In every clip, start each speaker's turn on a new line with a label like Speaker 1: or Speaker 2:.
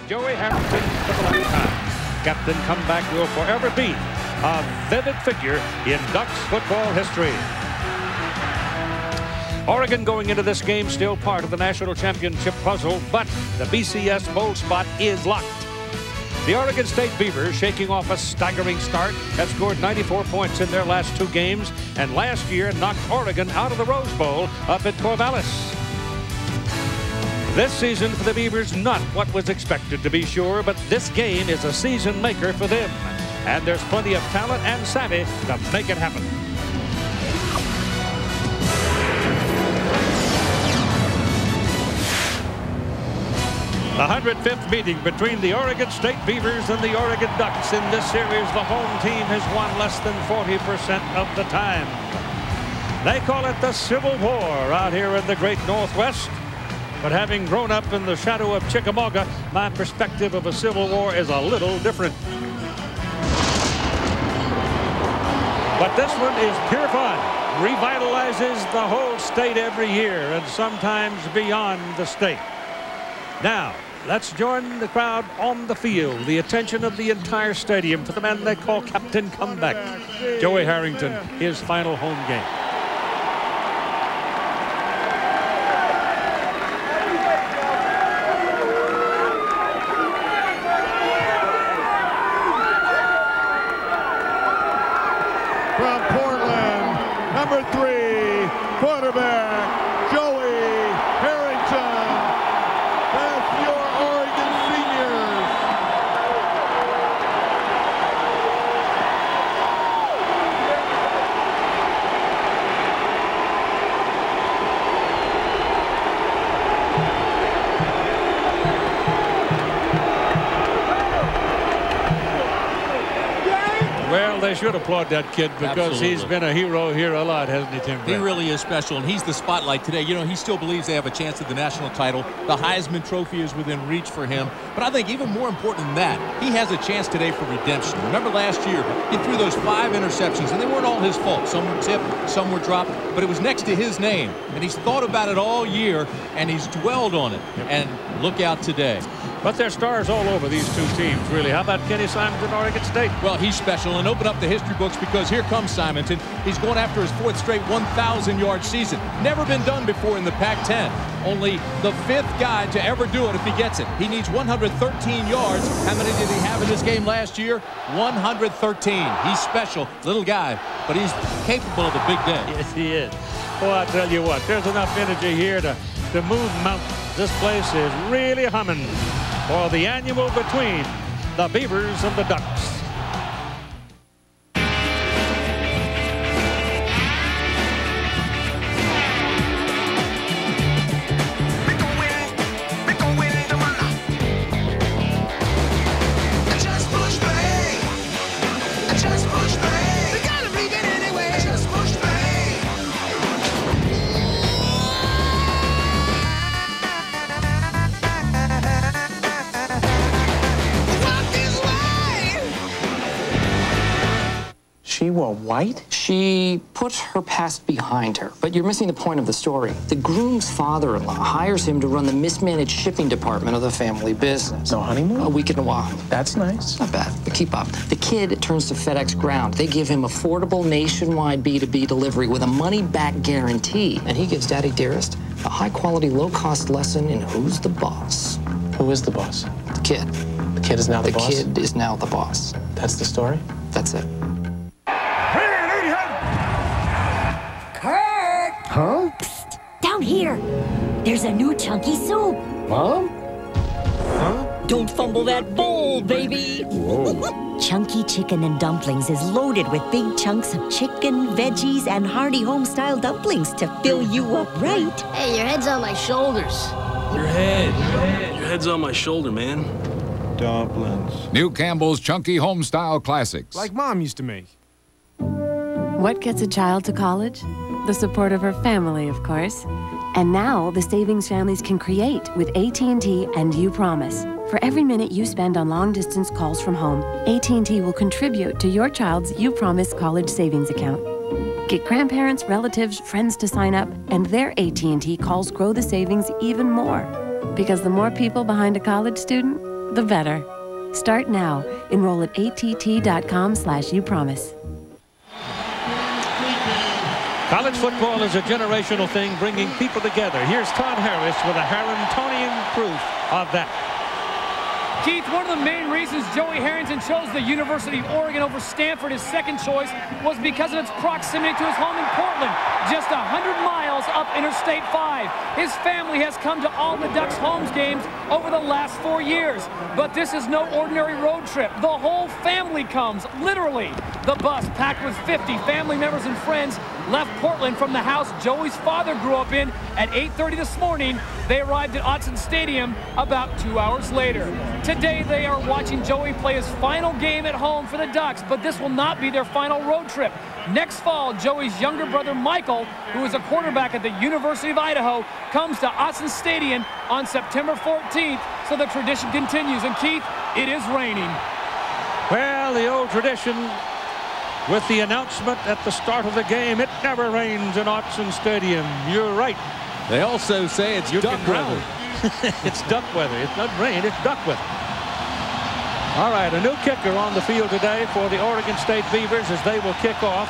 Speaker 1: Joey Harrington for the lifetime. Captain Comeback will forever be a vivid figure in Ducks football history. Oregon going into this game still part of the national championship puzzle, but the BCS bowl spot is locked. The Oregon State Beavers, shaking off a staggering start, have scored 94 points in their last 2 games, and last year knocked Oregon out of the Rose Bowl up at Corvallis. This season for the Beavers, not what was expected to be sure, but this game is a season maker for them. And there's plenty of talent and savvy to make it happen. The 105th meeting between the Oregon State Beavers and the Oregon Ducks. In this series, the home team has won less than 40% of the time. They call it the Civil War out here in the great Northwest. But having grown up in the shadow of Chickamauga, my perspective of a Civil War is a little different. But this one is pure fun. Revitalizes the whole state every year and sometimes beyond the state. Now, let's join the crowd on the field. The attention of the entire stadium for the man they call Captain Comeback, Joey Harrington, his final home game.
Speaker 2: From Portland, number 3, quarterback, Joey Harrington. That's your Oregon seniors.
Speaker 1: Well, they should applaud that kid because he's been a hero here a lot, hasn't he, Tim?
Speaker 3: He really is special, and he's the spotlight today. You know, he still believes they have a chance at the national title. The Heisman Trophy is within reach for him. But I think even more important than that, he has a chance today for redemption. Remember last year, he threw those 5 interceptions, and they weren't all his fault. Some were tipped, some were dropped, but it was next to his name. And he's thought about it all year, and he's dwelled on it. And look out today.
Speaker 1: But there's stars all over these two teams, really. How about Kenny Simonton, Oregon State?
Speaker 3: Well, he's special, and open up the history books because here comes Simonton. He's going after his 4th straight 1,000-yard season. Never been done before in the Pac-10. Only the 5th guy to ever do it if he gets it. He needs 113 yards. How many did he have in this game last year? 113. He's special, little guy, but he's capable of a big day.
Speaker 1: Yes, he is. Well, I tell you what, there's enough energy here to move mountains. This place is really humming for the annual between the Beavers and the Ducks.
Speaker 4: She wore white?
Speaker 5: She put her past behind her, but you're missing the point of the story. The groom's father-in-law hires him to run the mismanaged shipping department of the family business.
Speaker 4: No honeymoon?
Speaker 5: A week and a while.
Speaker 4: That's nice.
Speaker 5: Not bad, but keep up. The kid turns to FedEx Ground. They give him affordable nationwide B2B delivery with a money-back guarantee. And he gives Daddy Dearest a high-quality, low-cost lesson in who's the boss.
Speaker 4: Who is the boss?
Speaker 5: The kid.
Speaker 4: The kid is now the boss?
Speaker 5: The kid is now the boss.
Speaker 4: That's the story?
Speaker 5: That's it.
Speaker 4: Huh?
Speaker 6: Psst, down here. There's a new chunky soup.
Speaker 4: Mom? Huh?
Speaker 6: Don't fumble that bowl, baby.
Speaker 4: Whoa.
Speaker 6: Chunky Chicken and Dumplings is loaded with big chunks of chicken, veggies, and hearty home-style dumplings to fill you up right.
Speaker 7: Hey, your head's on my shoulders.
Speaker 8: Your head's on my shoulder, man.
Speaker 2: Dumplings.
Speaker 9: New Campbell's Chunky Home-Style Classics.
Speaker 2: Like Mom used to make.
Speaker 10: What gets a child to college? The support of her family, of course. And now, the savings families can create with AT&T and You Promise. For every minute you spend on long-distance calls from home, AT&T will contribute to your child's You Promise college savings account. Get grandparents, relatives, friends to sign up, and their AT&T calls grow the savings even more. Because the more people behind a college student, the better. Start now. Enroll at att.com/upromise.
Speaker 1: College football is a generational thing, bringing people together. Here's Todd Harris with a Harringtonian proof of that.
Speaker 11: Keith, one of the main reasons Joey Harrington chose the University of Oregon over Stanford, his second choice, was because of its proximity to his home in Portland, just 100 miles up Interstate 5. His family has come to all the Ducks' home games over the last 4 years. But this is no ordinary road trip. The whole family comes, literally. The bus, packed with 50 family members and friends, left Portland from the house Joey's father grew up in at 8:30 this morning. They arrived at Autzen Stadium about 2 hours later. Today, they are watching Joey play his final game at home for the Ducks, but this will not be their final road trip. Next fall, Joey's younger brother, Michael, who is a quarterback at the University of Idaho, comes to Autzen Stadium on September 14th, so the tradition continues. And Keith, it is raining.
Speaker 1: Well, the old tradition with the announcement at the start of the game, it never rains in Autzen Stadium. You're right.
Speaker 3: They also say it's duck weather.
Speaker 1: It's duck weather. It's not rain, it's duck weather. All right, a new kicker on the field today for the Oregon State Beavers as they will kick off.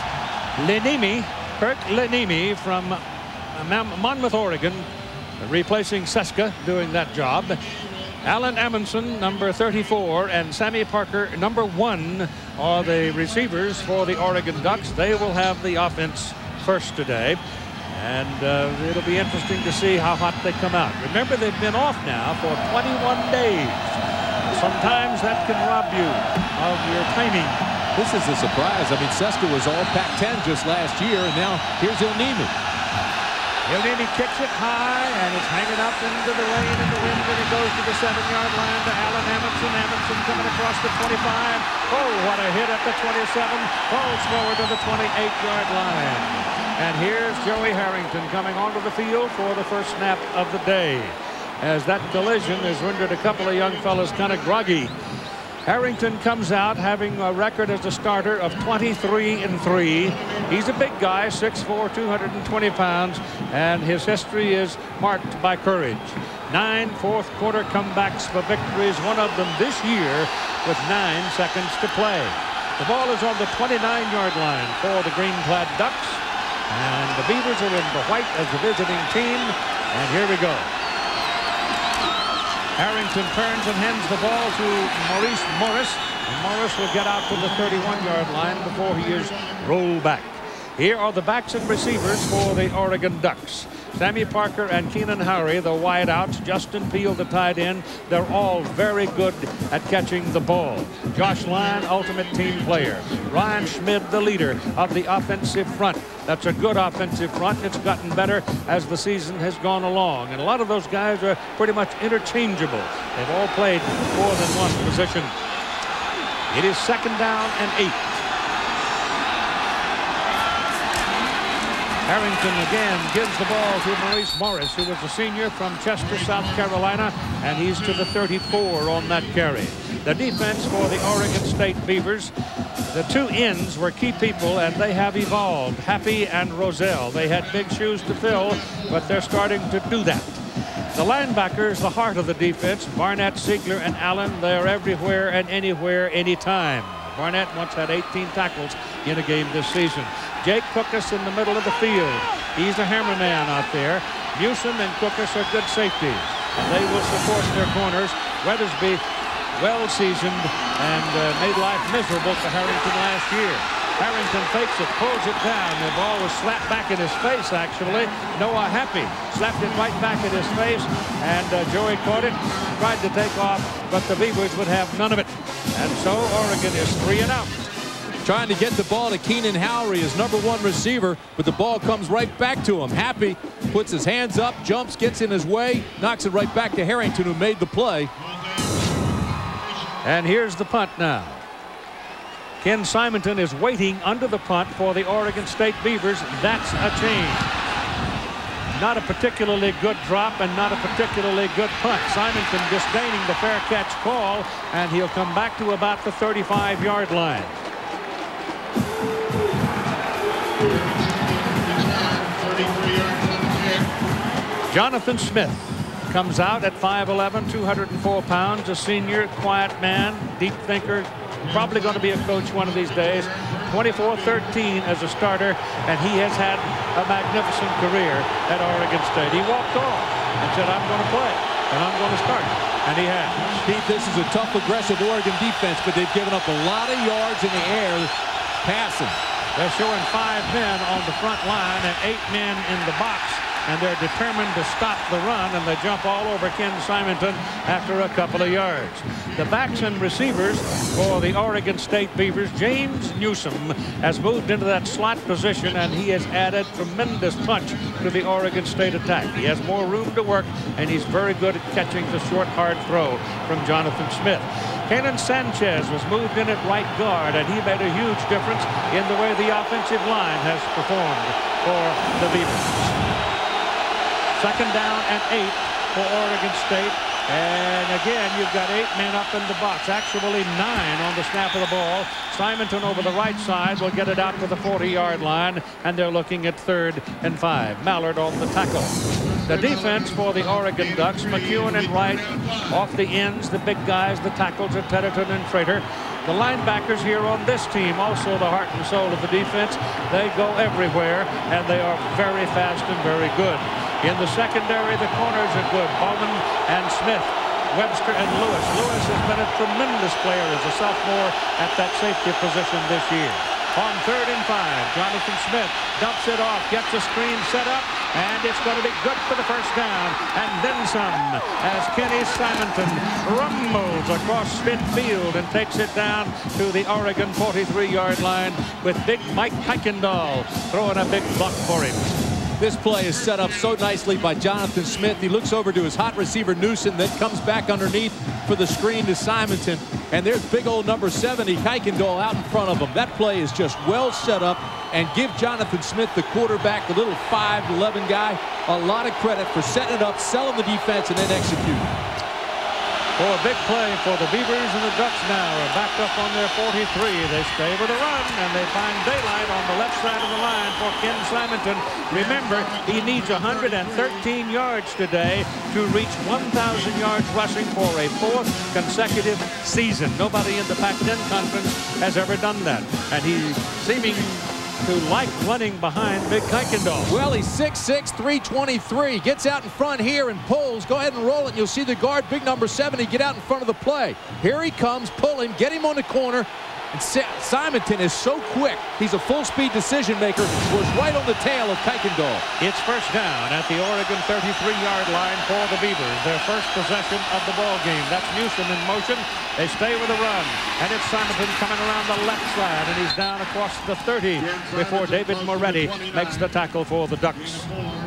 Speaker 1: Kirk Lenimi from Monmouth, Oregon, replacing Seska, doing that job. Alan Amundsen, number 34, and Sammy Parker, number 1, are the receivers for the Oregon Ducks. They will have the offense first today. And it'll be interesting to see how hot they come out. Remember, they've been off now for 21 days. Sometimes that can rob you of your timing.
Speaker 3: This is a surprise. I mean, Seska was all Pac-10 just last year, and now here's Ilnimi.
Speaker 1: Ilnimi kicks it high, and it's hanging up into the rain and the wind, and it goes to the 7-yard line to Alan Amundsen. Amundsen coming across the 25. Oh, what a hit at the 27. Falls forward to the 28-yard line. And here's Joey Harrington coming onto the field for the first snap of the day, as that collision has rendered a couple of young fellas kind of groggy. Harrington comes out having a record as a starter of 23-3. He's a big guy, 6'4", 220 pounds, and his history is marked by courage. 9 fourth-quarter comebacks for victories, one of them this year with 9 seconds to play. The ball is on the 29-yard line for the green-clad Ducks, and the Beavers are in the white as the visiting team, and here we go. Harrington turns and hands the ball to Maurice Morris. And Morris will get out to the 31-yard line before he is rolled back. Here are the backs and receivers for the Oregon Ducks. Sammy Parker and Keenan Howry, the wideouts. Justin Peel, the tight end. They're all very good at catching the ball. Josh Lyon, ultimate team player. Ryan Schmid, the leader of the offensive front. That's a good offensive front. It's gotten better as the season has gone along. And a lot of those guys are pretty much interchangeable. They've all played more than one position. It is 2nd down and 8. Harrington again gives the ball to Maurice Morris, who was a senior from Chester, South Carolina, and he's to the 34 on that carry. The defense for the Oregon State Beavers, the 2 ends were key people, and they have evolved. Happy and Roselle. They had big shoes to fill, but they're starting to do that. The linebackers, the heart of the defense, Barnett, Ziegler, and Allen, they're everywhere and anywhere, anytime. Barnett once had 18 tackles in a game this season. Jake Cookus in the middle of the field. He's a hammer man out there. Newsom and Cookus are good safeties. They will support their corners. Weathersby, well seasoned, and made life miserable for Harrington last year. Harrington fakes it, pulls it down. The ball was slapped back in his face, actually. Noah Happy slapped it right back in his face, and Joey caught it, tried to take off, but the Beavers would have none of it. And so Oregon is 3 and out.
Speaker 3: Trying to get the ball to Keenan Howry, his #1 receiver, but the ball comes right back to him. Happy puts his hands up, jumps, gets in his way, knocks it right back to Harrington, who made the play.
Speaker 1: And here's the punt now. Ken Simonton is waiting under the punt for the Oregon State Beavers. That's a change. Not a particularly good drop and not a particularly good punt. Simonton disdaining the fair catch call, and he'll come back to about the 35-yard line. Jonathan Smith Comes out at 5'11", 204 pounds, a senior, quiet man, deep thinker, probably going to be a coach one of these days. 24-13 as a starter, and he has had a magnificent career at Oregon State. He walked off and said, I'm going to play, and I'm going to start, and he has.
Speaker 3: Steve, this is a tough, aggressive Oregon defense, but they've given up a lot of yards in the air passing.
Speaker 1: They're showing 5 men on the front line and 8 men in the box, and they're determined to stop the run, and they jump all over Ken Simonton after a couple of yards. The backs and receivers for the Oregon State Beavers, James Newsom has moved into that slot position, and he has added tremendous punch to the Oregon State attack. He has more room to work, and he's very good at catching the short, hard throw from Jonathan Smith. Kenan Sanchez was moved in at right guard, and he made a huge difference in the way the offensive line has performed for the Beavers. 2nd down and 8 for Oregon State. And again, you've got 8 men up in the box. Actually 9 on the snap of the ball. Simonton over the right side will get it out to the 40-yard line, and they're looking at 3rd and 5. Mallard on the tackle. The defense for the Oregon Ducks, McEwen and Wright off the ends, the big guys, the tackles are Pettiton and Frater. The linebackers here on this team, also the heart and soul of the defense. They go everywhere, and they are very fast and very good. In the secondary, the corners are good. Bowman and Smith, Webster and Lewis. Lewis has been a tremendous player as a sophomore at that safety position this year. On 3rd and 5, Jonathan Smith dumps it off, gets a screen set up, and it's going to be good for the 1st down, and then some, as Kenny Simonton rumbles across midfield and takes it down to the Oregon 43-yard line with big Mike Kuykendall throwing a big block for him.
Speaker 3: This play is set up so nicely by Jonathan Smith. He looks over to his hot receiver, Newsom, then comes back underneath for the screen to Simonton. And there's big old number 70, Kuykendall, out in front of him. That play is just well set up, and give Jonathan Smith, the quarterback, the little 5'11" guy, a lot of credit for setting it up, selling the defense, and then executing.
Speaker 1: For a big play for the Beavers, and the Ducks now are backed up on their 43. They stay with a run, and they find daylight on the left side of the line for Ken Simonton. Remember, he needs 113 yards today to reach 1,000 yards rushing for a 4th consecutive season. Nobody in the Pac-10 Conference has ever done that, and he's seeming to like running behind big Kuykendall.
Speaker 3: Well, he's 6'6", 323. Gets out in front here and pulls. Go ahead and roll it, and you'll see the guard, big number 70, get out in front of the play. Here he comes, pull him, get him on the corner. And Simonton is so quick. He's a full-speed decision maker. Was right on the tail of Kuykendall.
Speaker 1: It's 1st down at the Oregon 33-yard line for the Beavers. Their first possession of the ball game. That's Newsom in motion. They stay with a run, and it's Simonton coming around the left side, and he's down across the 30 before David Moretti makes the tackle for the Ducks.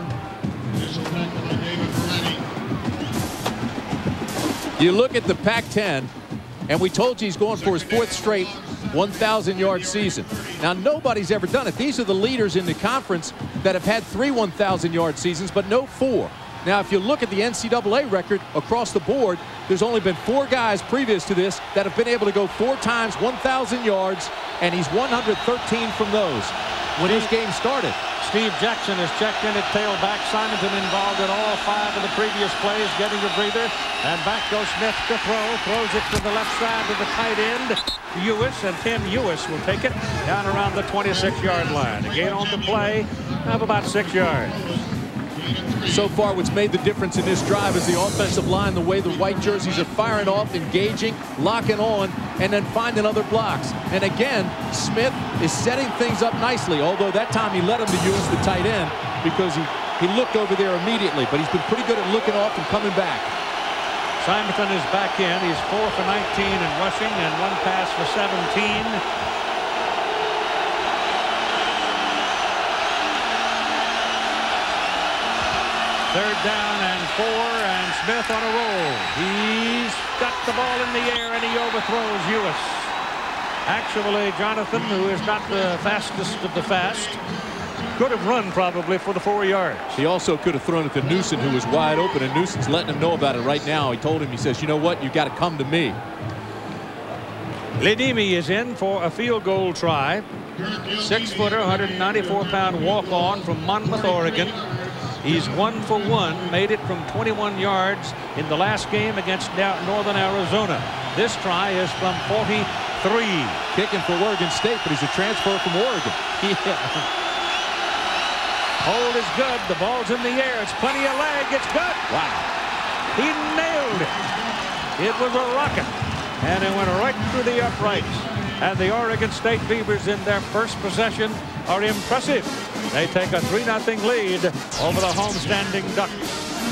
Speaker 3: You look at the Pac-10, and we told you he's going for his 4th straight 1,000-yard season. Now, nobody's ever done it. These are the leaders in the conference that have had 3 1,000-yard seasons, but no 4. Now, if you look at the NCAA record across the board, there's only been 4 guys previous to this that have been able to go 4 times 1,000 yards, and he's 113 from those when this game started.
Speaker 1: Steve Jackson is checked in at tailback. Simonton involved in all 5 of the previous plays, getting a breather. And back goes Smith to throw. Throws it to the left side to the tight end, Ewis, and Tim Ewis will take it down around the 26-yard line. A gain on the play of about 6 yards.
Speaker 3: So far, what's made the difference in this drive is the offensive line, the way the white jerseys are firing off, engaging, locking on, and then finding other blocks. And again, Smith is setting things up nicely, although that time he let him to use the tight end because he looked over there immediately, but he's been pretty good at looking off and coming back.
Speaker 1: Simonton is back in. He's 4 for 19 in rushing and 1 pass for 17. Third down and 4, and Smith on a roll. He's got the ball in the air, and he overthrows Ewis. Actually, Jonathan, who is not the fastest of the fast, could have run probably for the 4 yards.
Speaker 3: He also could have thrown it to Newsom, who was wide open, and Newsom's letting him know about it right now. He told him, he says, you know what, you got to come to me.
Speaker 1: Ledemy is in for a field goal try. 6-footer, 194-pound walk-on from Monmouth, Oregon. He's 1 for 1, made it from 21 yards in the last game against Northern Arizona. This try is from 43.
Speaker 3: Kicking for Oregon State, but he's a transfer from Oregon.
Speaker 1: Yeah. Hold is good. The ball's in the air. It's plenty of leg. It's good. Wow. He nailed it. It was a rocket. And it went right through the uprights. And the Oregon State Beavers in their first possession are impressive. They take a 3-0 lead over the homestanding Ducks.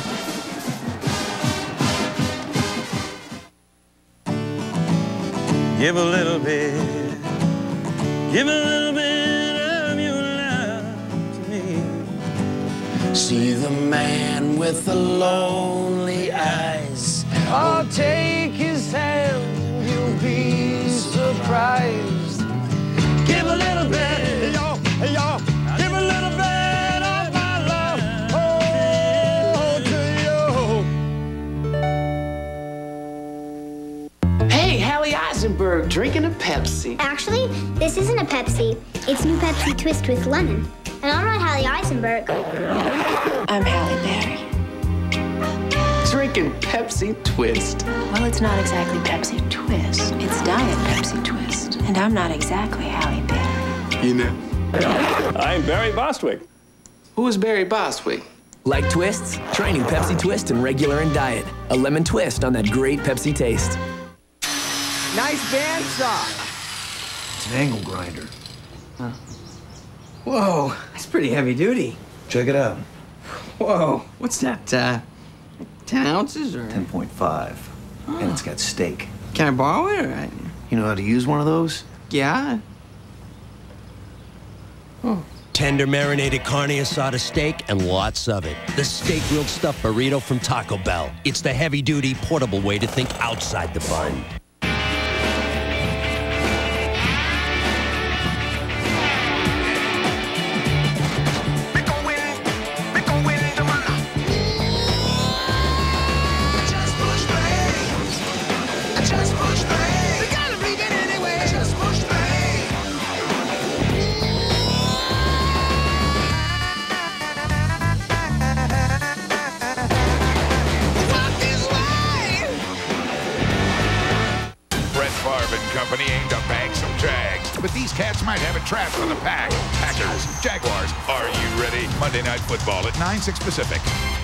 Speaker 12: Give a little bit. Give a little bit of your love to me. See the man with the lonely eyes. I'll take his hand and you'll be surprised. Give a little bit, hey y'all, hey y'all. Give a little bit of my love, to you.
Speaker 13: Hey, Hallie Eisenberg, drinking a Pepsi.
Speaker 14: Actually, this isn't a Pepsi. It's new Pepsi Twist with lemon. And I'm not Hallie Eisenberg.
Speaker 15: I'm Halle Berry.
Speaker 13: Drinking Pepsi Twist.
Speaker 15: Well, it's not exactly Pepsi Twist. It's Diet Pepsi Twist. And I'm not exactly Halle Berry.
Speaker 13: You know.
Speaker 16: I'm Barry Bostwick.
Speaker 13: Who is Barry Bostwick?
Speaker 17: Like twists? Try new Pepsi Twist in regular and diet. A lemon twist on that great Pepsi taste.
Speaker 18: Nice bandsaw.
Speaker 19: It's an angle grinder.
Speaker 18: Huh. Whoa, that's pretty heavy duty.
Speaker 19: Check it out.
Speaker 18: Whoa, what's that, 10 ounces or?
Speaker 19: 10.5. Oh. And it's got steak.
Speaker 18: Can I borrow it or?
Speaker 19: You know how to use one of those?
Speaker 18: Yeah.
Speaker 20: Oh. Tender marinated carne asada steak and lots of it. The steak grilled stuffed burrito from Taco Bell. It's the heavy-duty, portable way to think outside the bun.
Speaker 9: Company aimed to bag some Jags, but these cats might have a trap for the pack. Packers, Jaguars, are you ready? Monday Night Football at 9/6 Pacific.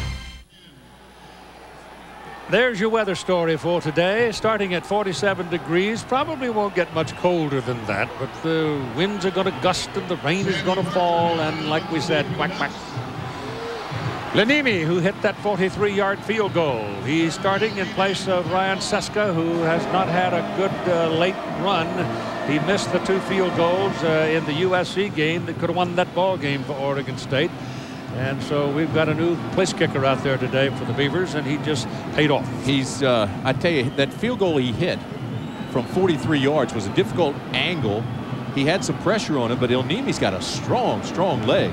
Speaker 1: There's your weather story for today. Starting at 47 degrees. Probably won't get much colder than that, but the winds are going to gust and the rain is going to fall. And like we said, quack, quack. Lanimi, who hit that 43-yard field goal. He's starting in place of Ryan Seska, who has not had a good late run. He missed the 2 field goals in the USC game that could have won that ball game for Oregon State. And so we've got a new place kicker out there today for the Beavers, and he just paid off.
Speaker 3: He's, I tell you, that field goal he hit from 43 yards was a difficult angle. He had some pressure on him, but Elnimi's got a strong, strong leg.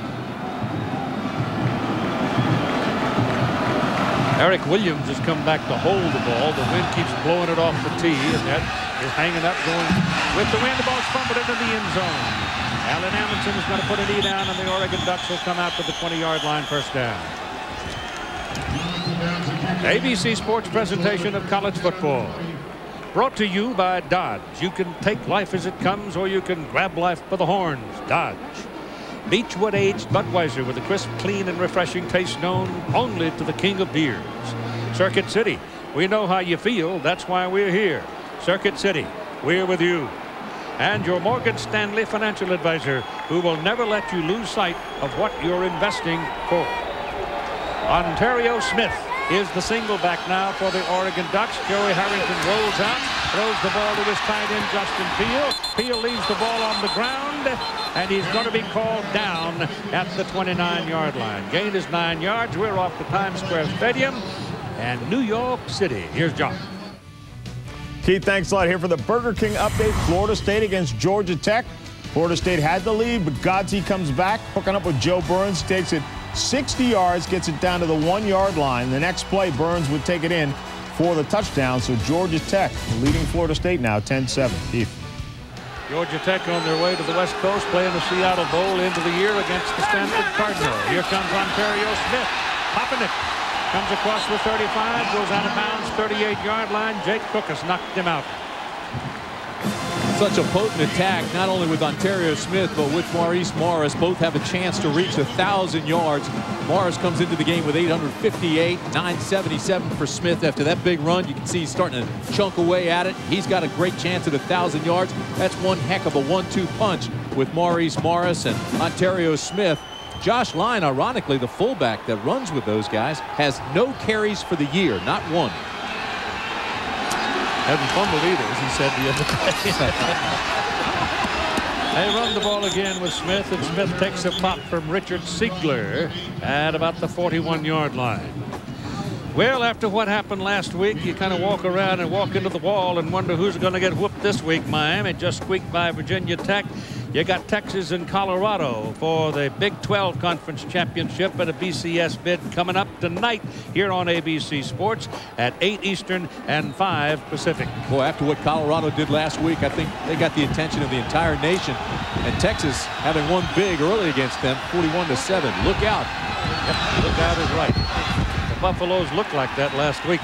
Speaker 1: Eric Williams has come back to hold the ball. The wind keeps blowing it off the tee, and that is hanging up, going with the wind. The ball's fumbled into the end zone. Alan Amundsen is going to put a knee down, and the Oregon Ducks will come out to the 20-yard line, first down. ABC Sports presentation of college football. Brought to you by Dodge. You can take life as it comes, or you can grab life by the horns. Dodge. Beechwood aged Budweiser with a crisp, clean, and refreshing taste known only to the king of beers. Circuit City, we know how you feel. That's why we're here. Circuit City, we're with you. And your Morgan Stanley financial advisor, who will never let you lose sight of what you're investing for. Ontario Smith is the single back now for the Oregon Ducks. Joey Harrington rolls out, throws the ball to his tight end, Justin Peele. Peele leaves the ball on the ground, and he's going to be called down at the 29-yard line. Gain is 9 yards. We're off to Times Square Stadium and New York City. Here's John.
Speaker 2: Keith, thanks a lot. Here for the Burger King update. Florida State against Georgia Tech. Florida State had the lead, but Godsey comes back, hooking up with Joe Burns, takes it 60 yards, gets it down to the 1-yard line. The next play, Burns would take it in for the touchdown. So Georgia Tech leading Florida State now 10-7. Keith.
Speaker 1: Georgia Tech on their way to the West Coast, playing the Seattle Bowl into the year against the Stanford Cardinal. Here comes Ontario Smith. popping it. Comes across the 35, goes out of bounds, 38-yard line. Jake Cookus knocked him out.
Speaker 3: Such a potent attack, not only with Ontario Smith, but with Maurice Morris. Both have a chance to reach 1,000 yards. Morris comes into the game with 858, 977 for Smith after that big run. You can see he's starting to chunk away at it. He's got a great chance at 1,000 yards. That's one heck of a 1-2 punch with Maurice Morris and Ontario Smith. Josh Line, ironically, the fullback that runs with those guys, has no carries for the year, not one.
Speaker 1: Haven't fumbled either, as he said the other day. They run the ball again with Smith, and Smith takes a pop from Richard Siegler at about the 41-yard line. Well, after what happened last week, you kind of walk around and walk into the wall and wonder who's going to get whooped this week. Miami just squeaked by Virginia Tech. You got Texas and Colorado for the Big 12 Conference Championship and a BCS bid coming up tonight here on ABC Sports at 8 Eastern and 5 Pacific.
Speaker 3: Boy, after what Colorado did last week, I think they got the attention of the entire nation. And Texas, having won big early against them, 41-7. Look out.
Speaker 1: Yep, look out is right. The Buffaloes looked like that last week.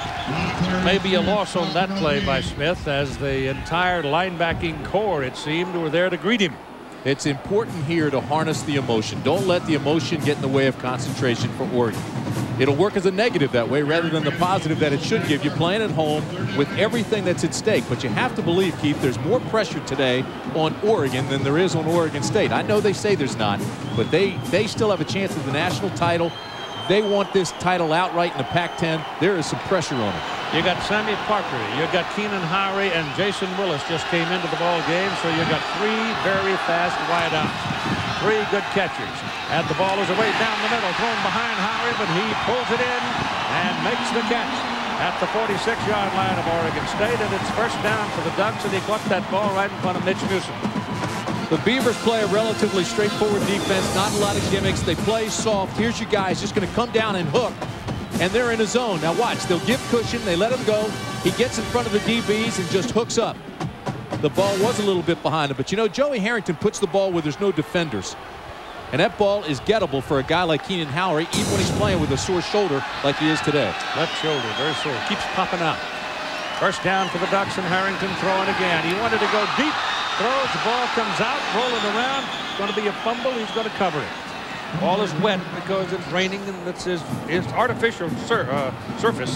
Speaker 1: Maybe a loss on that play by Smith, as the entire linebacking core, it seemed, were there to greet him.
Speaker 3: It's important here to harness the emotion. Don't let the emotion get in the way of concentration for Oregon. It'll work as a negative that way rather than the positive that it should give you playing at home with everything that's at stake. But you have to believe, Keith, there's more pressure today on Oregon than there is on Oregon State. I know they say there's not, but they still have a chance at the national title. They want this title outright in the Pac-10. There is some pressure on it.
Speaker 1: You got Sammy Parker, you got Keenan Howry, and Jason Willis just came into the ball game, so you got three very fast wideouts, three good catchers. And the ball is away down the middle, thrown behind Howry, but he pulls it in and makes the catch at the 46-yard line of Oregon State, and it's first down for the Ducks, and he caught that ball right in front of Mitch Newsom.
Speaker 3: The Beavers play a relatively straightforward defense, not a lot of gimmicks. They play soft. Here's your guy. He's just going to come down and hook, and they're in a zone. Now watch, they'll give cushion. They let him go. He gets in front of the DBs and just hooks up. The ball was a little bit behind him, but you know, Joey Harrington puts the ball where there's no defenders. And that ball is gettable for a guy like Keenan Howry, even when he's playing with a sore shoulder like he is today.
Speaker 1: Left shoulder, very sore. Keeps popping out. First down for the Ducks, and Harrington throwing again. He wanted to go deep. Throws, the ball comes out, rolling around. It's going to be a fumble. He's going to cover it. Ball is wet because it's raining, and it's his artificial surface,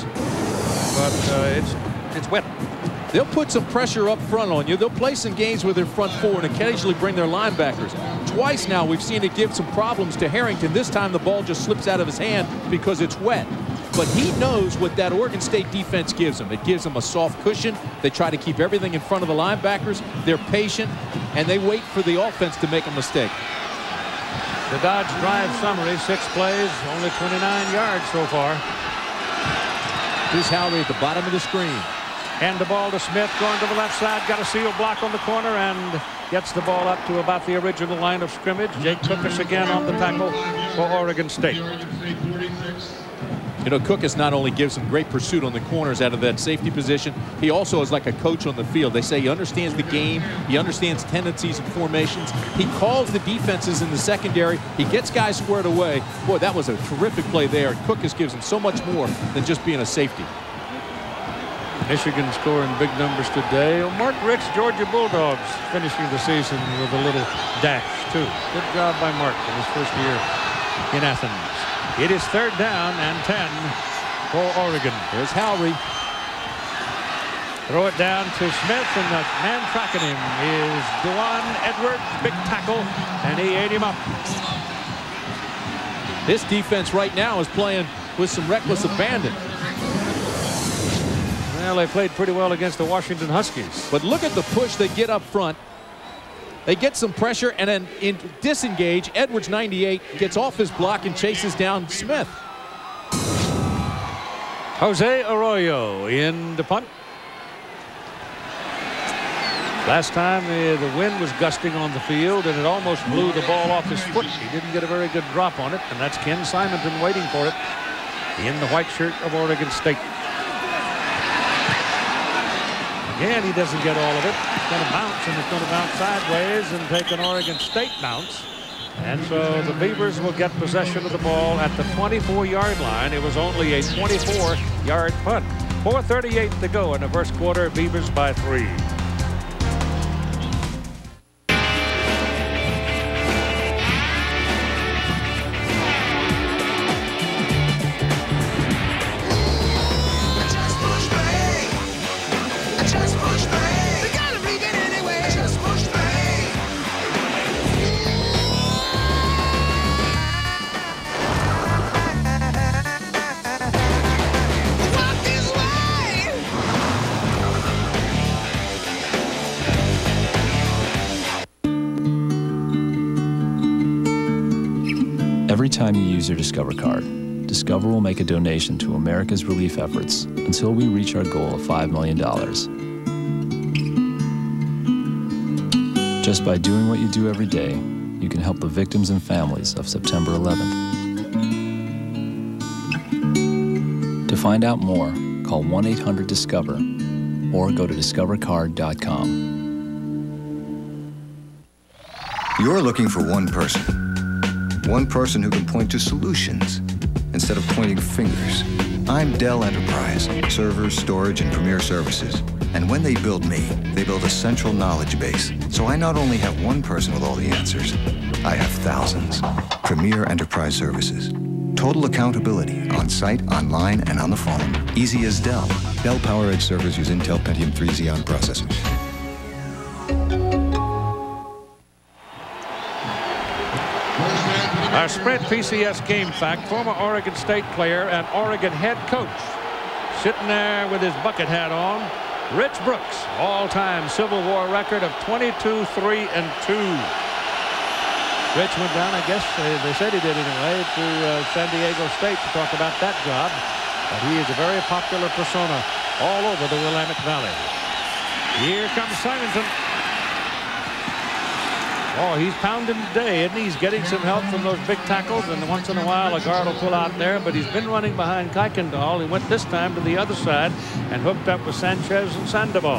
Speaker 1: but it's wet.
Speaker 3: They'll put some pressure up front on you. They'll play some games with their front four and occasionally bring their linebackers. Twice now we've seen it give some problems to Harrington. This time the ball just slips out of his hand because it's wet. But he knows what that Oregon State defense gives him. It gives him a soft cushion. They try to keep everything in front of the linebackers. They're patient, and they wait for the offense to make a mistake.
Speaker 1: The Dodge drive summary, 6 plays, only 29 yards so far.
Speaker 3: Here's Howry at the bottom of the screen.
Speaker 1: And the ball to Smith, going to the left side, got a seal block on the corner, and gets the ball up to about the original line of scrimmage. Jake Cookus again on the tackle for Oregon State.
Speaker 3: You know, Cookus not only gives him great pursuit on the corners out of that safety position, he also is like a coach on the field. They say he understands the game, he understands tendencies and formations. He calls the defenses in the secondary. He gets guys squared away. Boy, that was a terrific play there. Cookus gives him so much more than just being a safety.
Speaker 1: Michigan scoring big numbers today. Mark Richt's Georgia Bulldogs finishing the season with a little dash, too. Good job by Mark in his first year in Athens. It is 3rd down and 10 for Oregon.
Speaker 3: There's Howry.
Speaker 1: Throw it down to Smith, and the man tracking him is Dewan Edwards. Big tackle, and he ate him up.
Speaker 3: This defense right now is playing with some reckless abandon.
Speaker 1: Well, they played pretty well against the Washington Huskies.
Speaker 3: But look at the push they get up front. They get some pressure, and then in disengage, Edwards, 98, gets off his block and chases down Smith.
Speaker 1: Jose Arroyo in the punt. Last time the wind was gusting on the field, and it almost blew the ball off his foot. He didn't get a very good drop on it, and that's Ken Simonton waiting for it in the white shirt of Oregon State. Again, he doesn't get all of it. It's going to bounce, and it's going to bounce sideways and take an Oregon State bounce. And so the Beavers will get possession of the ball at the 24-yard line. It was only a 24-yard punt. 4:38 to go in the first quarter. Beavers by 3.
Speaker 21: Every time you use your Discover card, Discover will make a donation to America's relief efforts until we reach our goal of $5 million. Just by doing what you do every day, you can help the victims and families of September 11th. To find out more, call 1-800-DISCOVER or go to discovercard.com.
Speaker 22: You're looking for one person. One person who can point to solutions instead of pointing fingers. I'm Dell Enterprise, servers, storage, and premier services. And when they build me, they build a central knowledge base. So I not only have one person with all the answers, I have thousands. Premier Enterprise Services. Total accountability on site, online, and on the phone. Easy as Dell. Dell PowerEdge servers use Intel Pentium 3 Xeon processors.
Speaker 1: Our Sprint PCS game fact, former Oregon State player and Oregon head coach, sitting there with his bucket hat on, Rich Brooks, all-time Civil War record of 22-3-2. Rich went down, I guess they said he did anyway, to San Diego State to talk about that job. But he is a very popular persona all over the Willamette Valley. Here comes Simonton. Oh, he's pounding today, isn't he? He's getting some help from those big tackles, and once in a while a guard will pull out there, but he's been running behind Kuykendall. He went this time to the other side and hooked up with Sanchez and Sandoval.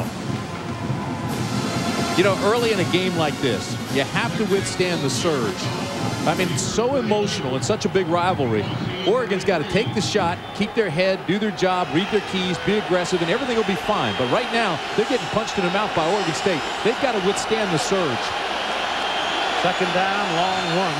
Speaker 3: You know, early in a game like this, you have to withstand the surge. I mean, it's so emotional. It's such a big rivalry. Oregon's got to take the shot, keep their head, do their job, read their keys, be aggressive, and everything will be fine. But right now, they're getting punched in the mouth by Oregon State. They've got to withstand the surge.
Speaker 1: Second down, long one.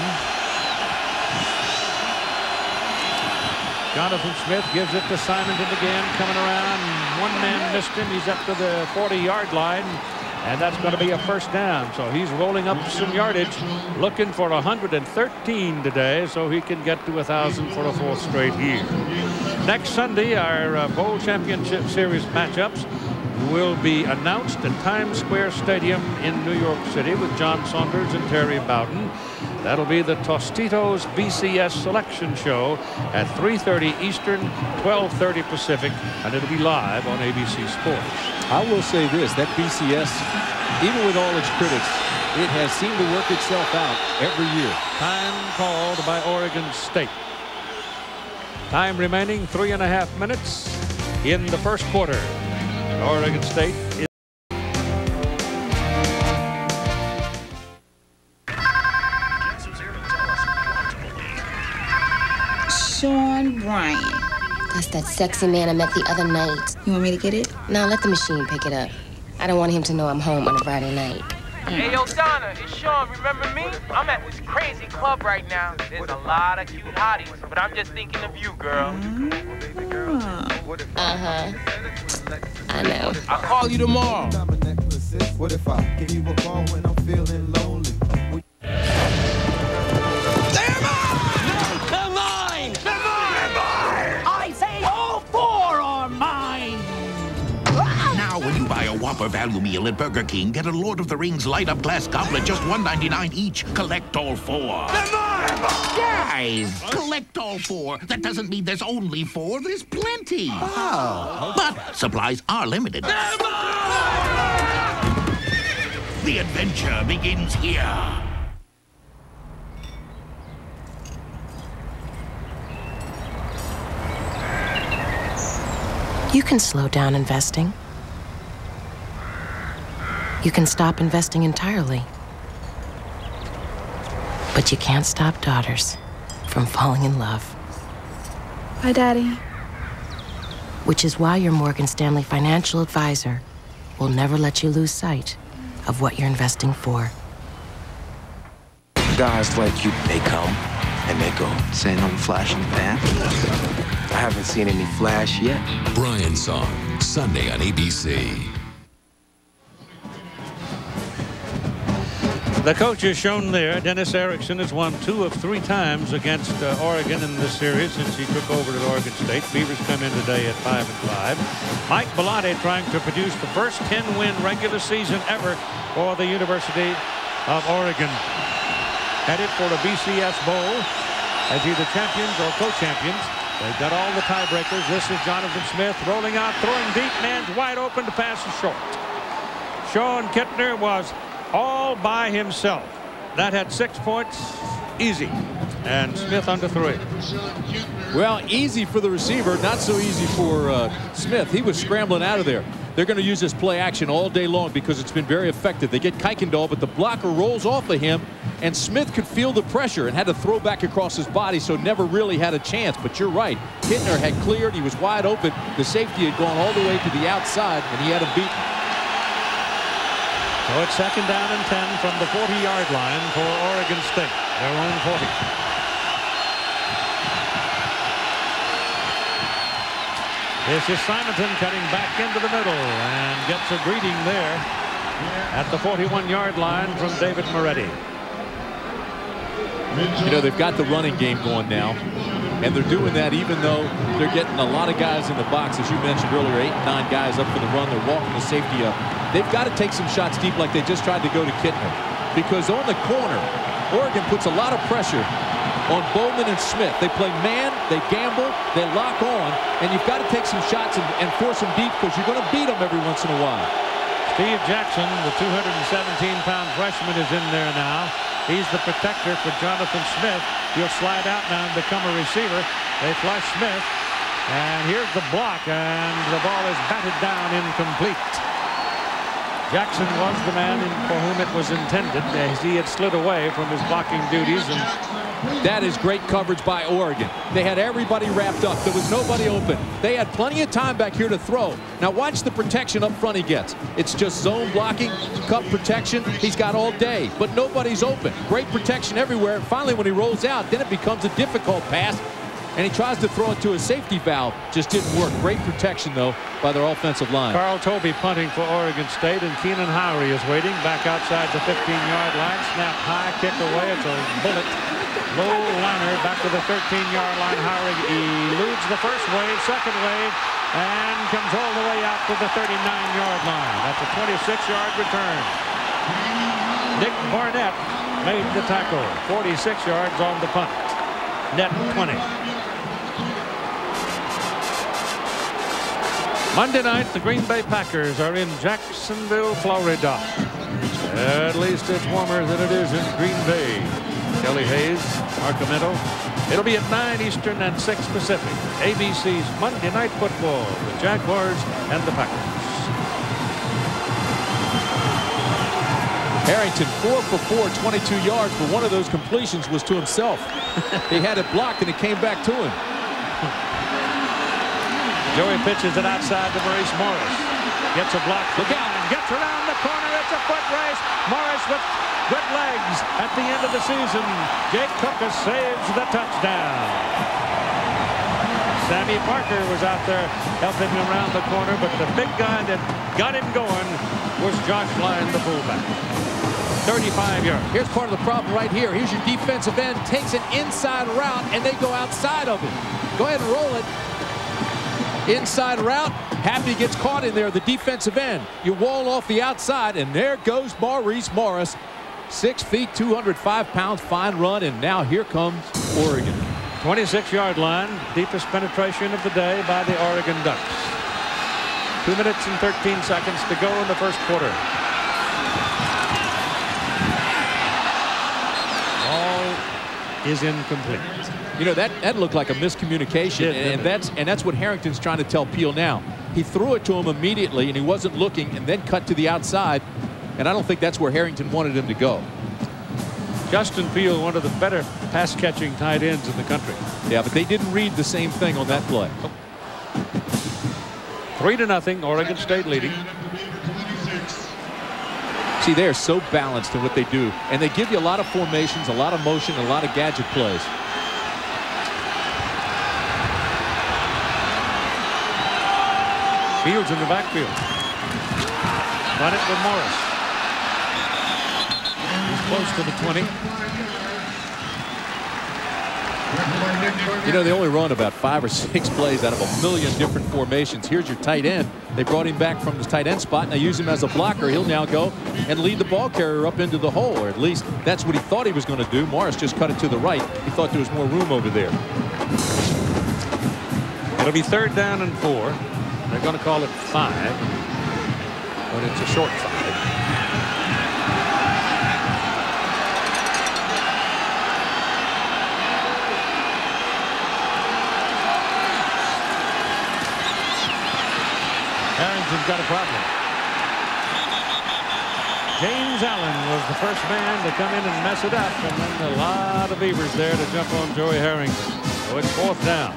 Speaker 1: Jonathan Smith gives it to Simonton again, coming around. One man missed him. He's up to the 40-yard line, and that's going to be a first down. So he's rolling up some yardage, looking for 113 today, so he can get to 1,000 for a fourth straight year. Next Sunday, our Bowl Championship Series matchups will be announced at Times Square Stadium in New York City with John Saunders and Terry Bowden. That'll be the Tostitos BCS Selection Show at 3:30 Eastern, 12:30 Pacific, and it'll be live on ABC Sports.
Speaker 3: I will say this, that BCS, even with all its critics, it has seemed to work itself out every year.
Speaker 1: Time called by Oregon State. Time remaining 3.5 minutes in the first quarter. Oregon State is
Speaker 23: Sean Bryant.
Speaker 24: That's that sexy man I met the other night.
Speaker 23: You want me to get it?
Speaker 24: No, let the machine pick it up. I don't want him to know I'm home on a Friday night.
Speaker 25: Hey, yo, Donna, it's Sean. Remember me? I'm at this crazy club right now. There's a lot of cute hotties, but I'm just thinking of you, girl.
Speaker 24: Uh-huh. I know.
Speaker 25: I'll call you tomorrow.
Speaker 26: What if I give you a call when I'm feeling lonely?
Speaker 25: They're mine! They're mine! I say all four are mine!
Speaker 27: Now, when you buy a Whopper value meal at Burger King, get a Lord of the Rings light-up glass goblet, just $1.99 each. Collect all four.
Speaker 25: They're mine!
Speaker 27: Guys, collect all four. That doesn't mean there's only four. There's plenty.
Speaker 26: Oh.
Speaker 27: But supplies are limited.
Speaker 25: They're mine!
Speaker 27: The adventure begins here.
Speaker 28: You can slow down investing. You can stop investing entirely. But you can't stop daughters from falling in love.
Speaker 23: Bye, Daddy.
Speaker 28: Which is why your Morgan Stanley financial advisor will never let you lose sight of what you're investing for.
Speaker 4: Guys like you, they come and they go.
Speaker 18: Saying I'm a flash in the pan?
Speaker 4: I haven't seen any flash yet.
Speaker 5: Brian Song, Sunday on ABC.
Speaker 1: The coach is shown there. Dennis Erickson has won 2 of 3 times against Oregon in this series since he took over at Oregon State. Beavers come in today at 5-5. Mike Bellotti trying to produce the first 10-win regular season ever for the University of Oregon. Headed for a BCS Bowl as either champions or co-champions. They've got all the tiebreakers. This is Jonathan Smith rolling out, throwing deep. Man's wide open. The pass is short. Sean Kittner was all by himself. That had 6 points. Easy. And Smith under 3.
Speaker 3: Well, easy for the receiver, not so easy for Smith. He was scrambling out of there. They're going to use this play action all day long because it's been very effective. They get Kuykendall, but the blocker rolls off of him, and Smith could feel the pressure and had to throw back across his body, so never really had a chance. But you're right. Kittner had cleared. He was wide open. The safety had gone all the way to the outside, and he had him beaten.
Speaker 1: So it's 2nd down and 10 from the 40-yard line for Oregon State, their own 40. This is Simonton cutting back into the middle and gets a greeting there at the 41-yard line from David Moretti.
Speaker 3: You know, they've got the running game going now, and they're doing that even though they're getting a lot of guys in the box. As you mentioned earlier, 8 and 9 guys up for the run. They're walking the safety up. They've got to take some shots deep like they just tried to go to Kittner, because on the corner, Oregon puts a lot of pressure on Bowman and Smith. They play man, they gamble, they lock on, and you've got to take some shots and force them deep because you're going to beat them every once in a while.
Speaker 1: Steve Jackson, the 217-pound freshman, is in there now. He's the protector for Jonathan Smith. He'll slide out now and become a receiver. They flush Smith, and here's the block, and the ball is batted down incomplete. Jackson was the man for whom it was intended, as he had slid away from his blocking duties. And
Speaker 3: that is great coverage by Oregon. They had everybody wrapped up. There was nobody open. They had plenty of time back here to throw. Now watch the protection up front he gets. It's just zone blocking, cup protection. He's got all day, but nobody's open. Great protection everywhere. And finally, when he rolls out, then it becomes a difficult pass. And he tries to throw it to a safety valve. Just didn't work. Great protection, though, by their offensive line.
Speaker 1: Carl Tobey punting for Oregon State, and Keenan Howery is waiting back outside the 15-yard line. Snap high, kick away. It's a bullet. Low liner back to the 13-yard line. Howery eludes the first wave, second wave, and comes all the way out to the 39-yard line. That's a 26-yard return. Nick Barnett made the tackle. 46 yards on the punt. Net 20. Monday night, the Green Bay Packers are in Jacksonville, Florida. At least it's warmer than it is in Green Bay. Kelly Hayes, Arcamento. It'll be at 9 Eastern and 6 Pacific. ABC's Monday Night Football, the Jaguars and the Packers.
Speaker 3: Harrington 4 for 4, 22 yards, but one of those completions was to himself. He had it blocked and it came back to him.
Speaker 1: Joey pitches it outside to Maurice Morris. Gets a block. Look out. Gets around the corner. It's a foot race. Morris with good legs at the end of the season. Jake Cookus saves the touchdown. Sammy Parker was out there helping him around the corner, but the big guy that got him going was Josh Lyon, the fullback. 35 yards.
Speaker 3: Here's part of the problem right here. Here's your defensive end, takes an inside route, and they go outside of it. Go ahead and roll it. Inside route. Happy gets caught in there, the defensive end. You wall off the outside, and there goes Maurice Morris. 6 feet, 205 pounds, fine run, and now here comes Oregon.
Speaker 1: 26-yard line, deepest penetration of the day by the Oregon Ducks. 2 minutes and 13 seconds to go in the first quarter. Ball is incomplete.
Speaker 3: You know, that looked like a miscommunication, and that's what Harrington's trying to tell Peel now. He threw it to him immediately, and he wasn't looking, and then cut to the outside, and I don't think that's where Harrington wanted him to go.
Speaker 1: Justin Field, one of the better pass-catching tight ends in the country.
Speaker 3: Yeah, but they didn't read the same thing on that play.
Speaker 1: 3-0, Oregon State leading.
Speaker 3: See, they are so balanced in what they do, and they give you a lot of formations, a lot of motion, a lot of gadget plays.
Speaker 1: Fields in the backfield. Run it with Morris. He's close to the 20.
Speaker 3: You know, they only run about 5 or 6 plays out of a million different formations. Here's your tight end. They brought him back from the tight end spot, and they use him as a blocker. He'll now go and lead the ball carrier up into the hole, or at least that's what he thought he was going to do. Morris just cut it to the right. He thought there was more room over there.
Speaker 1: It'll be 3rd down and 4. They're going to call it 5, but it's a short 5. Harrington's got a problem. James Allen was the first man to come in and mess it up, and then a lot of Beavers there to jump on Joey Harrington. So it's 4th down.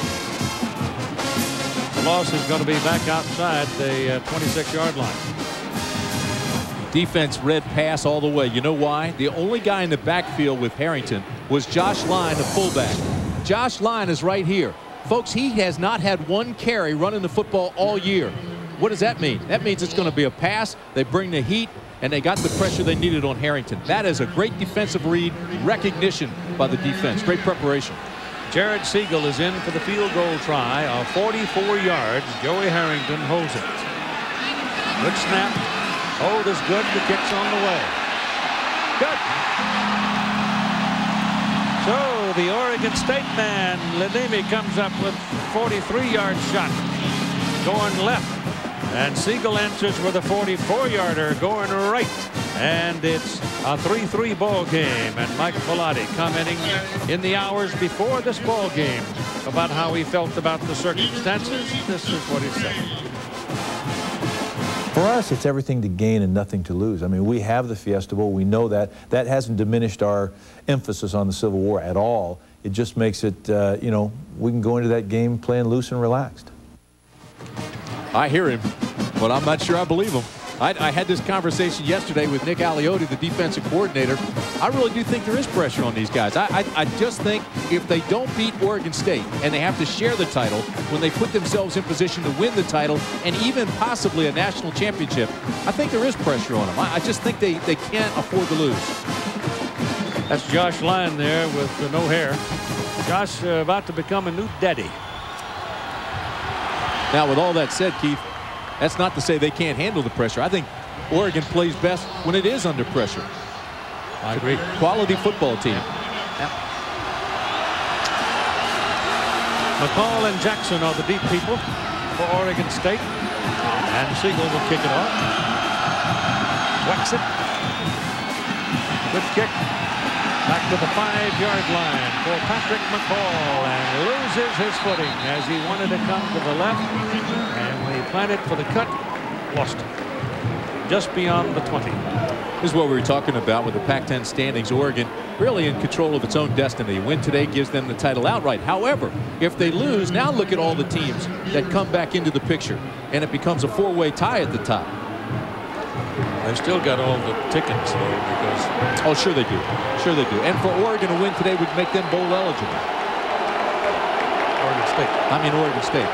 Speaker 1: The loss is going to be back outside the 26-yard line.
Speaker 3: Defense read pass all the way. You know why? The only guy in the backfield with Harrington was Josh Line, the fullback. Josh Line is right here. Folks, he has not had one carry running the football all year. What does that mean? That means it's going to be a pass. They bring the heat, and they got the pressure they needed on Harrington. That is a great defensive read, recognition by the defense. Great preparation.
Speaker 1: Jared Siegel is in for the field goal try of 44 yards. Joey Harrington holds it. Good snap. Hold is good. The kick's on the way. Good. So the Oregon State man, Lenemi, comes up with a 43-yard shot going left. And Siegel answers with a 44-yarder going right. And it's a 3-3 ball game. And Mike Bellotti commenting in the hours before this ball game about how he felt about the circumstances. This is what he said.
Speaker 6: For us, it's everything to gain and nothing to lose. I mean, we have the Fiesta Bowl. We know that. That hasn't diminished our emphasis on the Civil War at all. It just makes it, you know, we can go into that game playing loose and relaxed.
Speaker 3: I hear him, but I'm not sure I believe him. I had this conversation yesterday with Nick Aliotti, the defensive coordinator. I really do think there is pressure on these guys. I just think if they don't beat Oregon State and they have to share the title, when they put themselves in position to win the title and even possibly a national championship, I think there is pressure on them. I just think they can't afford to lose.
Speaker 1: That's Josh Line there with no hair. Josh about to become a new daddy.
Speaker 3: Now, with all that said, Keith, that's not to say they can't handle the pressure. I think Oregon plays best when it is under pressure.
Speaker 1: I agree.
Speaker 3: Quality football team.
Speaker 1: Yep. McCall and Jackson are the deep people for Oregon State. And Siegel will kick it off. Whacks it. Good kick. Back to the 5-yard line for Patrick McCall, and loses his footing as he wanted to come to the left, and when he planted for the cut, lost it just beyond the 20.
Speaker 3: This is what we were talking about with the Pac-10 standings. Oregon really in control of its own destiny. A win today gives them the title outright. However, if they lose, now look at all the teams that come back into the picture, and it becomes a 4-way tie at the top.
Speaker 1: They've still got all the tickets, though, because...
Speaker 3: Oh, sure they do. Sure they do. And for Oregon to win today would make them bowl eligible.
Speaker 1: Oregon State.
Speaker 3: I mean Oregon State.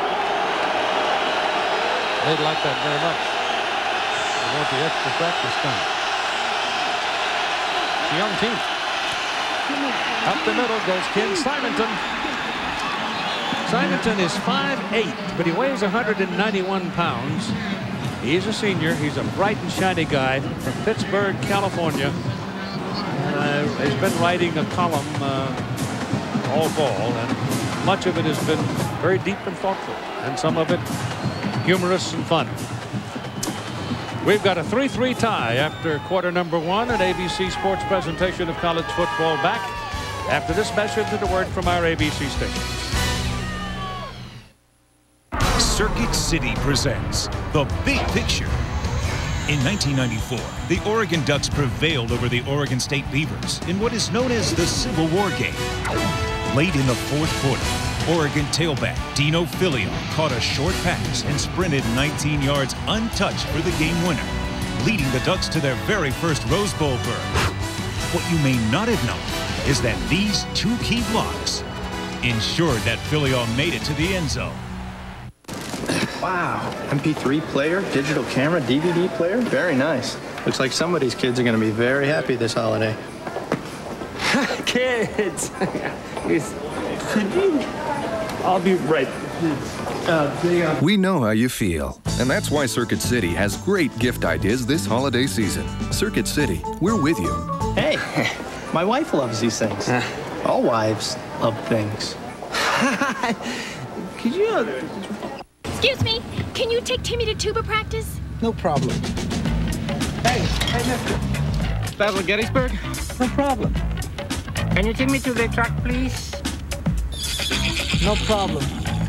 Speaker 1: They'd like that very much. They want the extra practice time. It's a young team. Up the middle goes Ken Simonton. Simonton is 5'8", but he weighs 191 pounds. He's a senior. He's a bright and shiny guy from Pittsburgh, California. He's been writing a column all fall, and much of it has been very deep and thoughtful, and some of it humorous and fun. We've got a 3-3 tie after quarter number 1, an ABC Sports presentation of college football back after this message and a word from our ABC station.
Speaker 7: Circuit City presents The Big Picture. In 1994, the Oregon Ducks prevailed over the Oregon State Beavers in what is known as the Civil War game. Late in the fourth quarter, Oregon tailback Dino Filion caught a short pass and sprinted 19 yards untouched for the game winner, leading the Ducks to their very first Rose Bowl berth. What you may not have known is that these two key blocks ensured that Filion made it to the end zone.
Speaker 8: Wow, MP3 player, digital camera, DVD player, very nice. Looks like some of these kids are going to be very happy this holiday.
Speaker 10: Kids! I'll be right.
Speaker 11: We know how you feel, and that's why Circuit City has great gift ideas this holiday season. Circuit City, we're with you.
Speaker 8: Hey, my wife loves these things. All wives love things.
Speaker 10: Could you...
Speaker 12: Excuse me, can you take Timmy to tuba practice?
Speaker 10: No problem. Hey, mister. Battle of Gettysburg? No problem.
Speaker 14: Can you take me to the truck, please?
Speaker 10: No problem.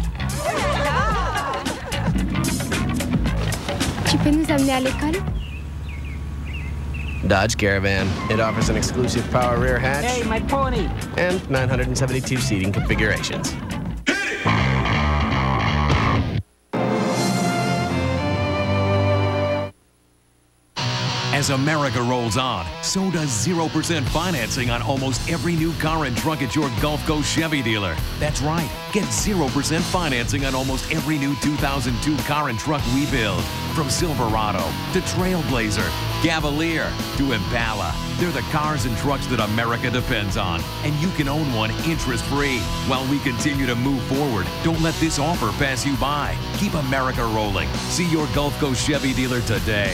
Speaker 23: Tu peux nous amener à l'école?
Speaker 13: Dodge Caravan. It offers an exclusive power rear hatch.
Speaker 14: Hey, my pony!
Speaker 13: And 972 seating configurations.
Speaker 15: As America rolls on, so does 0% financing on almost every new car and truck at your Gulf Coast Chevy dealer. That's right. Get 0% financing on almost every new 2002 car and truck we build. From Silverado to Trailblazer, Cavalier to Impala. They're the cars and trucks that America depends on. And you can own one interest-free. While we continue to move forward, don't let this offer pass you by. Keep America rolling. See your Gulf Coast Chevy dealer today.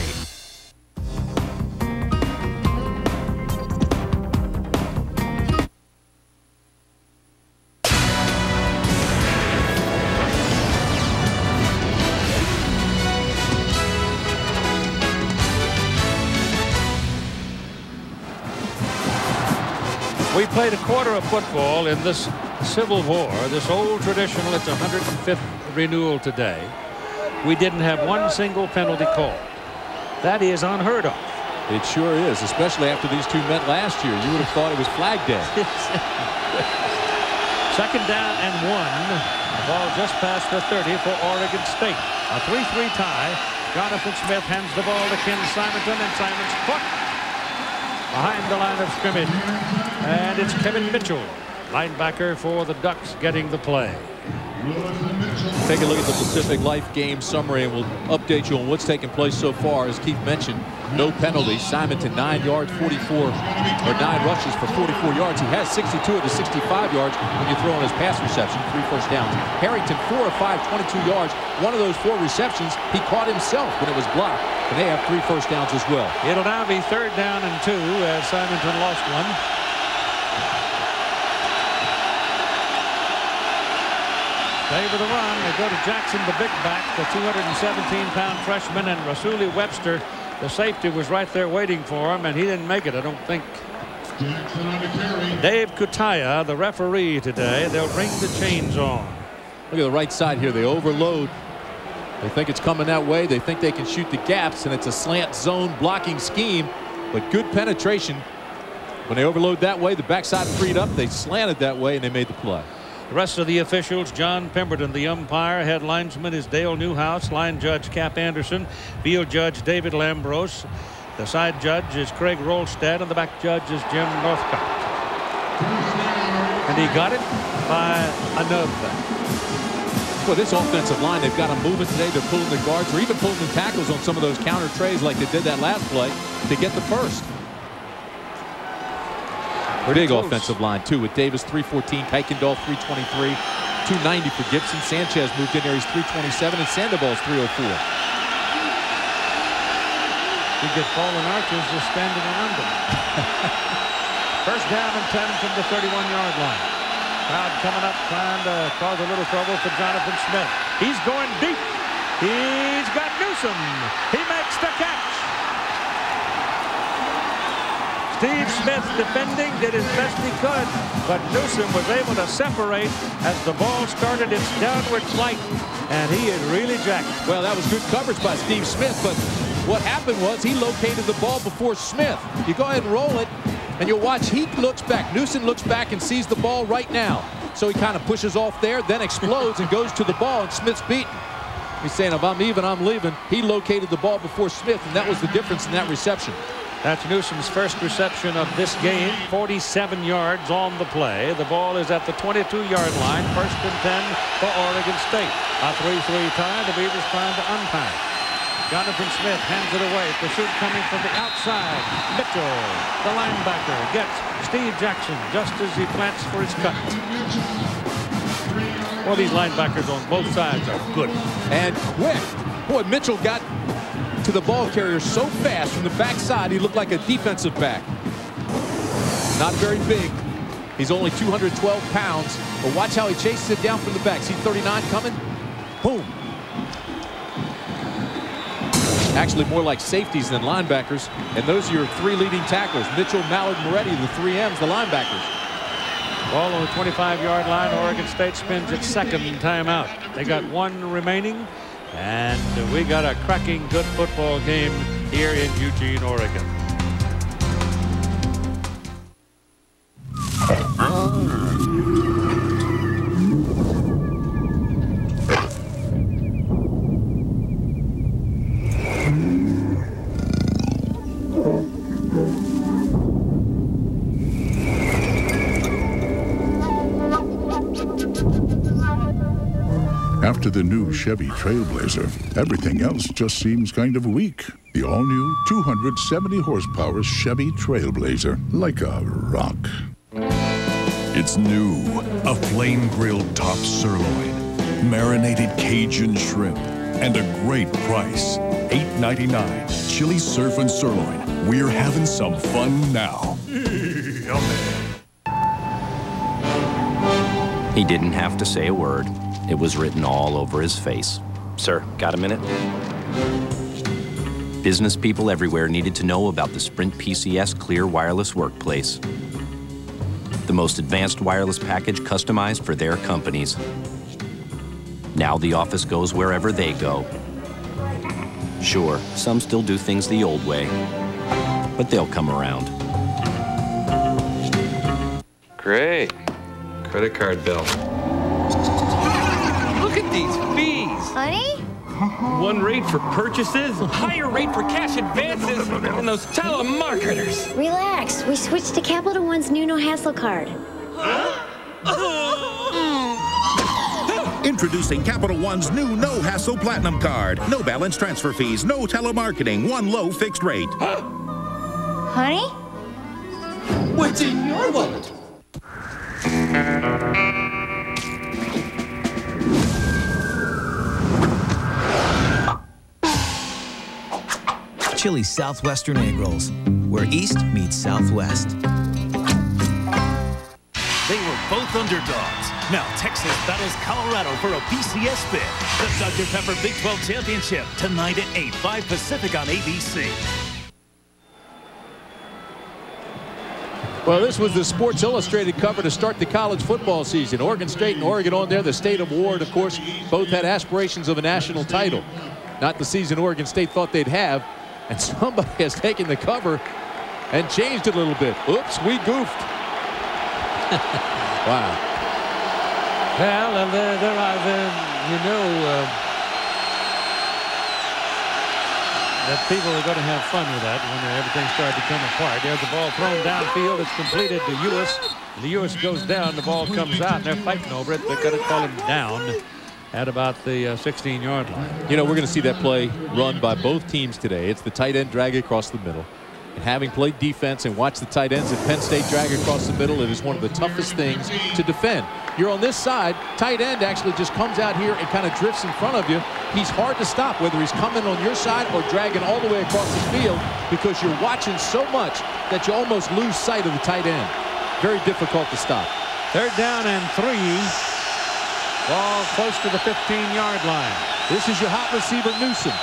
Speaker 1: We played a quarter of football in this Civil War, this old traditional. It's 105th renewal today. We didn't have one single penalty call. That is unheard of.
Speaker 3: It sure is, especially after these two met last year. You would have thought it was Flag Day.
Speaker 1: Second down and 1. The ball just past the 30 for Oregon State. A 3-3 tie. Jonathan Smith hands the ball to Ken Simonton, and Simon's caught behind the line of scrimmage. And it's Kevin Mitchell, linebacker for the Ducks, getting the play.
Speaker 3: Take a look at the Pacific Life game summary, and we'll update you on what's taken place so far. As Keith mentioned, no penalties. Simonton 9 yards, 9 rushes for 44 yards. He has 62 of the 65 yards when you throw on his pass reception, 3 first downs. Harrington 4 of 5, 22 yards. One of those 4 receptions he caught himself when it was blocked. And they have 3 first downs as well.
Speaker 1: It'll now be 3rd down and 2 as Simonton lost one. Stay with the run. They go to Jackson, the big back, the 217-pound freshman, and Rasuli Webster, the safety, was right there waiting for him, and he didn't make it, I don't think. Dave Kutaya, the referee today. They'll bring the chains on.
Speaker 3: Look at the right side here. They overload. They think it's coming that way. They think they can shoot the gaps, and it's a slant zone blocking scheme, but good penetration. When they overload that way, the backside freed up. They slanted that way, and they made the play.
Speaker 1: The rest of the officials: John Pemberton, the umpire. Head linesman is Dale Newhouse. Line judge Cap Anderson. Field judge David Lambros. The side judge is Craig Rolstad, and the back judge is Jim Northcott. And he got it by enough.
Speaker 3: Well, this offensive line, they've got them moving today. They're pulling the guards, or even pulling the tackles on some of those counter trays like they did that last play to get the first. Big offensive line, too, with Davis 314, Kuykendall 323, 290 for Gibson. Sanchez moved in there, he's 327, and Sandoval's 304.
Speaker 1: You get fallen arches just standing around them. First down and 10 from the 31-yard line. Crowd coming up, trying to cause a little trouble for Jonathan Smith. He's going deep. He's got Newsom. He makes the catch. Steve Smith defending, did his best he could, but Newsom was able to separate as the ball started its downward flight, and he is really jacked.
Speaker 3: Well, that was good coverage by Steve Smith, but What happened was he located the ball before Smith. You go ahead and roll it, and you'll watch he looks back. Newsom looks back and sees the ball right now. So he kind of pushes off there, then explodes and goes to the ball, and Smith's beaten. He's saying, if I'm even, I'm leaving. He located the ball before Smith, and that was the difference in that reception.
Speaker 1: That's Newsom's first reception of this game. 47 yards on the play. The ball is at the 22-yard line. 1st and 10 for Oregon State. A 3-3 tie. The Beavers trying to untie. Jonathan Smith hands it away. Pursuit coming from the outside. Mitchell, the linebacker, gets Steve Jackson just as he plants for his cut. Well, these linebackers on both sides are good.
Speaker 3: And quick. Boy, Mitchell got to the ball carrier so fast from the backside, he looked like a defensive back. Not very big. He's only 212 pounds. But watch how he chases it down from the back. See 39 coming? Boom. Actually, more like safeties than linebackers. And those are your 3 leading tacklers. Mitchell, Mallard, Moretti, the 3 M's, the linebackers.
Speaker 1: Ball on the 25-yard line. Oregon State spins its 2nd timeout. They got 1 remaining. And we got a cracking good football game here in Eugene, Oregon.
Speaker 2: After the new Chevy Trailblazer, everything else just seems kind of weak. The all-new 270 horsepower Chevy Trailblazer, like a rock.
Speaker 9: It's new, a flame-grilled top sirloin, marinated Cajun shrimp, and a great price, $8.99. Chili Surf and Sirloin. We're having some fun now.
Speaker 16: He didn't have to say a word. It was written all over his face. Sir, got a minute? Business people everywhere needed to know about the Sprint PCS Clear Wireless Workplace. The most advanced wireless package customized for their companies. Now the office goes wherever they go. Sure, some still do things the old way, but they'll come around.
Speaker 17: Great. Credit card bill.
Speaker 19: Look at these fees.
Speaker 23: Honey?
Speaker 19: One rate for purchases, higher rate for cash advances, and those telemarketers.
Speaker 23: Relax. We switched to Capital One's new no hassle card.
Speaker 27: Introducing Capital One's new No Hassle Platinum Card. No balance transfer fees, no telemarketing, one low fixed rate.
Speaker 23: Honey?
Speaker 19: What's in your wallet?
Speaker 20: Chili's Southwestern Egg Rolls, where East meets Southwest.
Speaker 21: They were both underdogs. Now Texas battles Colorado for a BCS bid. The Dr. Pepper Big 12 Championship, tonight at 8, 5 Pacific on ABC.
Speaker 3: Well, this was the Sports Illustrated cover to start the college football season. Oregon State and Oregon on there. The State of Ward, of course, both had aspirations of a national title. Not the season Oregon State thought they'd have. And somebody has taken the cover and changed it a little bit. Oops, we goofed. Wow.
Speaker 1: Well, and there are then, that people are going to have fun with that when everything started to come apart. There's the ball thrown downfield. It's completed to Ewis. The Ewis goes down. The ball comes out, and they're fighting over it. They're going to call him down at about the 16-yard line.
Speaker 3: You know, we're going to see that play run by both teams today. It's the tight end drag across the middle. And having played defense and watched the tight ends at Penn State drag across the middle, it is one of the toughest things to defend. You're on this side, tight end actually just comes out here and kind of drifts in front of you. He's hard to stop, whether he's coming on your side or dragging all the way across the field, because you're watching so much that you almost lose sight of the tight end. Very difficult to stop.
Speaker 1: 3rd down and 3. Ball close to the 15-yard line.
Speaker 3: This is your hot receiver, Newsom.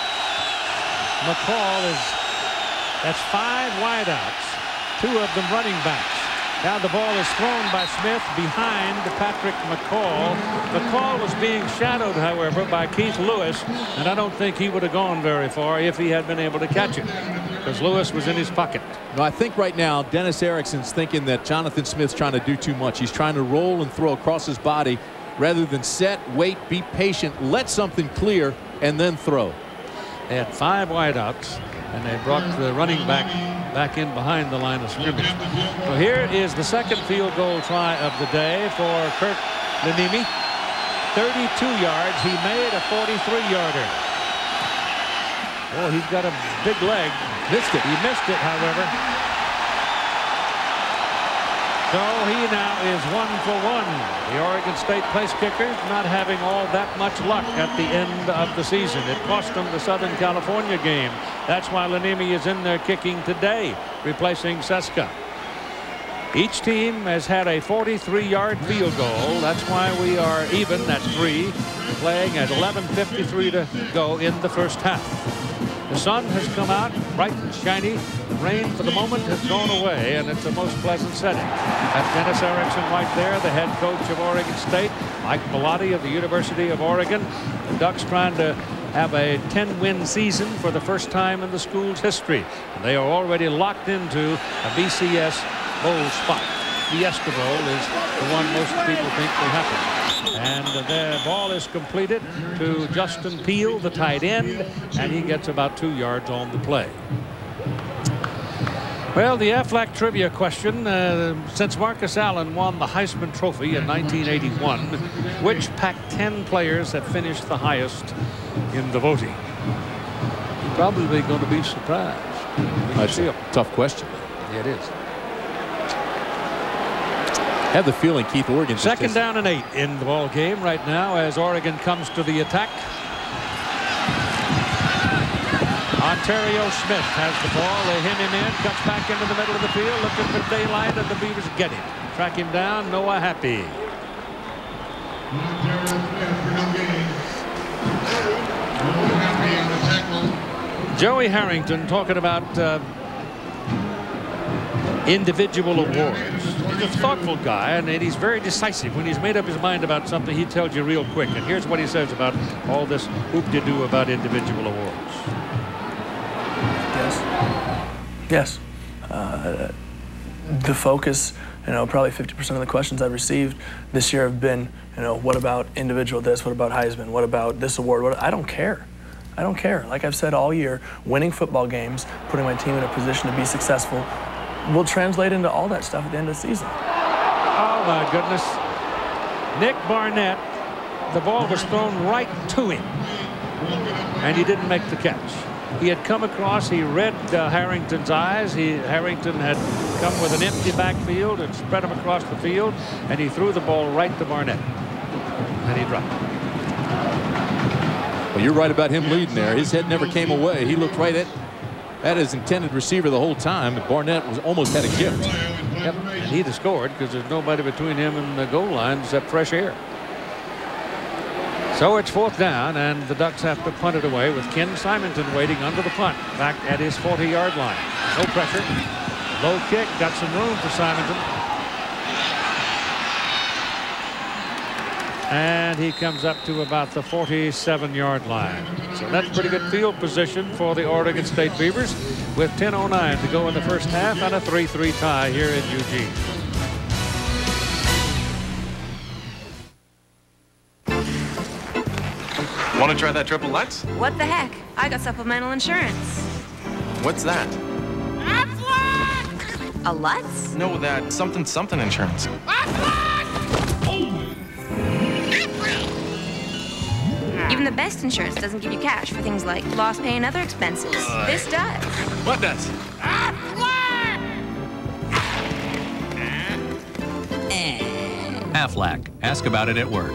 Speaker 1: McCall that's 5 wideouts, 2 of them running backs. Now the ball is thrown by Smith behind Patrick McCall. McCall was being shadowed, however, by Keith Lewis, and I don't think he would have gone very far if he had been able to catch it, because Lewis was in his pocket.
Speaker 3: No, I think right now Dennis Erickson's thinking that Jonathan Smith's trying to do too much. He's trying to roll and throw across his body rather than set, wait, be patient, let something clear, and then throw.
Speaker 1: They had 5 wideouts, and they brought the running back in behind the line of scrimmage. So here is the second field goal try of the day for Kirk Lanimi. 32 yards. He made a 43-yarder. Oh, he's got a big leg.
Speaker 3: Missed it.
Speaker 1: He missed it, however. So he now is 1 for 1. The Oregon State place kickers not having all that much luck at the end of the season. It cost them the Southern California game. That's why Lanimi is in there kicking today, replacing Seska. Each team has had a 43-yard field goal. That's why we are even at 3, playing at 11:53 to go in the first half. The sun has come out bright and shiny. The rain for the moment has gone away, and it's a most pleasant setting. That's Dennis Erickson right there, the head coach of Oregon State. Mike Bellotti of the University of Oregon. The Ducks trying to have a 10-win season for the first time in the school's history. And they are already locked into a BCS bowl spot. Fiesta Bowl is the one most people think will happen. And the ball is completed to Justin Peel, the tight end, and he gets about 2 yards on the play. Well, the Aflac trivia question, since Marcus Allen won the Heisman Trophy in 1981, which Pac-10 players have finished the highest in the voting? You're probably going to be surprised.
Speaker 3: That's a tough question.
Speaker 1: Yeah, it is.
Speaker 3: I have the feeling Keith Oregon.
Speaker 1: Second down and 8 in the ball game right now as Oregon comes to the attack. Ontario Smith has the ball. They hem him in, cuts back into the middle of the field, looking for daylight, and the Beavers get him. Track him down. Noah Happy. Joey Harrington talking about individual awards. He's a thoughtful guy, and he's very decisive. When he's made up his mind about something, he tells you real quick. And here's what he says about all this hoop-de-doo about individual awards.
Speaker 4: Yes. The focus, probably 50% of the questions I've received this year have been, what about individual this? What about Heisman? What about this award? I don't care. I don't care. Like I've said all year, winning football games, putting my team in a position to be successful, will translate into all that stuff at the end of the season.
Speaker 1: Oh, my goodness. Nick Barnett, the ball was thrown right to him, and he didn't make the catch. He had come across, he read Harrington's eyes. Harrington had come with an empty backfield and spread him across the field, and he threw the ball right to Barnett, and he dropped it.
Speaker 3: Well, you're right about him leading there. His head never came away. He looked right at his intended receiver the whole time. Barnett was almost had a gift.
Speaker 1: Yep, and he'd have scored because there's nobody between him and the goal line except fresh air. So it's 4th down, and the Ducks have to punt it away with Ken Simonton waiting under the punt back at his 40-yard line. No pressure. Low kick. Got some room for Simonton. And he comes up to about the 47-yard line. So that's pretty good field position for the Oregon State Beavers with 10:09 to go in the first half and a 3-3 tie here in Eugene.
Speaker 10: Want to try that triple Lutz?
Speaker 5: What the heck? I got supplemental insurance.
Speaker 10: What's that?
Speaker 5: A Lutz?
Speaker 10: No, that something insurance.
Speaker 5: Even the best insurance doesn't give you cash for things like lost pay and other expenses. This does.
Speaker 10: What does?
Speaker 15: Aflac. Ask about it at work.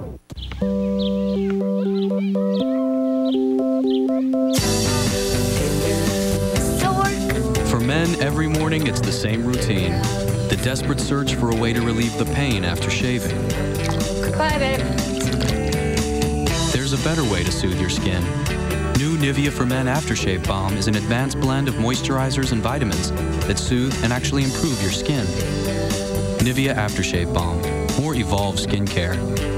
Speaker 15: For men, every morning it's the same routine. The desperate search for a way to relieve the pain after shaving.
Speaker 5: Bye, babe.
Speaker 15: There's a better way to soothe your skin. New
Speaker 6: new Nivea for Men Aftershave Balm is an advanced blend of moisturizers and vitamins that soothe and actually improve your skin. Nivea Aftershave Balm. More evolved skincare.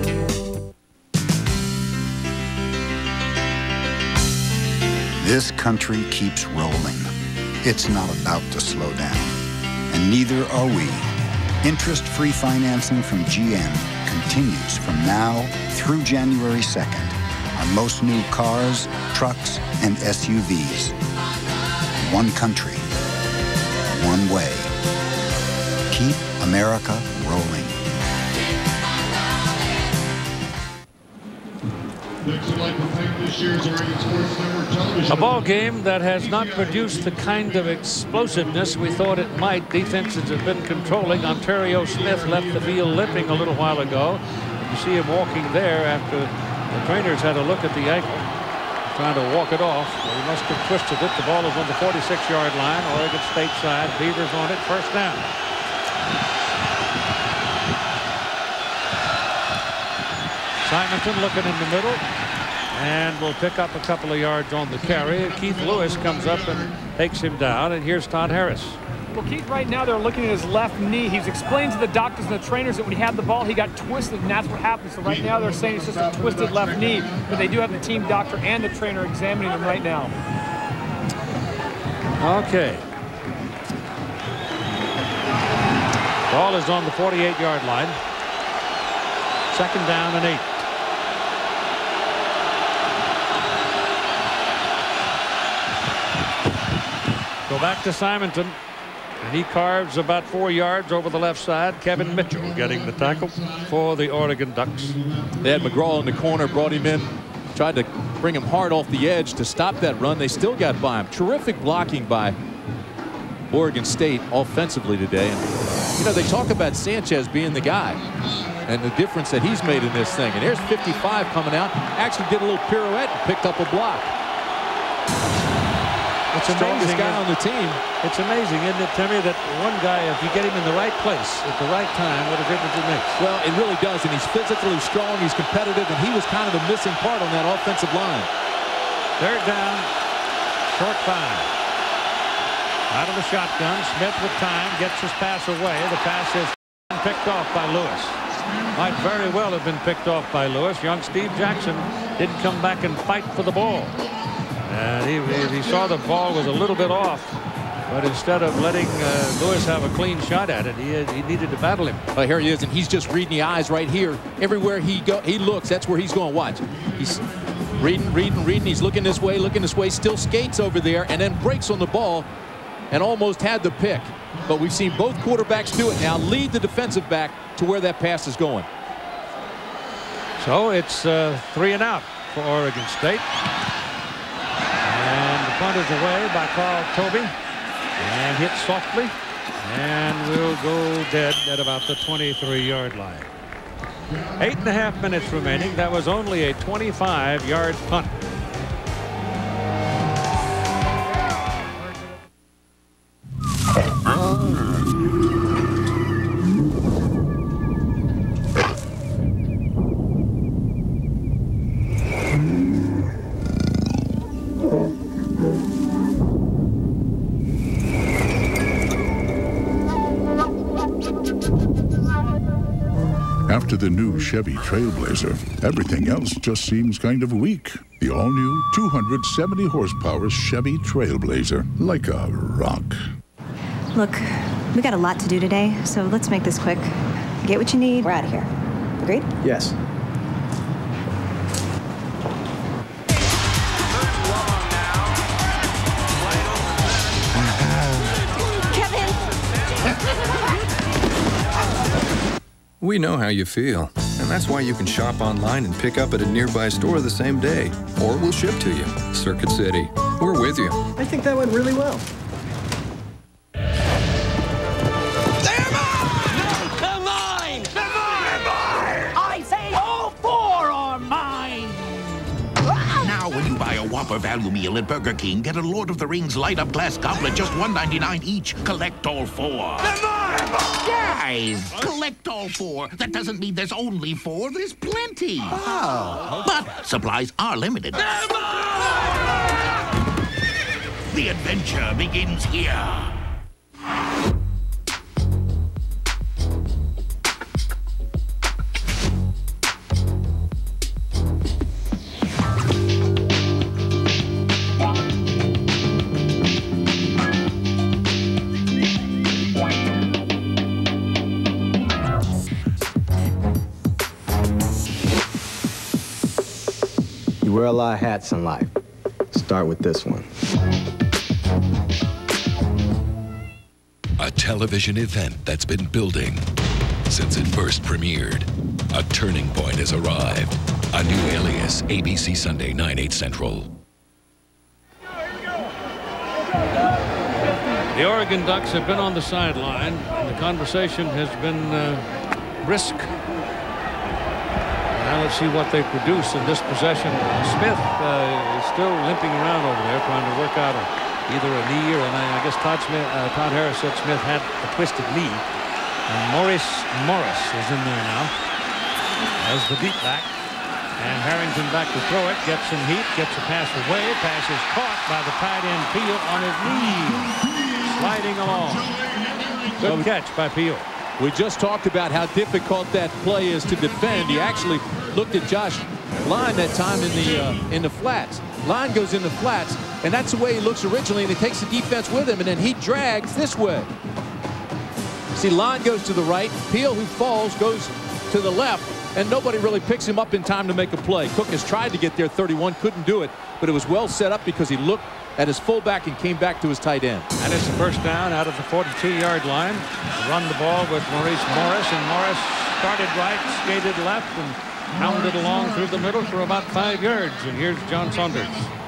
Speaker 7: This country keeps rolling. It's not about to slow down. And neither are we. Interest-free financing from GM continues from now through January 2nd on most new cars, trucks, and SUVs. One country, one way. Keep America rolling.
Speaker 1: A ball game that has not produced the kind of explosiveness we thought it might. Defenses have been controlling. Ontario Smith left the field limping a little while ago. You see him walking there after the trainers had a look at the ankle, trying to walk it off. He must have twisted it. The ball is on the 46-yard line. Oregon State side. Beavers on it. First down. Simonton looking in the middle and will pick up a couple of yards on the carry. Keith Lewis comes up and takes him down, and here's Todd Harris.
Speaker 18: Well, Keith, right now they're looking at his left knee. He's explained to the doctors and the trainers that when he had the ball, he got twisted, and that's what happened. So right now they're saying it's just a twisted left knee, but they do have the team doctor and the trainer examining him right now.
Speaker 1: Okay. Ball is on the 48-yard line. Second down and 8. Go back to Simonton, and he carves about 4 yards over the left side. Kevin Mitchell getting the tackle for the Oregon Ducks.
Speaker 3: They had McGraw in the corner, brought him in, tried to bring him hard off the edge to stop that run. They still got by him. Terrific blocking by Oregon State offensively today. And, you know, they talk about Sanchez being the guy and the difference that he's made in this thing. And there's 55 coming out. Actually did a little pirouette and picked up a block.
Speaker 1: It's
Speaker 3: strongest
Speaker 1: amazing
Speaker 3: guy on the team.
Speaker 1: It's amazing, isn't it, Timmy, that one guy, if you get him in the right place at the right time, what a difference it makes.
Speaker 3: Well, it really does, and he's physically strong, he's competitive, and he was kind of the missing part on that offensive line.
Speaker 1: Third down, short 5. Out of the shotgun, Smith with time, gets his pass away. The pass is picked off by Lewis. Might very well have been picked off by Lewis. Young Steve Jackson didn't come back and fight for the ball. And he saw the ball was a little bit off, but instead of letting Lewis have a clean shot at it, he needed to battle him.
Speaker 3: Well, here he is, and he's just reading the eyes right here. Everywhere he looks, that's where he's going. Watch. He's reading. He's looking this way, still skates over there, and then breaks on the ball and almost had the pick. But we've seen both quarterbacks do it now, lead the defensive back to where that pass is going.
Speaker 1: So it's 3 and out for Oregon State. And the punt is away by Carl Tobey and hit softly and will go dead at about the 23-yard line. 8.5 minutes remaining. That was only a 25-yard punt.
Speaker 2: After the new Chevy Trailblazer, everything else just seems kind of weak. The all-new 270 horsepower Chevy Trailblazer, like a rock.
Speaker 22: Look, we got a lot to do today, so let's make this quick. Get what you need, we're out of here. Agreed?
Speaker 8: Yes.
Speaker 11: We know how you feel, and that's why you can shop online and pick up at a nearby store the same day, or we'll ship to you. Circuit City, we're with you.
Speaker 8: I think that went really well.
Speaker 10: They're mine! I say all 4 are mine!
Speaker 27: Now, when you buy a Whopper value meal at Burger King, get a Lord of the Rings light-up glass goblet, just $1.99 each. Collect all 4. Guys, collect all 4. That doesn't mean there's only 4. There's plenty. Oh. But supplies are limited.
Speaker 10: They're mine!
Speaker 27: The adventure begins here.
Speaker 9: You wear a lot of hats in life. Start with this one.
Speaker 12: A television event that's been building since it first premiered. A turning point has arrived. A new Alias, ABC Sunday, 9/8 Central.
Speaker 1: The Oregon Ducks have been on the sideline, and the conversation has been brisk. Now let's see what they produce in this possession. Smith is still limping around over there, trying to work out either a knee or I guess Todd Harris said Smith had a twisted knee. And Maurice Morris is in there now as the deep back. And Harrington back to throw it, gets some heat, gets a pass away. Pass is caught by the tight end Peel on his knee, sliding along. Good catch by Peel.
Speaker 3: We just talked about how difficult that play is to defend. He actually looked at Josh Line that time in the flats. Line goes in the flats, and that's the way he looks originally, and he takes the defense with him, and then he drags this way. See, Line goes to the right. Peel, who falls, goes to the left, and nobody really picks him up in time to make a play. Cook has tried to get there, 31, couldn't do it, but it was well set up because he looked at his fullback and came back to his tight end.
Speaker 1: And it's a first down out of the 42-yard line. Run the ball with Maurice Morris, and Morris started right, skated left, and pounded along through the middle for about 5 yards. And here's John Saunders.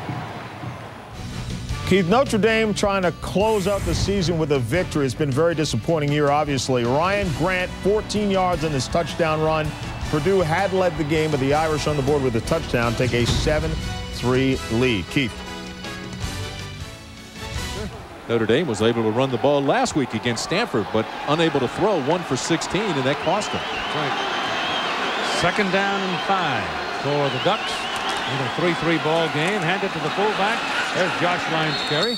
Speaker 13: Keith, Notre Dame trying to close out the season with a victory. It's been a very disappointing year, obviously. Ryan Grant, 14 yards on his touchdown run. Purdue had led the game, but the Irish on the board with a touchdown take a 7-3 lead. Keith.
Speaker 3: Notre Dame was able to run the ball last week against Stanford, but unable to throw, 1 for 16, and that cost them.
Speaker 1: That's right. Second down and 5 for the Ducks. In a 3-3 ball game, handed to the fullback. There's Josh Lyne's carry.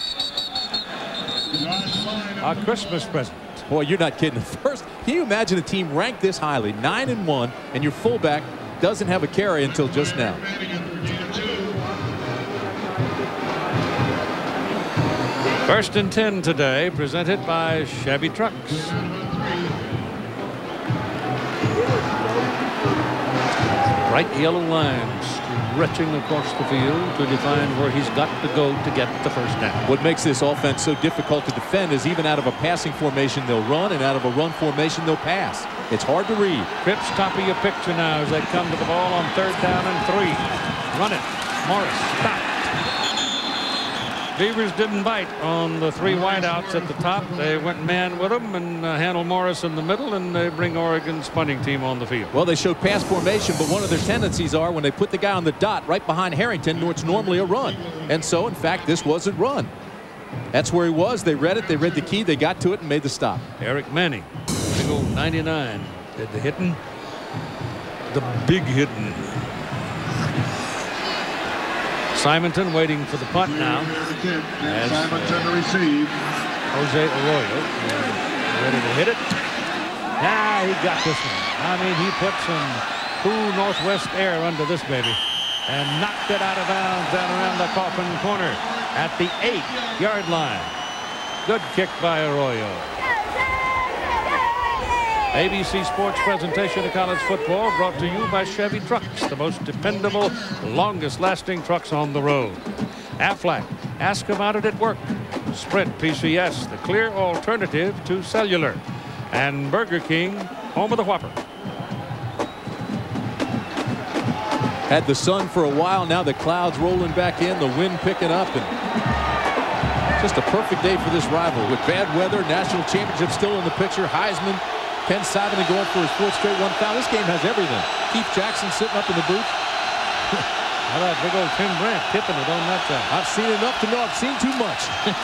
Speaker 1: A Christmas present.
Speaker 3: Boy, you're not kidding. First, can you imagine a team ranked this highly, 9-1, and your fullback doesn't have a carry until just now?
Speaker 1: First and 10 today, presented by Chevy Trucks. Bright yellow lines stretching across the field to define where he's got to go to get the first down.
Speaker 3: What makes this offense so difficult to defend is even out of a passing formation they'll run, and out of a run formation they'll pass. It's hard to read.
Speaker 1: Cripps, top of your picture now as they come to the ball on 3rd down and 3. Run it. Morris stopped. Beavers didn't bite on the 3 wideouts at the top. They went man with them and handled Morris in the middle, and they bring Oregon's punting team on the field.
Speaker 3: Well, they showed pass formation, but one of their tendencies are when they put the guy on the dot right behind Harrington, it's normally a run. And so, in fact, this wasn't run. That's where he was. They read it. They read the key. They got to it and made the stop.
Speaker 1: Eric Manning, big old 99, did the hitting. The big hitting. Simonton waiting for the punt now.
Speaker 2: Simonton to receive.
Speaker 1: Jose Arroyo ready to hit it. He got this one. I mean, he put some cool northwest air under this baby and knocked it out of bounds down around the coffin corner at the 8-yard line. Good kick by Arroyo. ABC Sports presentation of college football brought to you by Chevy Trucks, the most dependable, longest-lasting trucks on the road. Aflac, ask about it at work. Sprint PCS, the clear alternative to cellular. And Burger King, home of the Whopper.
Speaker 3: Had the sun for a while, now the clouds rolling back in, the wind picking up, and just a perfect day for this rival. With bad weather, national championship still in the picture, Heisman, Ken Savonie going for his 4th straight 1 foul. This game has everything. Keith Jackson sitting up in the booth.
Speaker 1: How about big old Tim Brandt tipping it on that side?
Speaker 3: I've seen enough to know I've seen too much.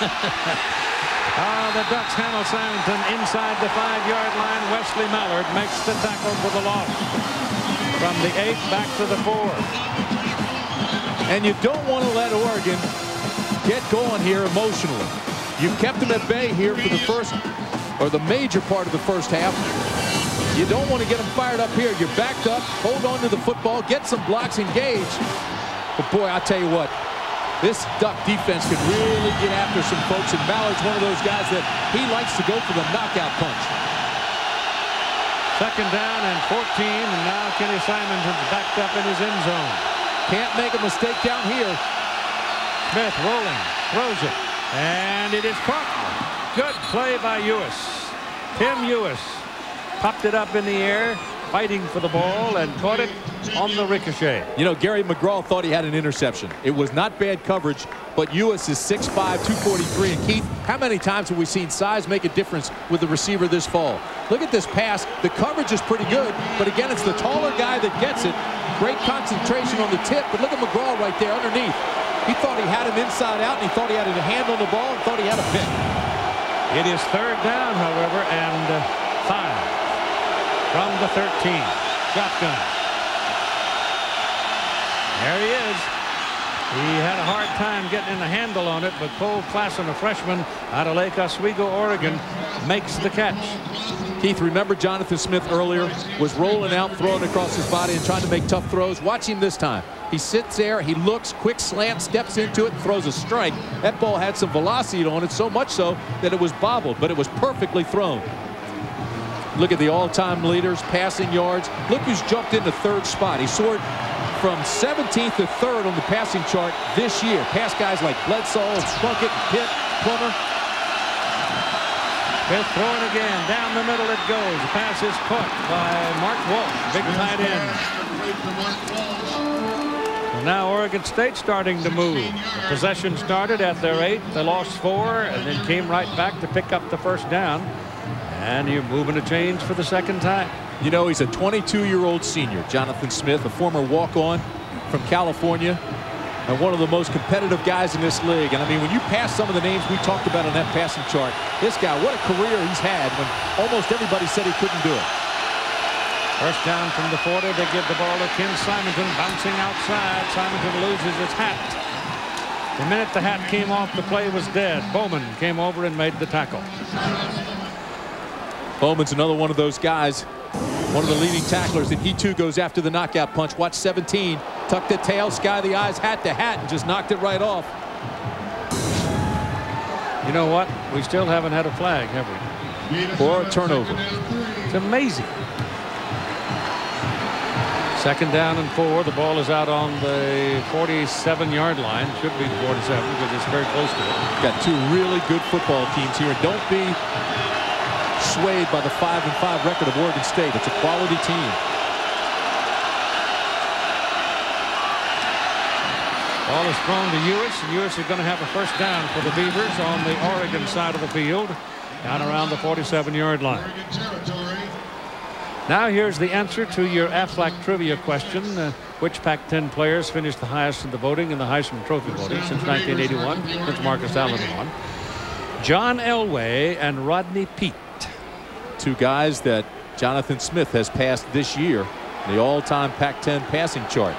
Speaker 1: The Ducks handle Simonton inside the 5-yard line. Wesley Mallard makes the tackle for the loss. From the 8 back to the 4.
Speaker 3: And you don't want to let Oregon get going here emotionally. You kept them at bay here for the first, or the major part of the first half. You don't want to get them fired up here. You're backed up, hold on to the football, get some blocks, engage. But boy, I'll tell you what, this Duck defense could really get after some folks, and Mallard's one of those guys that he likes to go for the knockout punch.
Speaker 1: Second down and 14, and now Kenny Simonton's backed up in his end zone.
Speaker 3: Can't make a mistake down here.
Speaker 1: Smith rolling, throws it, and it is caught. Good play by Ewis. Tim Ewis popped it up in the air, fighting for the ball, and caught it on the ricochet.
Speaker 3: You know, Gary McGraw thought he had an interception. It was not bad coverage, but Ewis is 6'5", 243. And Keith, how many times have we seen size make a difference with the receiver this fall? Look at this pass. The coverage is pretty good, but again, it's the taller guy that gets it. Great concentration on the tip, but look at McGraw right there underneath. He thought he had him inside out, and he thought he had a hand on the ball, and thought he had a pick.
Speaker 1: It is third down, however, and 5 from the 13. Shotgun. There he is. He had a hard time getting in the handle on it, but Cole Klassen, a freshman out of Lake Oswego, Oregon, makes the catch.
Speaker 3: Keith, remember Jonathan Smith earlier was rolling out, throwing across his body and trying to make tough throws. Watch him this time. He sits there, he looks, quick slant, steps into it, throws a strike. That ball had some velocity on it, so much so that it was bobbled, but it was perfectly thrown. Look at the all-time leaders, passing yards. Look who's jumped into third spot. He soared from 17th to 3rd on the passing chart this year. Past guys like Bledsoe, Plunkett, Pitt, Plummer.
Speaker 1: Smith throwing again. Down the middle it goes. The pass is caught by Mark Walsh, big tight end. Well, now Oregon State starting to move. The possession started at their 8. They lost 4 and then came right back to pick up the first down. And you're moving a change for the second time.
Speaker 3: You know, he's a 22-year-old senior, Jonathan Smith, a former walk-on from California, and one of the most competitive guys in this league. And I mean, when you pass some of the names we talked about on that passing chart, this guy, what a career he's had when almost everybody said he couldn't do it.
Speaker 1: First down from the 40. They give the ball to Ken Simonton, bouncing outside. Simonton loses his hat. The minute the hat came off, the play was dead. Bowman came over and made the tackle.
Speaker 3: Bowman's another one of those guys, one of the leading tacklers, and he too goes after the knockout punch. Watch 17, tuck the tail, sky the eyes, hat to hat, and just knocked it right off.
Speaker 1: You know what? We still haven't had a flag, have we?
Speaker 3: Or a turnover.
Speaker 1: It's amazing. Second down and 4. The ball is out on the 47-yard line. Should be 47 because it's very close to it.
Speaker 3: Got two really good football teams here. And don't be swayed by the 5-5 record of Oregon State. It's a quality team.
Speaker 1: Ball is thrown to Ewis, and Ewis is going to have a first down for the Beavers on the Oregon side of the field, down around the 47-yard line. Now here's the answer to your Aflac trivia question. Which Pac-10 players finished the highest in the voting in the Heisman Trophy voting since 1981, since Marcus Allen won? John Elway and Rodney Peete.
Speaker 3: Two guys that Jonathan Smith has passed this year, the all-time Pac-10 passing chart.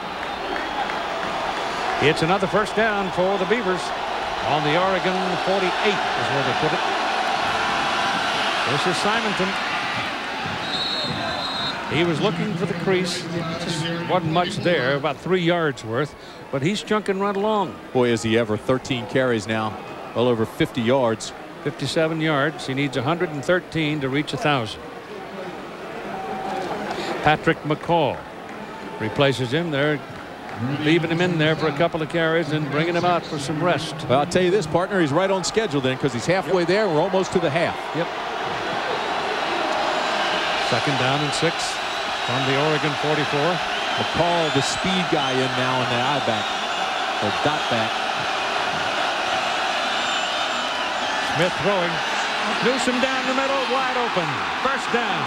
Speaker 1: It's another first down for the Beavers on the Oregon 48 is where they put it. This is Simonton. He was looking for the crease. Just wasn't much there, about 3 yards worth, but he's chunking right along.
Speaker 3: Boy, is he ever. 13 carries now, well over 50 yards.
Speaker 1: 57 yards. He needs 113 to reach 1,000. Patrick McCall replaces him. They're leaving him in there for a couple of carries and bringing him out for some rest.
Speaker 3: Well, I'll tell you this, partner, he's right on schedule then because he's halfway there. We're almost to the half.
Speaker 1: Yep. Second down and 6 from the Oregon 44.
Speaker 3: McCall, the speed guy in now in the I-back, or dot back.
Speaker 1: Smith throwing. Newsome down the middle, wide open. First down.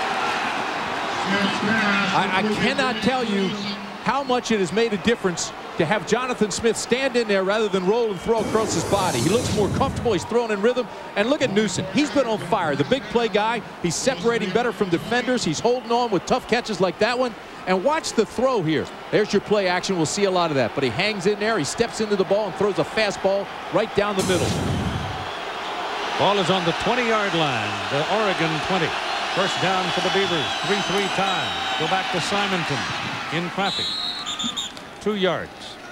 Speaker 3: I cannot tell you how much it has made a difference to have Jonathan Smith stand in there rather than roll and throw across his body. He looks more comfortable. He's throwing in rhythm. And look at Newsom. He's been on fire. The big play guy. He's separating better from defenders. He's holding on with tough catches like that one. And watch the throw here. There's your play action. We'll see a lot of that. But he hangs in there. He steps into the ball and throws a fastball right down the middle.
Speaker 1: Ball is on the 20-yard line. The Oregon 20. First down for the Beavers. 3-3 tie. Go back to Simonton in traffic. 2 yards.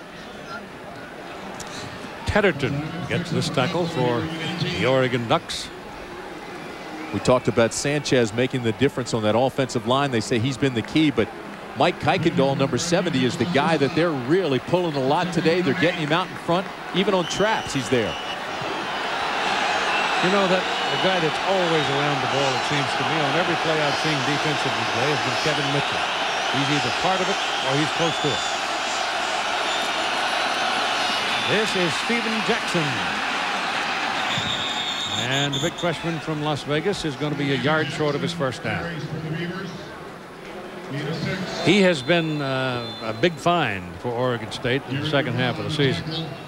Speaker 1: Tedderton gets this tackle for the Oregon Ducks.
Speaker 3: We talked about Sanchez making the difference on that offensive line. They say he's been the key, but Mike Kuykendall, number 70, is the guy that they're really pulling a lot today. They're getting him out in front. Even on traps, he's there.
Speaker 1: You know, that the guy that's always around the ball, it seems to me, on every play I've seen defensively play has been Kevin Mitchell. He's either part of it or he's close to it. This is Steven Jackson. And the big freshman from Las Vegas is going to be a yard short of his first down. He has been a big find for Oregon State in the second half of the season.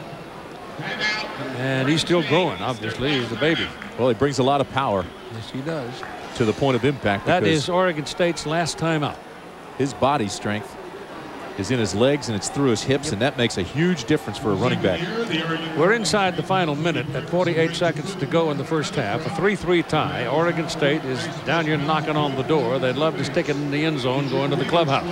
Speaker 1: And he's still growing, obviously. He's a baby.
Speaker 3: Well, he brings a lot of power.
Speaker 1: Yes, he does.
Speaker 3: To the point of impact.
Speaker 1: That is Oregon State's last time out.
Speaker 3: His body strength is in his legs and it's through his hips, and that makes a huge difference for a running back.
Speaker 1: We're inside the final minute at 48 seconds to go in the first half. A 3-3 tie. Oregon State is down here knocking on the door. They'd love to stick it in the end zone, go into the clubhouse.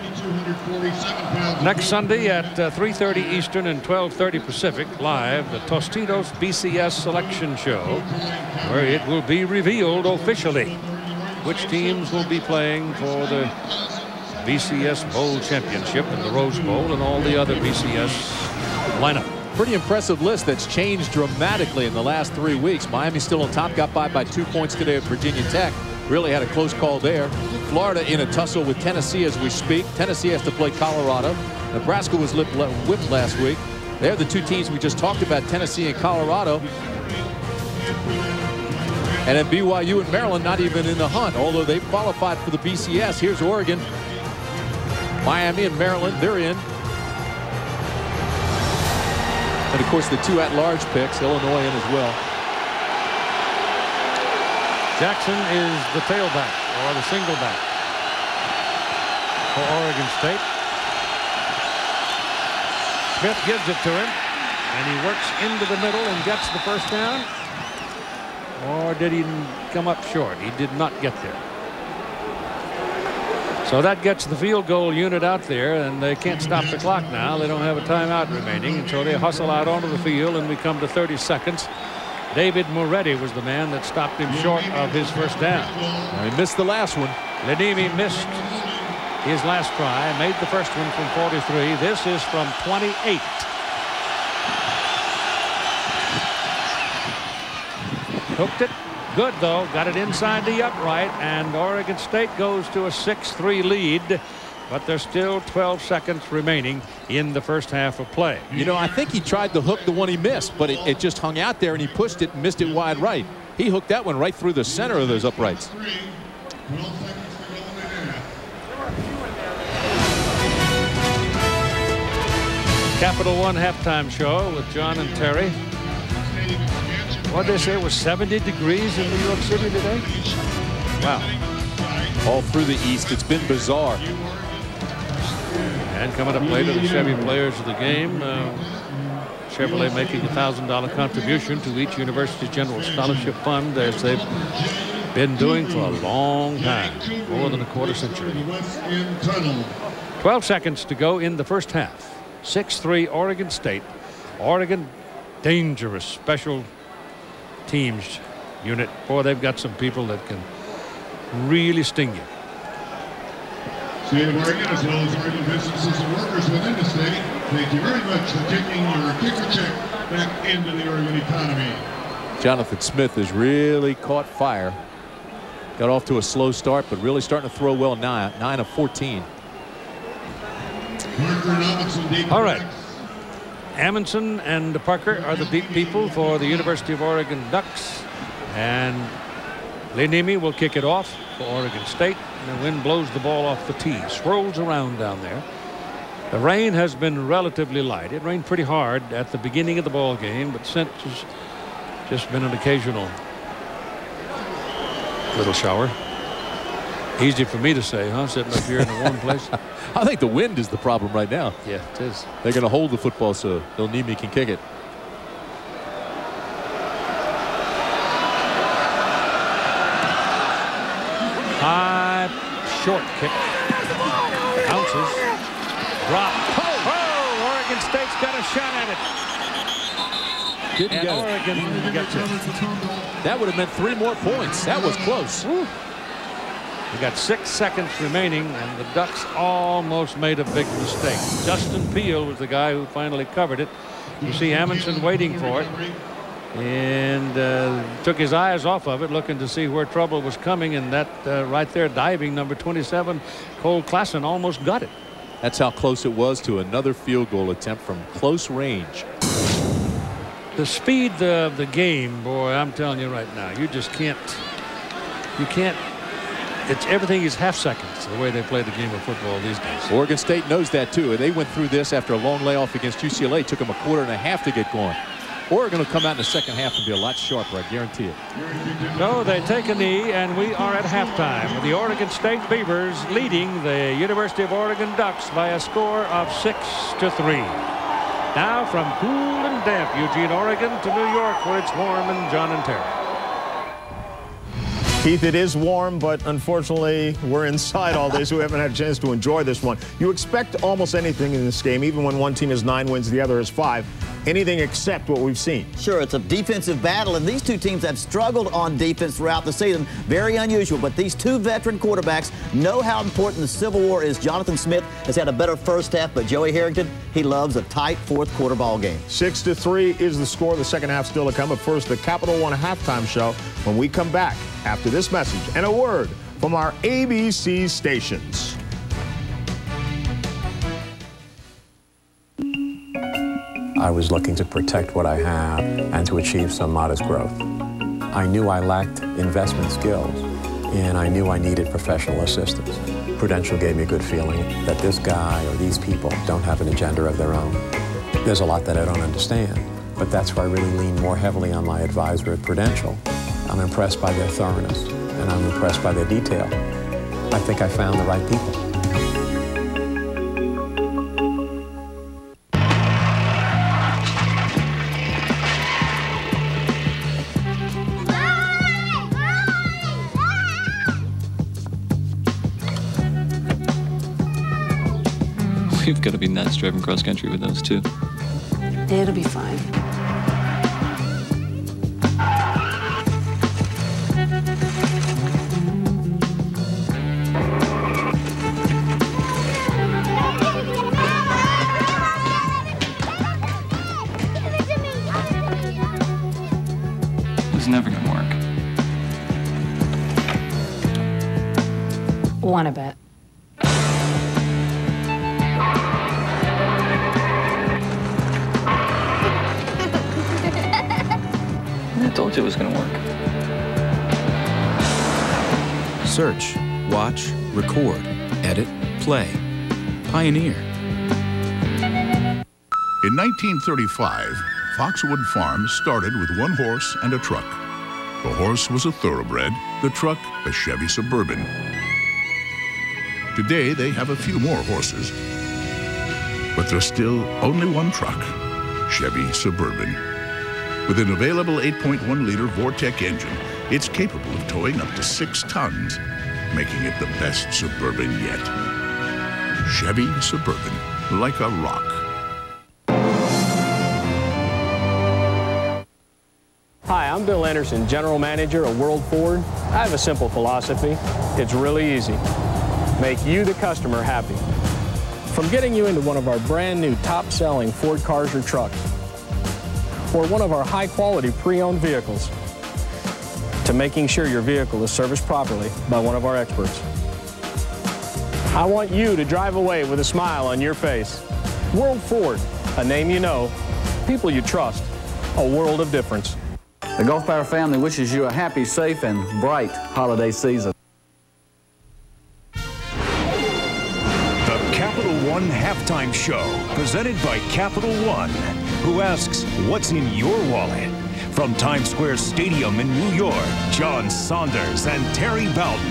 Speaker 1: Next Sunday at 3:30 Eastern and 12:30 Pacific, live, the Tostitos BCS Selection Show, where it will be revealed officially which teams will be playing for the BCS Bowl Championship and the Rose Bowl and all the other BCS lineup.
Speaker 3: Pretty impressive list that's changed dramatically in the last 3 weeks. Miami still on top, got by 2 points today at Virginia Tech. Really had a close call there. Florida in a tussle with Tennessee as we speak. Tennessee has to play Colorado. Nebraska was whipped last week. They're the two teams we just talked about, Tennessee and Colorado. And then BYU and Maryland not even in the hunt, although they've qualified for the BCS. Here's Oregon. Miami and Maryland, they're in. And of course the two at-large picks, Illinois in as well.
Speaker 1: Jackson is the tailback or the single back for Oregon State. Smith gives it to him and he works into the middle and gets the first down. Or did he come up short? He did not get there. So that gets the field goal unit out there, and they can't stop the clock now. They don't have a timeout remaining, and so they hustle out onto the field, and we come to 30 seconds. David Moretti was the man that stopped him short of his first down.
Speaker 3: He missed the last one.
Speaker 1: Lenimi missed his last try, made the first one from 43. This is from 28. Hooked it. Good, though. Got it inside the upright, and Oregon State goes to a 6-3 lead. But there's still 12 seconds remaining in the first half of play.
Speaker 3: You know, I think he tried to hook the one he missed, but it just hung out there, and he pushed it and missed it wide right. He hooked that one right through the center of those uprights.
Speaker 1: Capital One halftime show with John and Terry. What did they say, it was 70 degrees in New York City today? Wow.
Speaker 3: All through the East, it's been bizarre.
Speaker 1: And coming up later, the Chevy players of the game. Chevrolet making a $1,000 contribution to each University General Scholarship Fund, as they've been doing for a long time, more than a quarter century. 12 seconds to go in the first half. 6-3 Oregon State. Oregon, dangerous special teams unit. Boy, they've got some people that can really sting you.
Speaker 2: State of Oregon, as well as Oregon businesses and workers within the state, thank you very much for taking your kicker check back into the Oregon economy.
Speaker 3: Jonathan Smith has really caught fire. Got off to a slow start, but really starting to throw well now. 9 of 14.
Speaker 1: All right. Amundsen and Parker are the deep people for the University of Oregon Ducks. And Lenimi will kick it off for Oregon State. And the wind blows the ball off the tee. Swirls around down there. The rain has been relatively light. It rained pretty hard at the beginning of the ball game, but since it's just been an occasional little shower. Easy for me to say, huh? Sitting up here in a warm place.
Speaker 3: I think the wind is the problem right now.
Speaker 1: Yeah, it is.
Speaker 3: They're going to hold the football so Nimi can kick it.
Speaker 1: High, short kick. Bounces. Drop. Oh, Oregon State's got a shot at it.
Speaker 3: Didn't get
Speaker 1: Oregon gets it.
Speaker 3: That would have meant 3 more points. That was close.
Speaker 1: We got 6 seconds remaining, and the Ducks almost made a big mistake. Justin Peel was the guy who finally covered it. You see Amundsen waiting for it, and took his eyes off of it, looking to see where trouble was coming, and that right there, diving number 27, Cole Klassen, almost got it.
Speaker 3: That's how close it was to another field goal attempt from close range.
Speaker 1: The speed of the game, boy, I'm telling you right now, you just can't. You can't. It's everything is half seconds the way they play the game of football these days.
Speaker 3: Oregon State knows that too. They went through this after a long layoff against UCLA. Took them a quarter and a half to get going. Oregon will come out in the second half and be a lot sharper, I guarantee it.
Speaker 1: So they take a knee, and we are at halftime with the Oregon State Beavers leading the University of Oregon Ducks by a score of 6-3. Now from cool and damp Eugene, Oregon to New York, where it's warm and John and Terry.
Speaker 13: Keith, it is warm, but unfortunately, we're inside all day, so we haven't had a chance to enjoy this one. You expect almost anything in this game, even when one team has 9 wins, the other has 5. Anything except what we've seen.
Speaker 14: Sure, it's a defensive battle, and these two teams have struggled on defense throughout the season. Very unusual, but these two veteran quarterbacks know how important the Civil War is. Jonathan Smith has had a better first half, but Joey Harrington, he loves a tight fourth quarter ball game.
Speaker 13: 6-3 is the score. The second half still to come. But first, the Capital One halftime show when we come back after this message and a word from our ABC stations.
Speaker 16: I was looking to protect what I have and to achieve some modest growth. I knew I lacked investment skills, and I knew I needed professional assistance. Prudential gave me a good feeling that this guy or these people don't have an agenda of their own. There's a lot that I don't understand, but that's where I really lean more heavily on my advisor at Prudential. I'm impressed by their thoroughness, and I'm impressed by their detail. I think I found the right people.
Speaker 6: We've got to be nuts driving cross country with those two.
Speaker 17: It'll be fine.
Speaker 6: It's never gonna work.
Speaker 17: Wanna bet?
Speaker 6: I told you it was going to work.
Speaker 23: Search, watch, record, edit, play. Pioneer.
Speaker 2: In 1935, Foxwood Farms started with 1 horse and a truck. The horse was a thoroughbred, the truck a Chevy Suburban. Today, they have a few more horses, but there's still only 1 truck, Chevy Suburban. With an available 8.1-liter Vortec engine, it's capable of towing up to 6 tons, making it the best Suburban yet. Chevy Suburban, like a rock.
Speaker 24: Hi, I'm Bill Anderson, General Manager of World Ford. I have a simple philosophy. It's really easy. Make you, the customer, happy. From getting you into one of our brand new top-selling Ford cars or trucks, or one of our high-quality pre-owned vehicles, to making sure your vehicle is serviced properly by one of our experts. I want you to drive away with a smile on your face. World Ford, a name you know, people you trust, a world of difference.
Speaker 25: The Gulf Power family wishes you a happy, safe, and bright holiday season.
Speaker 21: The Capital One halftime
Speaker 4: Halftime Show, presented by Capital One, who asks, what's in your wallet? From Times Square Stadium in New York, John Saunders and Terry Bowden.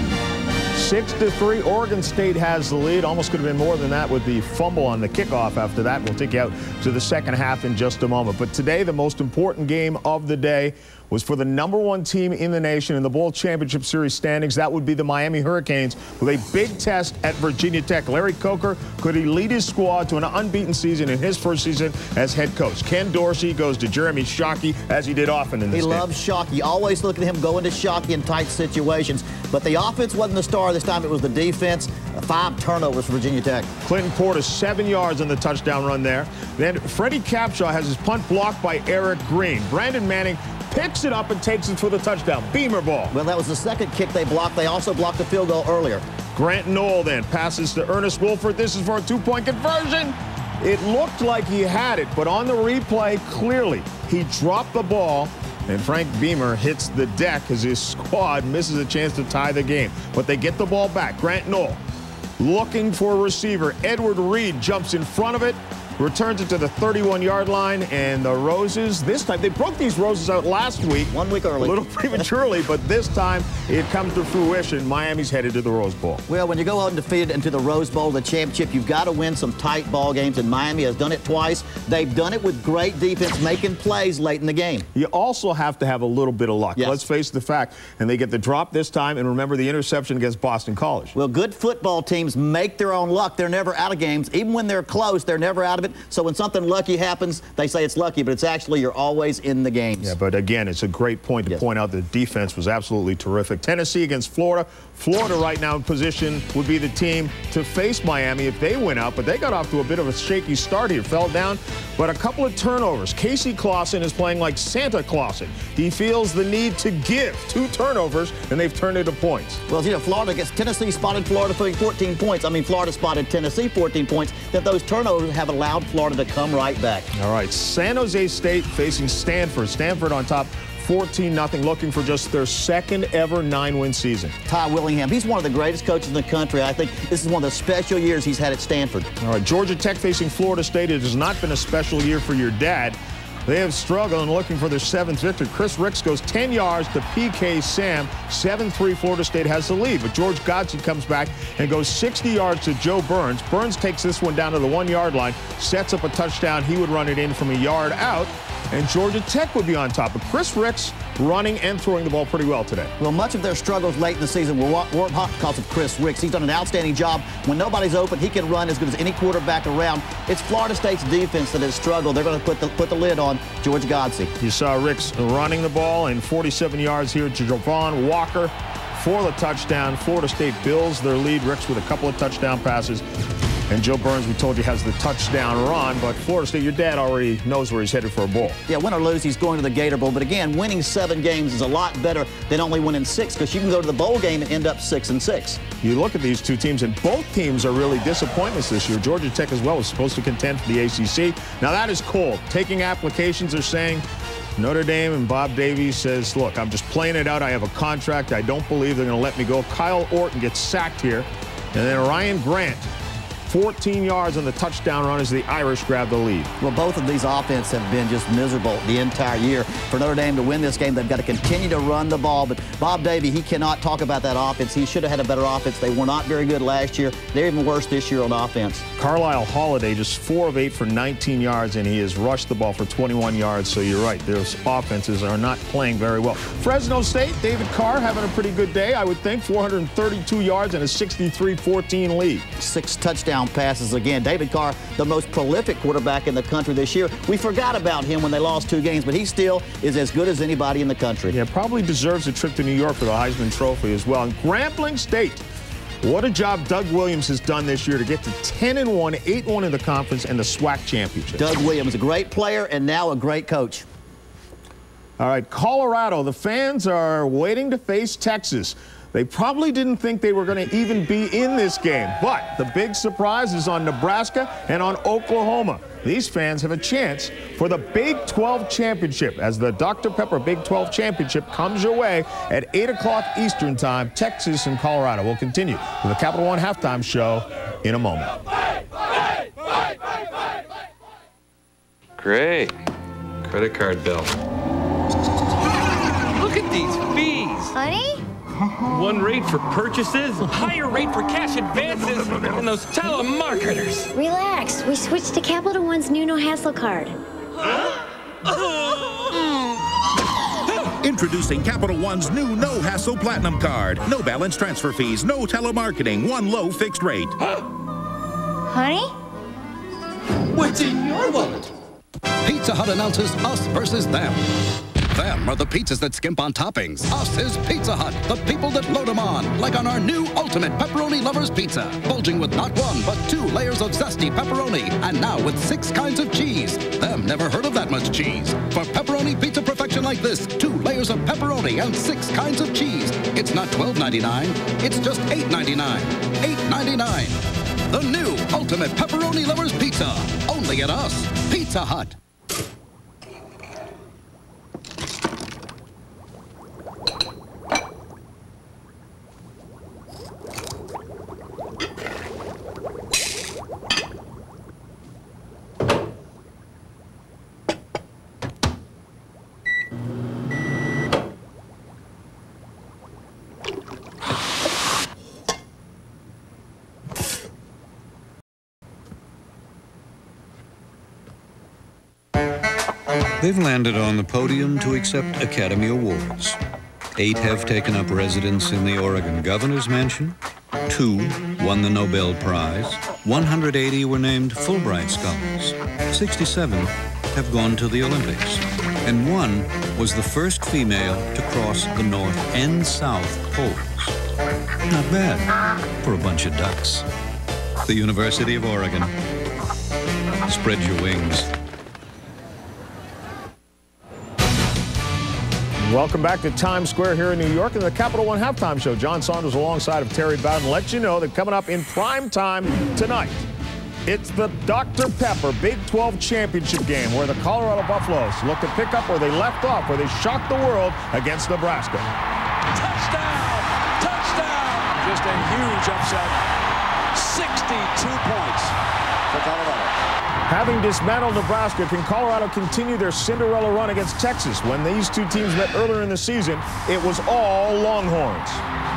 Speaker 13: 6-3, Oregon State has the lead. Almost could have been more than that with the fumble on the kickoff. After that, we'll take you out to the second half in just a moment. But today, the most important game of the day was for the #1 team in the nation in the Bowl Championship Series standings. That would be the Miami Hurricanes with a big test at Virginia Tech. Larry Coker, could he lead his squad to an unbeaten season in his first season as head coach? Ken Dorsey goes to Jeremy Shockey, as he did often in this game.
Speaker 14: He loves Shockey. Always look at him go into Shockey in tight situations. But the offense wasn't the star this time. It was the defense. 5 turnovers for Virginia Tech.
Speaker 13: Clinton Portis 7 yards on the touchdown run there. Then Freddie Capshaw has his punt blocked by Eric Green. Brandon Manning picks it up and takes it for the touchdown. Beamer ball.
Speaker 14: Well, that was the second kick they blocked. They also blocked the field goal earlier.
Speaker 13: Grant Knoll then passes to Ernest Wolford. This is for a 2-point conversion. It looked like he had it, but on the replay, clearly, he dropped the ball, and Frank Beamer hits the deck as his squad misses a chance to tie the game. But they get the ball back. Grant Knoll looking for a receiver. Edward Reed jumps in front of it, returns it to the 31-yard line, and the Roses, this time, they broke these Roses out last week.
Speaker 14: 1 week early.
Speaker 13: A little prematurely, but this time it comes to fruition. Miami's headed to the Rose Bowl.
Speaker 14: Well, when you go undefeated into the Rose Bowl, the championship, you've got to win some tight ball games, and Miami has done it twice. They've done it with great defense, making plays late in the game.
Speaker 13: You also have to have a little bit of luck.
Speaker 14: Yes.
Speaker 13: Let's face the fact. And they get the drop this time, and remember the interception against Boston College.
Speaker 14: Well, good football teams make their own luck. They're never out of games. Even when they're close, they're never out of it. So when something lucky happens, they say it's lucky, but it's actually you're always in the games.
Speaker 13: Yeah, but again, it's a great point to point out the defense was absolutely terrific. Tennessee against Florida. Florida right now in position would be the team to face Miami if they win out, but they got off to a bit of a shaky start here. Fell down, but a couple of turnovers. Casey Clausen is playing like Santa Clausen. He feels the need to give. 2 turnovers, and they've turned into points.
Speaker 14: Well, you know, Florida gets Tennessee spotted Florida for 14 points. I mean, Florida spotted Tennessee 14 points. That those turnovers have allowed Florida to come right back.
Speaker 13: All right, San Jose State facing Stanford. Stanford on top 14-0, looking for just their second ever 9-win season.
Speaker 14: Ty Willingham, he's one of the greatest coaches in the country. I think this is one of the special years he's had at Stanford.
Speaker 13: All right, Georgia Tech facing Florida State. It has not been a special year for your dad. They have struggled and looking for their 7th victory. Chris Ricks goes 10 yards to PK Sam. 7-3, Florida State has the lead. But George Godsey comes back and goes 60 yards to Joe Burns. Burns takes this one down to the 1-yard line, sets up a touchdown. He would run it in from a yard out, and Georgia Tech would be on top. But Chris Ricks running and throwing the ball pretty well today.
Speaker 14: Well, much of their struggles late in the season were because of Chris Ricks. He's done an outstanding job. When nobody's open, he can run as good as any quarterback around. It's Florida State's defense that has struggled. They're going to put the lid on George Godsey.
Speaker 13: You saw Ricks running the ball, and 47 yards here to Javon Walker for the touchdown. Florida State builds their lead. Ricks with a couple of touchdown passes. And Joe Burns, we told you, has the touchdown run. But Florida State, your dad already knows where he's headed for a bowl.
Speaker 14: Yeah, win or lose, he's going to the Gator Bowl. But again, winning 7 games is a lot better than only winning 6, because you can go to the bowl game and end up 6-6.
Speaker 13: You look at these two teams, and both teams are really disappointments this year. Georgia Tech as well is supposed to contend for the ACC. Now that is cold. Taking applications are saying Notre Dame, and Bob Davies says, look, I'm just playing it out. I have a contract. I don't believe they're going to let me go. Kyle Orton gets sacked here. And then Ryan Grant, 14 yards on the touchdown run as the Irish grab the lead.
Speaker 14: Well, both of these offenses have been just miserable the entire year. For Notre Dame to win this game, they've got to continue to run the ball. But Bob Davie, he cannot talk about that offense. He should have had a better offense. They were not very good last year. They're even worse this year on offense.
Speaker 13: Carlisle Holiday just 4 of 8 for 19 yards, and he has rushed the ball for 21 yards. So you're right, those offenses are not playing very well. Fresno State, David Carr having a pretty good day, I would think. 432 yards and a 63-14 lead.
Speaker 14: 6 touchdown passes again. David Carr, the most prolific quarterback in the country this year. We forgot about him when they lost 2 games, but he still is as good as anybody in the country.
Speaker 13: Yeah, probably deserves a trip to New York for the Heisman Trophy as well. And Grambling State, what a job Doug Williams has done this year to get to 10-1, 8-1 in the conference and the SWAC championship.
Speaker 14: Doug Williams, a great player and now a great coach.
Speaker 13: All right, Colorado, the fans are waiting to face Texas. They probably didn't think they were going to even be in this game, but the big surprise is on Nebraska and on Oklahoma. These fans have a chance for the Big 12 Championship as the Dr. Pepper Big 12 Championship comes your way at 8 o'clock Eastern Time. Texas and Colorado will continue with the Capital One Halftime Show in a moment.
Speaker 5: Great. Credit card bill.
Speaker 7: Look at these fees.
Speaker 15: Honey?
Speaker 7: One rate for purchases, higher rate for cash advances, and those telemarketers.
Speaker 15: Relax. We switched to Capital One's new no-hassle card.
Speaker 27: Introducing Capital One's new no-hassle Platinum Card. No balance transfer fees, no telemarketing, one low fixed rate.
Speaker 15: Honey?
Speaker 7: What's in your wallet?
Speaker 18: Pizza Hut announces us versus them. Them are the pizzas that skimp on toppings. Us is Pizza Hut, the people that load them on, like on our new Ultimate Pepperoni Lovers Pizza, bulging with not one, but 2 layers of zesty pepperoni, and now with 6 kinds of cheese. Them never heard of that much cheese. For pepperoni pizza perfection like this, 2 layers of pepperoni and 6 kinds of cheese. It's not $12.99, it's just $8.99. $8.99. The new Ultimate Pepperoni Lovers Pizza, only at us, Pizza Hut.
Speaker 19: They've landed on the podium to accept Academy Awards. 8 have taken up residence in the Oregon Governor's Mansion. 2 won the Nobel Prize. 180 were named Fulbright Scholars. 67 have gone to the Olympics. And 1 was the first female to cross the North and South Poles. Not bad for a bunch of ducks. The University of Oregon. Spread your wings.
Speaker 13: Welcome back to Times Square here in New York and the Capital One Halftime Show. John Saunders alongside of Terry Bowden. Let you know that coming up in prime time tonight, it's the Dr. Pepper Big 12 Championship game where the Colorado Buffaloes look to pick up where they left off, where they shocked the world against Nebraska.
Speaker 1: Touchdown! Touchdown! Just a huge upset. 62 points for Colorado.
Speaker 13: Having dismantled Nebraska, can Colorado continue their Cinderella run against Texas? When these two teams met earlier in the season, it was all Longhorns.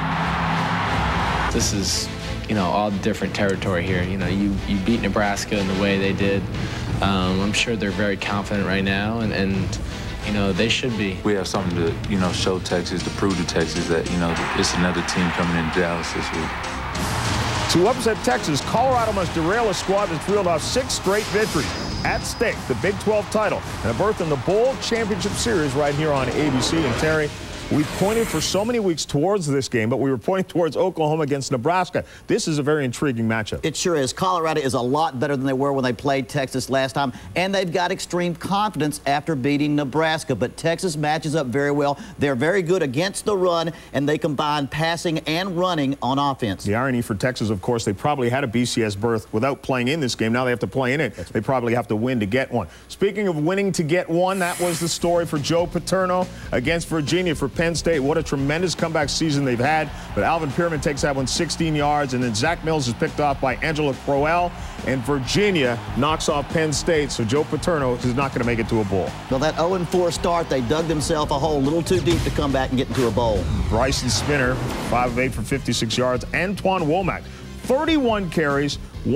Speaker 20: This is, all different territory here. You beat Nebraska in the way they did. I'm sure they're very confident right now, and they should be.
Speaker 5: We have something to, show Texas, to prove to Texas that, it's another team coming into Dallas this week.
Speaker 13: To upset Texas, Colorado must derail a squad that's reeled off 6 straight victories. At stake, the Big 12 title and a berth in the Bowl Championship Series right here on ABC. And Terry, we pointed for so many weeks towards this game, but we were pointing towards Oklahoma against Nebraska. This is a very intriguing matchup.
Speaker 14: It sure is. Colorado is a lot better than they were when they played Texas last time, and they've got extreme confidence after beating Nebraska. But Texas matches up very well. They're very good against the run, and they combine passing and running on offense.
Speaker 13: The irony for Texas, of course, they probably had a BCS berth without playing in this game. Now they have to play in it. They probably have to win to get one. Speaking of winning to get one, that was the story for Joe Paterno against Virginia for Penn State. What a tremendous comeback season they've had. But Alvin Pierman takes that one 16 yards, and then Zach Mills is picked off by Angela Crowell, and Virginia knocks off Penn State. So Joe Paterno is not going to make it to a bowl.
Speaker 14: Well, that 0-4 start, they dug themselves a hole a little too deep to come back and get into a bowl.
Speaker 13: Bryson Spinner, 5 of 8 for 56 yards. Antoine Womack, 31 carries,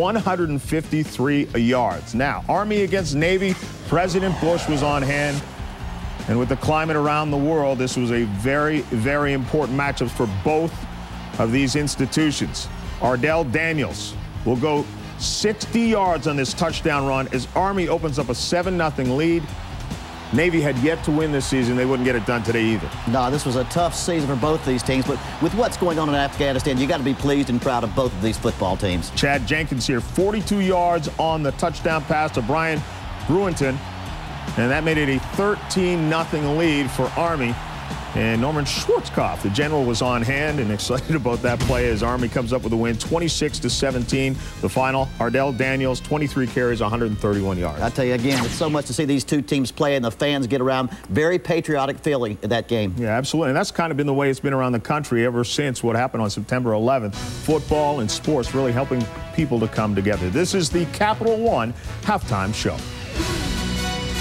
Speaker 13: 153 yards. Now, Army against Navy, President Bush was on hand. And with the climate around the world, this was a very, very important matchup for both of these institutions. Ardell Daniels will go 60 yards on this touchdown run as Army opens up a 7-0 lead. Navy had yet to win this season. They wouldn't get it done today either.
Speaker 14: No, this was a tough season for both these teams, but with what's going on in Afghanistan, you got to be pleased and proud of both of these football teams.
Speaker 13: Chad Jenkins here, 42 yards on the touchdown pass to Brian Bruinton. And that made it a 13-0 lead for Army. And Norman Schwarzkopf, the general, was on hand and excited about that play as Army comes up with a win, 26-17. The final, Ardell Daniels, 23 carries, 131 yards.
Speaker 14: I tell you again, it's so much to see these two teams play and the fans get around. Very patriotic feeling in that game.
Speaker 13: Yeah, absolutely. And that's kind of been the way it's been around the country ever since what happened on September 11th. Football and sports really helping people to come together. This is the Capital One Halftime Show.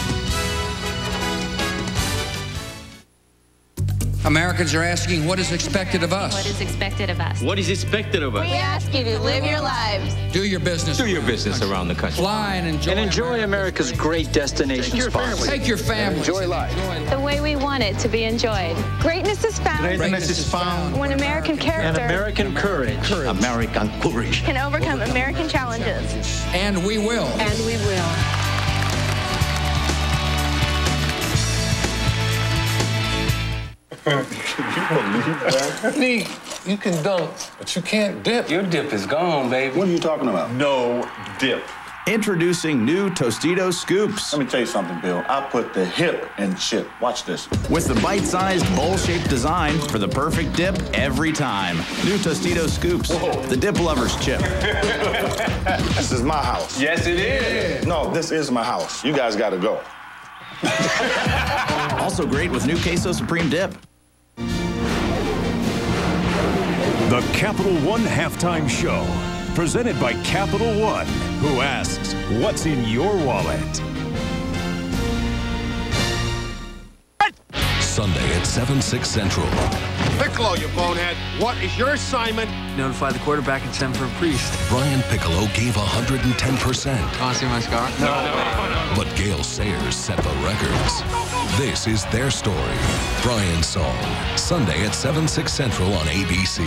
Speaker 8: Americans are asking what is expected of us.
Speaker 9: What is expected of us?
Speaker 10: What is expected of us?
Speaker 9: We ask you to live your lives.
Speaker 8: Do your business.
Speaker 10: Do your business around the country.
Speaker 8: Fly and enjoy
Speaker 10: America's great destination spots.
Speaker 8: Take your family.
Speaker 10: Enjoy life.
Speaker 9: The way we want it to be enjoyed. Greatness is found.
Speaker 10: Greatness is found
Speaker 9: when American character
Speaker 10: and American courage. American courage.
Speaker 9: Can overcome American challenges.
Speaker 8: And we will.
Speaker 9: And we will.
Speaker 11: You believe that? Neat. You can dunk, but you can't dip.
Speaker 10: Your dip is gone, baby.
Speaker 11: What are you talking about? No dip.
Speaker 12: Introducing new Tostitos Scoops.
Speaker 11: Let me tell you something, Bill. I put the hip in chip. Watch this.
Speaker 12: With the bite-sized, bowl-shaped design for the perfect dip every time. New Tostitos Scoops. Whoa. The dip lover's chip.
Speaker 11: This is my house.
Speaker 10: Yes, it is.
Speaker 11: No, this is my house. You guys got to go.
Speaker 12: Also great with new Queso Supreme dip.
Speaker 4: The Capital One Halftime Show, presented by Capital One, who asks, what's in your wallet?
Speaker 22: Sunday at 7, 6 Central.
Speaker 26: Piccolo, you bonehead. What is your assignment?
Speaker 28: Notify the quarterback and send for a priest.
Speaker 22: Brian Piccolo gave 110%.
Speaker 28: Want to see my scar?
Speaker 22: No. But Gale Sayers set the records. This is their story. Brian's Song. Sunday at 7, 6 Central on ABC.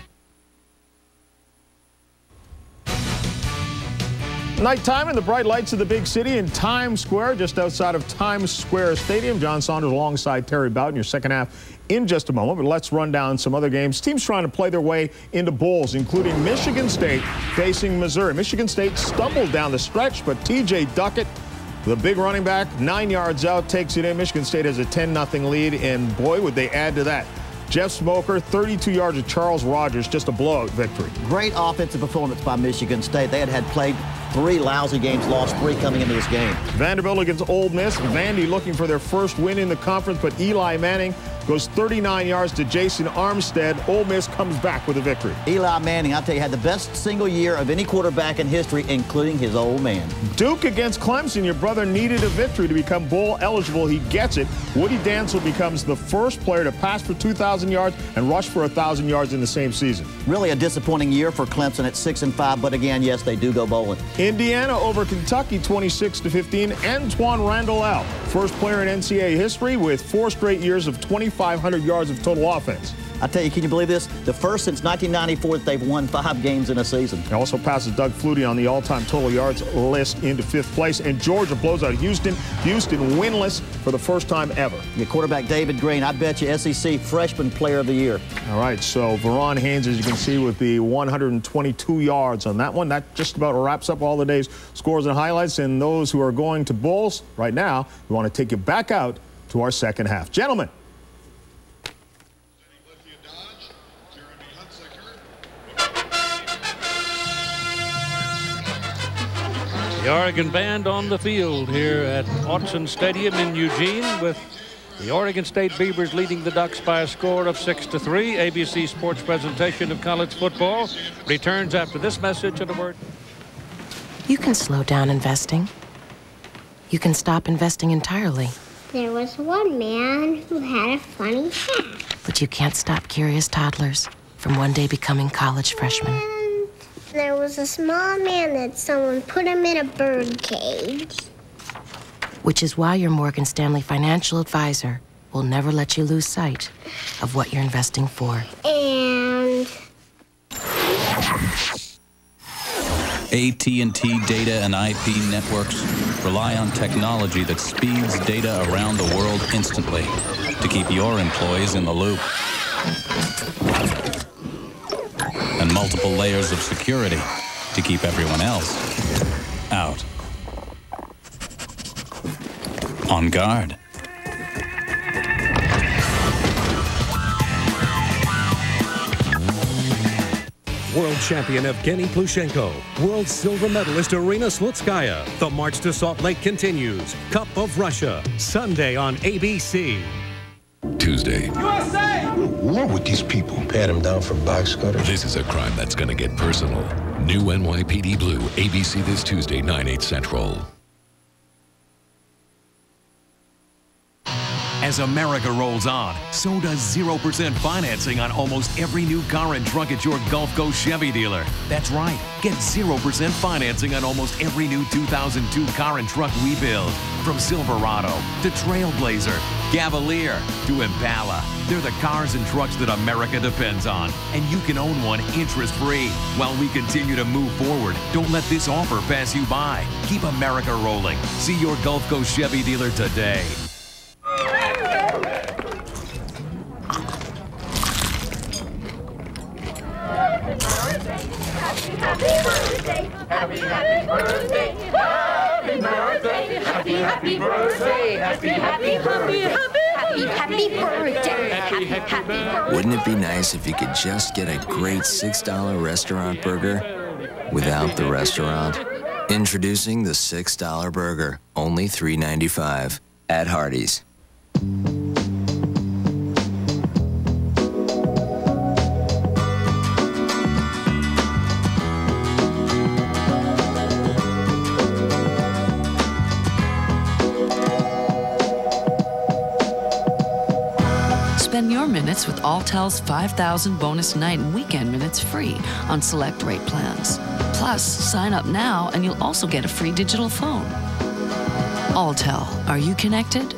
Speaker 13: Nighttime in the bright lights of the big city in Times Square, just outside of Times Square Stadium. John Saunders alongside Terry Bowden, your second half in just a moment. But let's run down some other games. Teams trying to play their way into bowls, including Michigan State facing Missouri. Michigan State stumbled down the stretch, but T.J. Duckett, the big running back, 9 yards out, takes it in. Michigan State has a 10-0 lead, and boy, would they add to that. Jeff Smoker, 32 yards of Charles Rogers, just a blowout victory.
Speaker 14: Great offensive performance by Michigan State. They had played 3 lousy games, lost 3 coming into this game.
Speaker 13: Vanderbilt against Ole Miss. Vandy looking for their first win in the conference, but Eli Manning goes 39 yards to Jason Armstead. Ole Miss comes back with a victory.
Speaker 14: Eli Manning, I'll tell you, had the best single year of any quarterback in history, including his old man.
Speaker 13: Duke against Clemson. Your brother needed a victory to become bowl eligible. He gets it. Woody Dansel becomes the first player to pass for 2,000 yards and rush for 1,000 yards in the same season.
Speaker 14: Really a disappointing year for Clemson at 6-5, but again, yes, they do go bowling.
Speaker 13: Indiana over Kentucky 26-15. Antoine Randall out. First player in NCAA history with 4 straight years of 2,500 yards of total offense.
Speaker 14: I tell you, can you believe this? The first since 1994 that they've won 5 games in a season.
Speaker 13: He also passes Doug Flutie on the all-time total yards list into 5th place. And Georgia blows out Houston. Houston winless for the first time ever.
Speaker 14: Your quarterback David Green, I bet you SEC Freshman Player of the Year.
Speaker 13: All right, so Veron Haynes, as you can see, with the 122 yards on that one. That just about wraps up all the day's scores and highlights. And those who are going to bowls right now, we want to take you back out to our second half. Gentlemen.
Speaker 1: The Oregon band on the field here at Autzen Stadium in Eugene, with the Oregon State Beavers leading the Ducks by a score of 6-3. ABC Sports presentation of college football returns after this message and a word.
Speaker 29: You can slow down investing. You can stop investing entirely.
Speaker 15: There was one man who had a funny hat.
Speaker 29: But you can't stop curious toddlers from one day becoming college freshmen.
Speaker 15: There was a small man that someone put him in a bird cage.
Speaker 29: Which is why your Morgan Stanley financial advisor will never let you lose sight of what you're investing for.
Speaker 15: And
Speaker 6: AT&T Data and IP networks rely on technology that speeds data around the world instantly to keep your employees in the loop. And multiple layers of security to keep everyone else out. On guard.
Speaker 30: World champion Evgeny Plushenko, world silver medalist Arina Slutskaya. The march to Salt Lake continues. Cup of Russia, Sunday on ABC.
Speaker 22: Tuesday.
Speaker 26: USA!
Speaker 11: What's wrong with these people? Pat them down for box cutter.
Speaker 22: This is a crime that's going to get personal. New NYPD Blue, ABC this Tuesday, 9/8 Central.
Speaker 4: As America rolls on, so does 0% financing on almost every new car and truck at your Gulf Coast Chevy dealer. That's right. Get 0% financing on almost every new 2002 car and truck we build. From Silverado to Trailblazer, Cavalier to Impala. They're the cars and trucks that America depends on. And you can own one interest-free. While we continue to move forward, don't let this offer pass you by. Keep America rolling. See your Gulf Coast Chevy dealer today.
Speaker 2: Happy birthday, happy birthday, happy birthday, happy birthday, happy birthday.
Speaker 3: Wouldn't it be nice if you could just get a great $6 restaurant burger without the restaurant? Introducing the $6 burger, only $3.95 at Hardee's.
Speaker 7: Spend your minutes with Alltel's 5,000 bonus night and weekend minutes free on select rate plans. Plus, sign up now and you'll also get a free digital phone. Alltel, are you connected?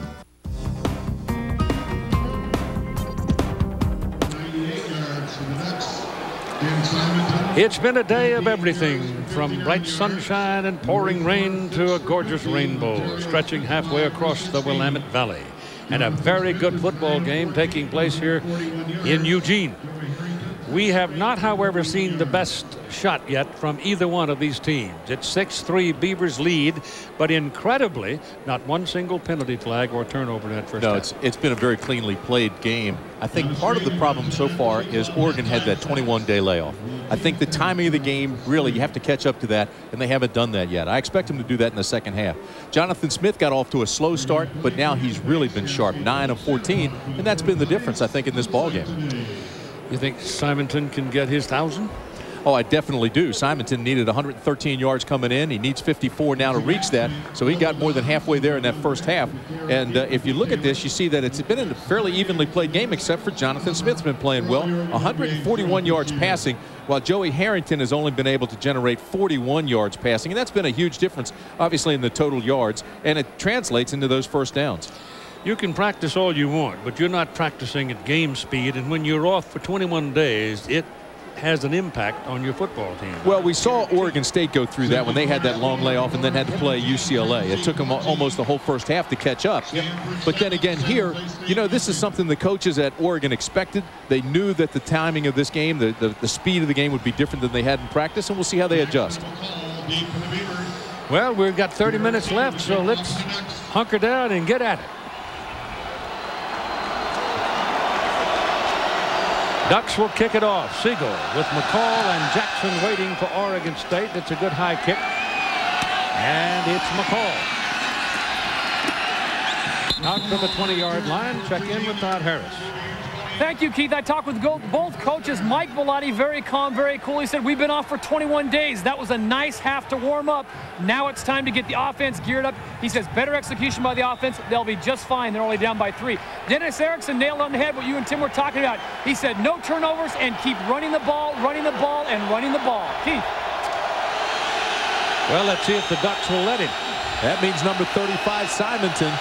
Speaker 1: It's been a day of everything, from bright sunshine and pouring rain to a gorgeous rainbow stretching halfway across the Willamette Valley. And a very good football game taking place here in Eugene. We have not, however, seen the best shot yet from either one of these teams. It's 6-3 Beavers lead, but incredibly, not one single penalty flag or turnover in that first half.
Speaker 16: It's been a very cleanly played game. I think part of the problem so far is Oregon had that 21-day layoff. I think the timing of the game, really, you have to catch up to that, and they haven't done that yet. I expect them to do that in the second half. Jonathan Smith got off to a slow start, but now he's really been sharp, 9 of 14, and that's been the difference, I think, in this ball game.
Speaker 1: You think Simonton can get his 1,000?
Speaker 16: Oh, I definitely do. Simonton needed 113 yards coming in. He needs 54 now to reach that. So he got more than halfway there in that first half. And if you look at this, you see that it's been a fairly evenly played game, except for Jonathan Smith's been playing well. 141 yards passing, while Joey Harrington has only been able to generate 41 yards passing. And that's been a huge difference, obviously, in the total yards. And it translates into those first downs.
Speaker 1: You can practice all you want, but you're not practicing at game speed. And when you're off for 21 days, it has an impact on your football team.
Speaker 16: Well, we saw Oregon State go through that when they had that long layoff and then had to play UCLA. It took them almost the whole first half to catch up. But then again here, you know, this is something the coaches at Oregon expected. They knew that the timing of this game, the speed of the game would be different than they had in practice, and we'll see how they adjust.
Speaker 1: Well, we've got 30 minutes left, so let's hunker down and get at it. Ducks will kick it off. Siegel with McCall and Jackson waiting for Oregon State. It's a good high kick. And it's McCall. Out from the 20-yard line. Check in with Todd Harris.
Speaker 17: Thank you, Keith. I talked with both coaches. Mike Bellotti, very calm, very cool. He said, we've been off for 21 days. That was a nice half to warm up. Now it's time to get the offense geared up. He says, better execution by the offense. They'll be just fine. They're only down by 3. Dennis Erickson nailed on the head what you and Tim were talking about. He said, no turnovers and keep running the ball, and running the ball. Keith.
Speaker 1: Well, let's see if the Ducks will let him.
Speaker 16: That means number 35, Simonton.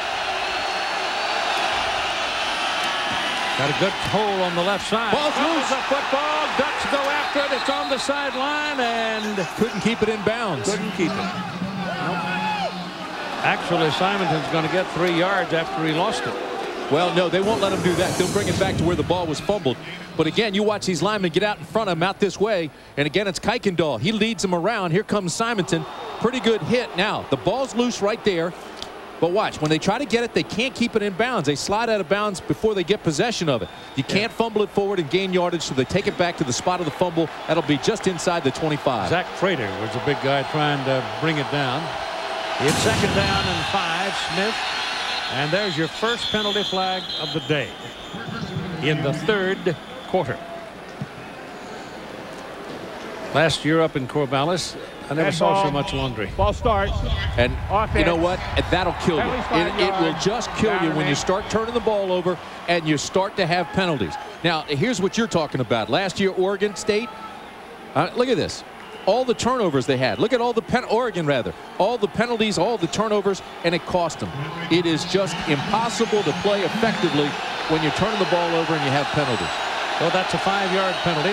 Speaker 1: Got a good hole on the left side.
Speaker 16: Ball's loose.
Speaker 1: The football. Ducks go after it. It's on the sideline and
Speaker 16: couldn't keep it in bounds.
Speaker 1: Couldn't keep it. Nope. Actually, Simonton's going to get 3 yards after he lost it.
Speaker 16: Well, no, they won't let him do that. They'll bring it back to where the ball was fumbled. But again, you watch these linemen get out in front of him out this way. And again, it's Kuykendall. He leads them around. Here comes Simonton. Pretty good hit. Now, the ball's loose right there. But watch, when they try to get it, they can't keep it in bounds. They slide out of bounds before they get possession of it. You can't fumble it forward and gain yardage, so they take it back to the spot of the fumble. That'll be just inside the 25.
Speaker 1: Zach Frater was a big guy trying to bring it down. It's 2nd down and 5. Smith. And there's your first penalty flag of the day in the 3rd quarter. Last year up in Corvallis, I never saw so much laundry.
Speaker 11: Ball start.
Speaker 16: And
Speaker 11: Offense.
Speaker 16: you know what? That'll kill you.
Speaker 11: Penalty spot
Speaker 16: It will
Speaker 11: yard.
Speaker 16: just kill you when you start turning the ball over and you start to have penalties. Now, here's what you're talking about. Last year, Oregon State, look at this. All the turnovers they had. Look at all the Oregon, rather. All the penalties, all the turnovers, and it cost them. It is just impossible to play effectively when you're turning the ball over and you have penalties.
Speaker 1: So that's a 5-yard penalty.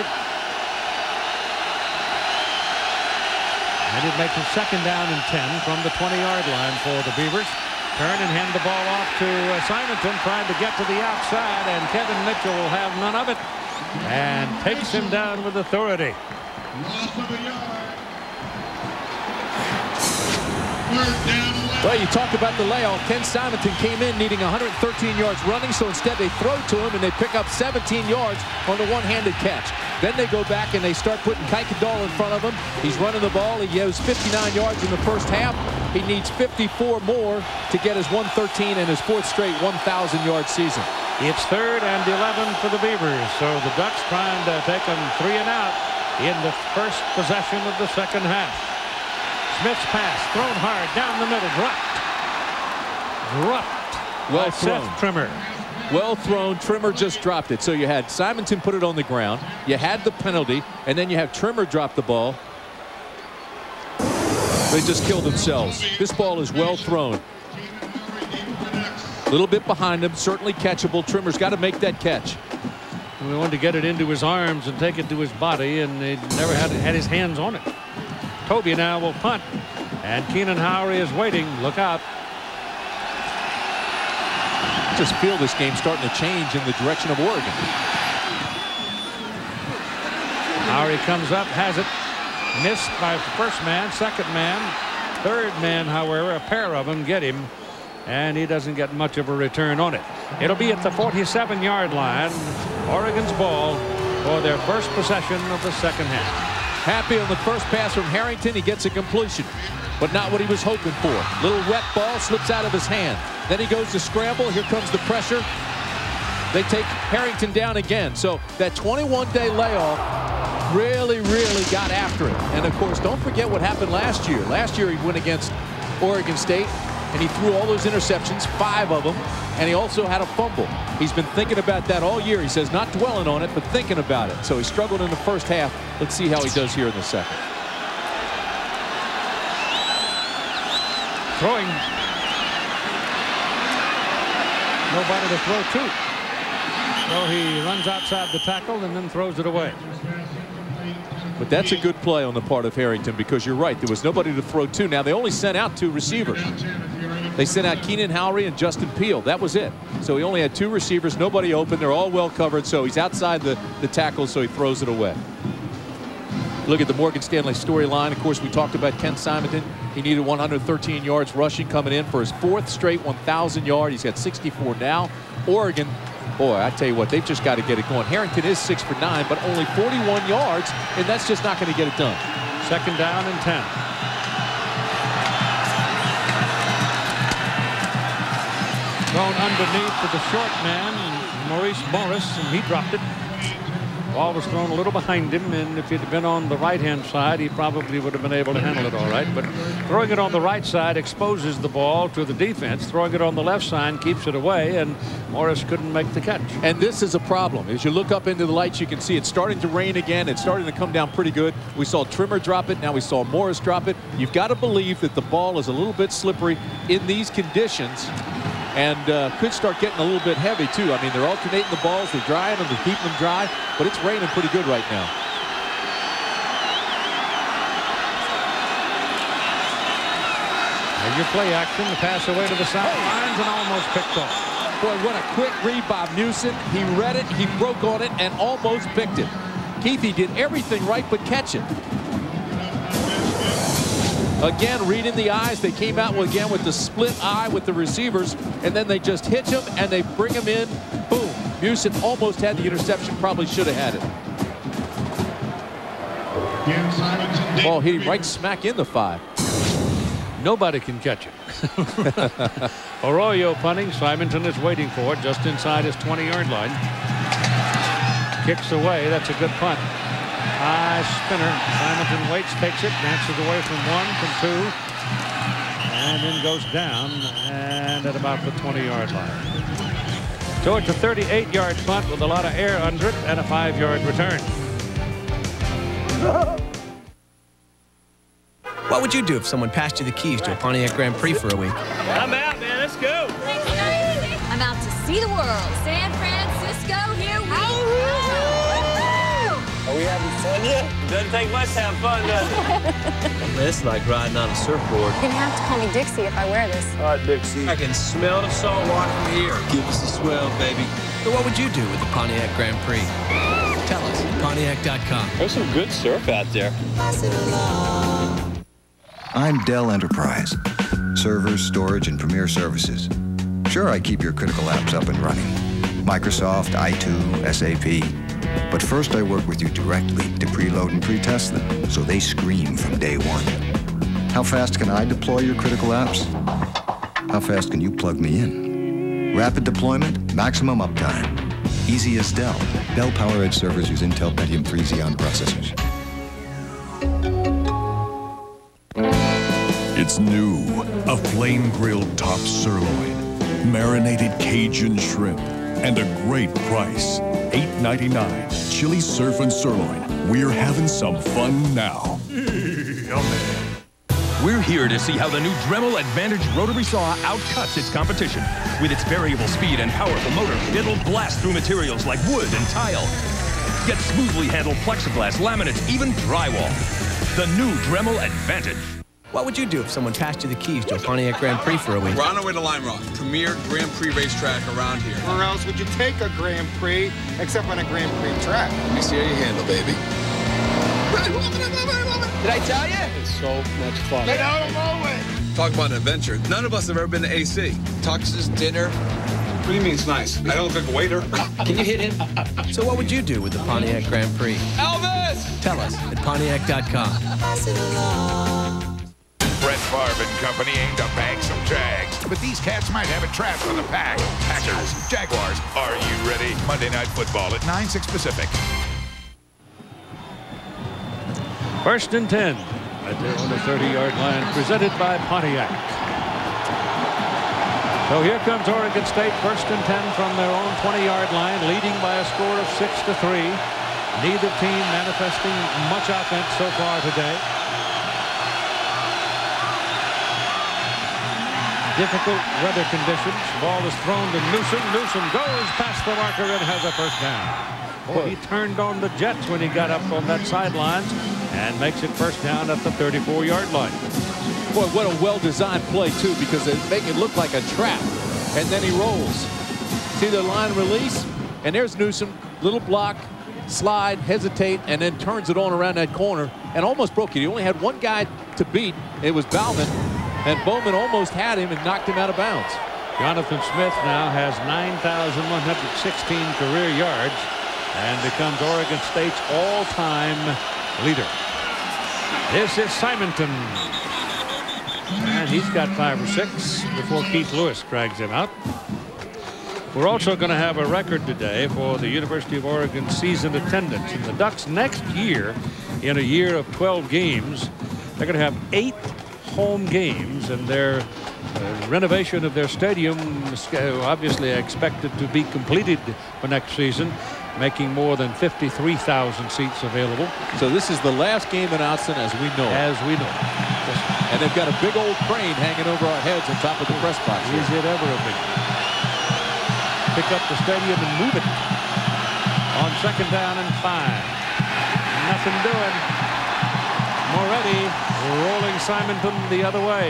Speaker 1: And it makes it 2nd down and 10 from the 20-yard line for the Beavers. Turn and hand the ball off to Simonton, trying to get to the outside, and Kevin Mitchell will have none of it and takes him down with authority.
Speaker 16: Well, you talk about the layoff. Ken Simonton came in needing 113 yards running, so instead they throw to him and they pick up 17 yards on the one-handed catch. Then they go back and they start putting Kuykendall in front of him. He's running the ball. He has 59 yards in the first half. He needs 54 more to get his 113 and his 4th straight 1,000-yard season.
Speaker 1: It's 3rd and 11 for the Beavers, so the Ducks trying to take them 3 and out in the first possession of the second half. Smith's pass thrown hard down the middle, dropped
Speaker 16: Well
Speaker 1: by
Speaker 16: thrown.
Speaker 1: Seth Trimmer.
Speaker 16: Well thrown. Trimmer just dropped it. So you had Simonton put it on the ground. You had the penalty, and then you have Trimmer drop the ball. They just killed themselves. This ball is well thrown. A little bit behind him, certainly catchable. Trimmer's got to make that catch.
Speaker 1: We wanted to get it into his arms and take it to his body, and he never had his hands on it. Toby now will punt, and Keenan Howery is waiting. Look out.
Speaker 16: Just feel this game starting to change in the direction of Oregon.
Speaker 1: Howery comes up, has it. Missed by the first man, second man, third man, however, a pair of them get him, and he doesn't get much of a return on it. It'll be at the 47-yard line. Oregon's ball for their first possession of the second half.
Speaker 16: Happy on the first pass from Harrington. He gets a completion, but not what he was hoping for. Little wet ball slips out of his hand. Then he goes to scramble. Here comes the pressure. They take Harrington down again. So that 21-day layoff really got after him. And, of course, don't forget what happened last year. Last year he went against Oregon State, and he threw all those interceptions, 5 of them, and he also had a fumble. He's been thinking about that all year. He says not dwelling on it, but thinking about it. So he struggled in the first half. Let's see how he does here in the second.
Speaker 1: Throwing. Nobody to throw to. So he runs outside the tackle and then throws it away.
Speaker 16: But that's a good play on the part of Harrington, because you're right. There was nobody to throw to. Now, they only sent out 2 receivers. They sent out Keenan Howery and Justin Peel. That was it. So he only had 2 receivers, nobody open. They're all well covered. So he's outside the tackle, so he throws it away. Look at the Morgan Stanley storyline. Of course, we talked about Ken Simonton. He needed 113 yards rushing, coming in for his 4th straight 1,000 yard. He's got 64 now. Oregon, boy, I tell you what, they've just got to get it going. Harrington is 6 for 9, but only 41 yards, and that's just not going to get it done.
Speaker 1: 2nd down and 10. Thrown underneath to the short man, Maurice Morris, and he dropped it. Ball was thrown a little behind him, and if he'd been on the right-hand side, he probably would have been able to handle it all right. But throwing it on the right side exposes the ball to the defense. Throwing it on the left side keeps it away, and Morris couldn't make the catch.
Speaker 16: And this is a problem. As you look up into the lights, you can see it's starting to rain again. It's starting to come down pretty good. We saw Trimmer drop it. Now we saw Morris drop it. You've got to believe that the ball is a little bit slippery in these conditions, and could start getting a little bit heavy too. I mean, they're alternating the balls, they're drying them, they're keeping them dry, but it's raining pretty good right now.
Speaker 1: And your play action, the pass away to the sidelines and almost picked off.
Speaker 16: Boy, what a quick read by Newsom. He read it, he broke on it, and almost picked it. Keithy did everything right but catch it. Again, reading the eyes. They came out again with the split eye with the receivers, and then they just hitch them and they bring them in. Boom. Newsom almost had the interception, probably should have had it. Ball hit him right smack in the 5.
Speaker 1: Nobody can catch it. Arroyo punting. Simonton is waiting for it just inside his 20-yard line. Kicks away. That's a good punt. High spinner. Simonton waits, takes it, dances away from 1, from 2, and then goes down and at about the 20-yard line. So it's a 38-yard punt with a lot of air under it and a 5-yard return.
Speaker 5: What would you do if someone passed you the keys to a Pontiac Grand Prix for a week?
Speaker 2: I'm out, man. Let's go.
Speaker 8: I'm out to see the world. San Francisco, here we go.
Speaker 2: Are we having fun yet? Doesn't take much to have fun, does it?
Speaker 5: It's like riding on a surfboard.
Speaker 8: You're gonna have to call me Dixie if I wear this.
Speaker 2: All right, Dixie.
Speaker 5: I can smell the salt water from here. Give us a swell, baby. So what would you do with the Pontiac Grand Prix? Tell us at Pontiac.com.
Speaker 2: There's some good surf out there.
Speaker 18: I'm Dell Enterprise. Servers, storage, and premier services. Sure, I keep your critical apps up and running. Microsoft, i2, SAP. But first I work with you directly to preload and pretest them so they scream from day one. How fast can I deploy your critical apps? How fast can you plug me in? Rapid deployment, maximum uptime. Easy as Dell. Dell PowerEdge servers use Intel Pentium 3 Xeon processors.
Speaker 19: It's new, a flame-grilled top sirloin, marinated Cajun shrimp, and a great price, $8.99. Chili surf and sirloin. We're having some fun now.
Speaker 20: We're here to see how the new Dremel Advantage rotary saw outcuts its competition. With its variable speed and powerful motor, it'll blast through materials like wood and tile. Yet smoothly handle plexiglass, laminates, even drywall. The new Dremel Advantage.
Speaker 5: What would you do if someone passed you the keys to a Pontiac Grand Prix for a week?
Speaker 21: We're on our way to Lime Rock, premier Grand Prix racetrack around here.
Speaker 23: Where else would you take a Grand Prix except on a Grand Prix track?
Speaker 21: Let me see how you handle, baby.
Speaker 23: Did I tell you?
Speaker 21: It's so much fun.
Speaker 23: Get out of my way.
Speaker 21: Talk about an adventure. None of us have ever been to AC. Tuxes, dinner. What do you mean it's nice? I don't look like a waiter.
Speaker 5: Can you hit him? So what would you do with the Pontiac Grand Prix?
Speaker 21: Elvis!
Speaker 5: Tell us at Pontiac.com.
Speaker 24: Brett Favre and company aim to bag some Jags, but these cats might have a trap for the pack. Packers, Jaguars, are you ready? Monday Night Football at 9/6 Pacific.
Speaker 1: 1st and 10 at their own 30-yard line, presented by Pontiac. So here comes Oregon State, 1st and 10 from their own 20-yard line, leading by a score of 6-3. Neither team manifesting much offense so far today. Difficult weather conditions. Ball is thrown to Newsom. Newsom goes past the marker and has a first down. Boy, he turned on the Jets when he got up on that sidelines and makes it first down at the 34-yard line.
Speaker 16: Boy, what a well-designed play, too, because they make it look like a trap. And then he rolls. See the line release? And there's Newsom. Little block, slide, hesitate, and then turns it on around that corner and almost broke it. He only had one guy to beat. It was Bauman. And Bowman almost had him and knocked him out of bounds.
Speaker 1: Jonathan Smith now has 9,116 career yards and becomes Oregon State's all-time leader. This is Simonton. And he's got 5 or 6 before Keith Lewis drags him out. We're also going to have a record today for the University of Oregon season attendance. And the Ducks next year, in a year of 12 games, they're going to have 8 home games, and their renovation of their stadium obviously expected to be completed for next season, making more than 53,000 seats available.
Speaker 16: So this is the last game in Autzen as we know.
Speaker 1: As we know.
Speaker 16: And they've got a big old crane hanging over our heads on top of the press box.
Speaker 1: Is it ever a big one? Pick up the stadium and move it on 2nd down and 5. Nothing doing. Moretti rolling Simonton the other way.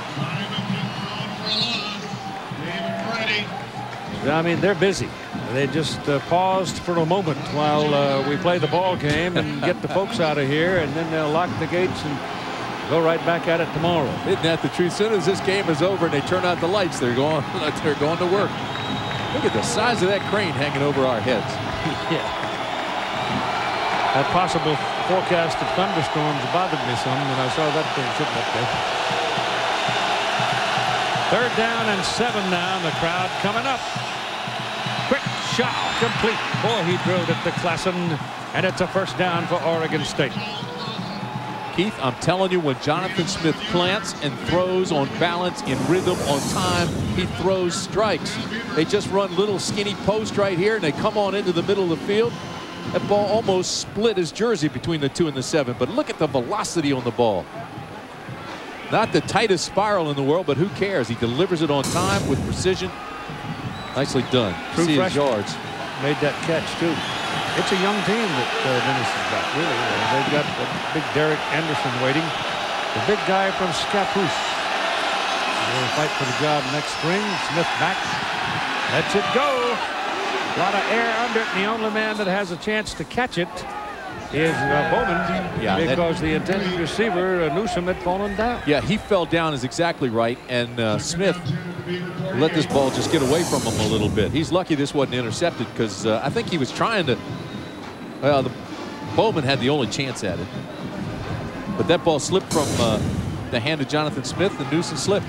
Speaker 1: I mean, they're busy. They just paused for a moment while we play the ball game and get the folks out of here, and then they'll lock the gates and go right back at it tomorrow.
Speaker 16: Isn't that the truth? As soon as this game is over and they turn out the lights, they're going to work. Look at the size of that crane hanging over our heads.
Speaker 1: Yeah. That possible forecast of thunderstorms bothered me some when I saw that thing sitting up there. 3rd down and 7 now. The crowd coming up. Quick shot complete. Boy, he drove it to Klassen. and it's a first down for Oregon State.
Speaker 16: Keith, I'm telling you, when Jonathan Smith plants and throws on balance, in rhythm, on time, he throws strikes. They just run little skinny post right here, and they come on into the middle of the field. That ball almost split his jersey between the 2 and the 7, but look at the velocity on the ball. Not the tightest spiral in the world, but who cares? He delivers it on time with precision. Nicely done.
Speaker 1: True
Speaker 16: See his
Speaker 1: freshman.
Speaker 16: yards.
Speaker 1: Made that catch, too. It's a young team that Minnesota's got, really. They've got big Derek Anderson waiting. The big guy from Scappoose. They'll fight for the job next spring. Smith back. Lets it go. A lot of air under it, and the only man that has a chance to catch it is Bowman, because the intended receiver, Newsome, had fallen down.
Speaker 16: Yeah, he fell down is exactly right, and Smith let this ball just get away from him a little bit. He's lucky this wasn't intercepted, because I think he was trying to, well, Bowman had the only chance at it. But that ball slipped from the hand of Jonathan Smith, and Newsome slipped.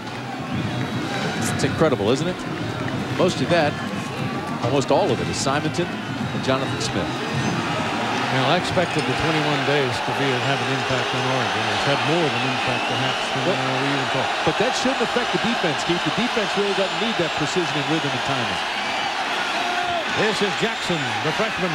Speaker 16: It's incredible, isn't it? Most of that, almost all of it, is Simonton and Jonathan Smith.
Speaker 1: Well, I expected the 21 days to have an impact on Oregon. It's had more of an impact, perhaps, than we even thought.
Speaker 16: But that shouldn't affect the defense, Keith. The defense really doesn't need that precision and rhythm and timing.
Speaker 1: This is Jackson, the freshman.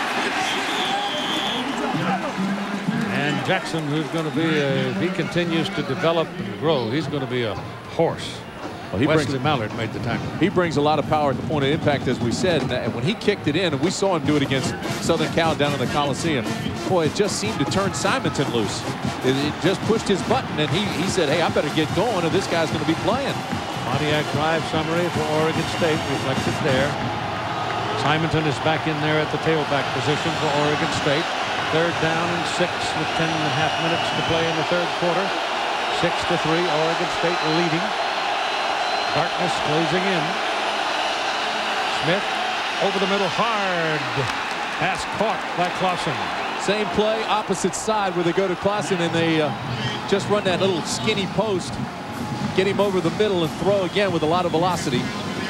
Speaker 1: And Jackson, who's going to be, if he continues to develop and grow, he's going to be a horse.
Speaker 16: Well,
Speaker 1: Wesley Mallard made the tackle.
Speaker 16: He brings a lot of power at the point of impact, as we said. And when he kicked it in, and we saw him do it against Southern Cal down in the Coliseum, boy, it just seemed to turn Simonton loose. It just pushed his button, and he said, hey, I better get going, or this guy's going to be playing.
Speaker 1: Pontiac drive summary for Oregon State reflected there. Simonton is back in there at the tailback position for Oregon State. 3rd down and 6 with 10.5 minutes to play in the 3rd quarter. 6-3, Oregon State leading. Darkness closing in. Smith over the middle, hard. Pass caught by Clausen.
Speaker 16: Same play, opposite side, where they go to Clausen and they just run that little skinny post, get him over the middle and throw again with a lot of velocity.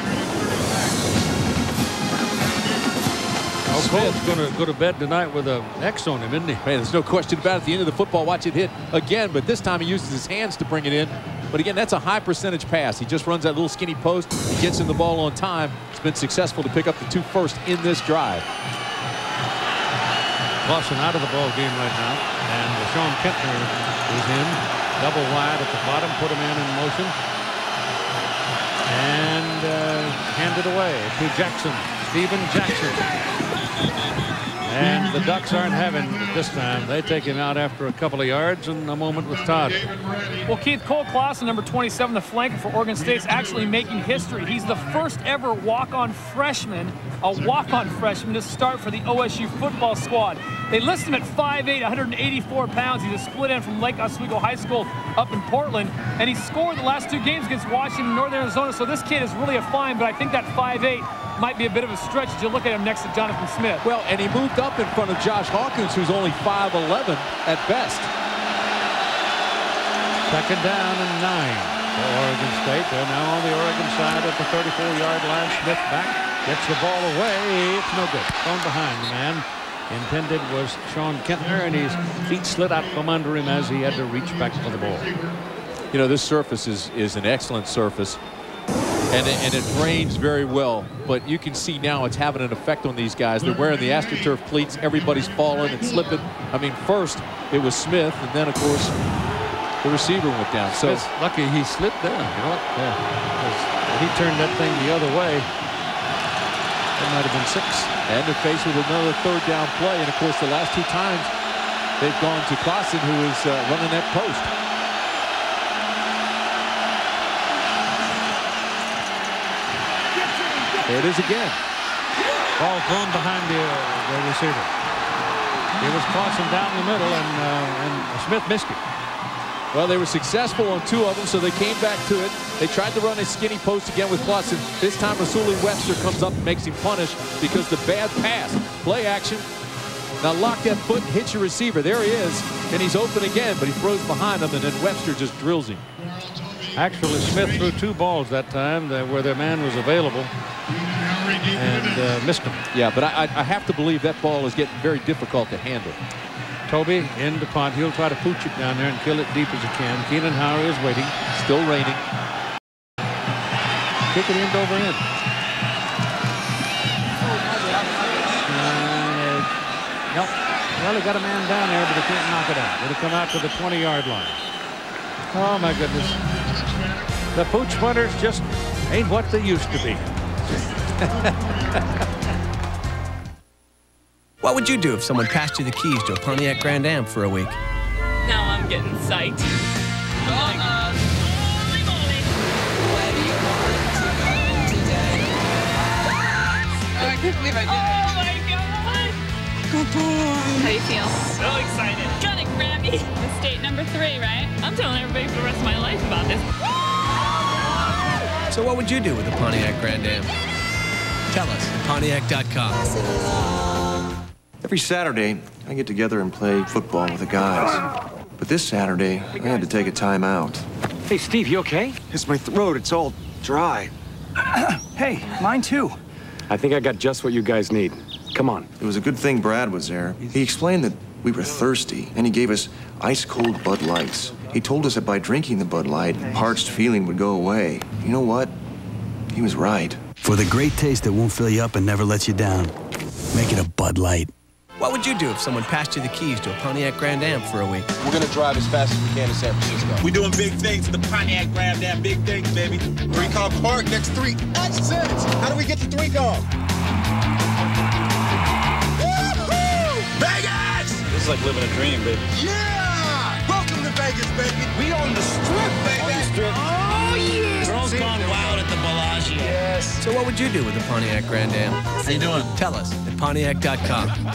Speaker 1: Smith's going to go to bed tonight with an X on him, isn't he?
Speaker 16: Man, there's no question about it. At the end of the football, watch it hit again, but this time he uses his hands to bring it in. But again, that's a high percentage pass. He just runs that little skinny post, he gets in the ball on time. It's been successful to pick up the 2 first in this drive.
Speaker 1: Clausen out of the ball game right now, and Sean Kentner is in. Double wide at the bottom, put him in motion. And handed away to Jackson, Steven Jackson. And the Ducks aren't having it this time. They take him out after a couple of yards and a moment with Todd.
Speaker 17: Well, Keith, Cole Clausen, number 27, the flanker for Oregon State, is actually making history. He's the first ever walk-on freshman, to start for the OSU football squad. They list him at 5'8", 184 pounds. He's a split end from Lake Oswego High School up in Portland, and he scored the last 2 games against Washington and Northern Arizona, so this kid is really a find, but I think that 5'8" might be a bit of a stretch as you look at him next to Jonathan Smith.
Speaker 16: Well, and he moved up in front of Josh Hawkins, who's only 5'11" at best.
Speaker 1: 2nd down and 9 for Oregon State. They're now on the Oregon side at the 34-yard line. Smith back, gets the ball away. It's no good. Thrown behind the man. Intended was Sean Kentner, and his feet slid out from under him as he had to reach back for the ball.
Speaker 16: You know, this surface is an excellent surface. And it rains very well, but you can see now it's having an effect on these guys. They're wearing the AstroTurf cleats. Everybody's falling and slipping. I mean, first it was Smith, and then, of course, the receiver went down. So
Speaker 1: Smith's lucky he slipped down. You know what? Yeah. He turned that thing the other way. That might have been 6.
Speaker 16: And they're faced with another 3rd down play. And, of course, the last 2 times they've gone to Clausen, who is running that post. There it is again.
Speaker 1: Ball thrown behind the receiver. It was Clausen down the middle, and Smith missed it.
Speaker 16: Well, they were successful on 2 of them, so they came back to it. They tried to run a skinny post again with Clausen. This time, Rasuli Webster comes up and makes him punish because the bad pass. Play action. Now lock that foot and hit your receiver. There he is, and he's open again, but he throws behind him, and then Webster just drills him.
Speaker 1: Actually, Smith threw 2 balls that time where their man was available. and missed him.
Speaker 16: Yeah, but I have to believe that ball is getting very difficult to handle.
Speaker 1: Toby in the punt. He'll try to pooch it down there and kill it deep as he can. Keenan Howry is waiting.
Speaker 16: Still raining.
Speaker 1: Kick it end over end. Nope. Well, he got a man down there, but he can't knock it out. It'll come out to the 20-yard line. Oh, my goodness. The pooch punters just ain't what they used to be.
Speaker 5: What would you do if someone passed you the keys to a Pontiac Grand Am for a week?
Speaker 9: Now I'm getting psyched. I can't believe I did it. Oh my god! Good boy. How do you feel? So excited. Gonna grab me. It's state number 3, right? I'm telling everybody for the rest of my life about this.
Speaker 5: So what would you do with a Pontiac Grand Am? Tell us at Pontiac.com.
Speaker 10: Every Saturday, I get together and play football with the guys. But this Saturday, I had to take a time out.
Speaker 12: Hey, Steve, you okay?
Speaker 10: It's my throat. It's all dry.
Speaker 12: Hey, mine too. I think I got just what you guys need. Come on.
Speaker 10: It was a good thing Brad was there. He explained that we were thirsty, and he gave us ice-cold Bud Lights. He told us that by drinking the Bud Light, parched feeling would go away. You know what? He was right.
Speaker 13: For the great taste that won't fill you up and never lets you down, make it a Bud Light.
Speaker 5: What would you do if someone passed you the keys to a Pontiac Grand Am for a week?
Speaker 21: We're gonna drive as fast as we can to San Francisco.
Speaker 14: We're doing big things for the Pontiac Grand Am. Big things, baby. 3-car park next 3. That's it. How do we get to 3-car? Vegas!
Speaker 21: This is like living a dream, baby.
Speaker 14: Yeah! Welcome to Vegas, baby. We on the strip, baby.
Speaker 21: On the strip.
Speaker 14: Oh, yeah! Girls gone wild at the Bellagio. Yes.
Speaker 5: So what would you do with a Pontiac Grand Am?
Speaker 14: How you doing?
Speaker 5: Tell us at Pontiac.com.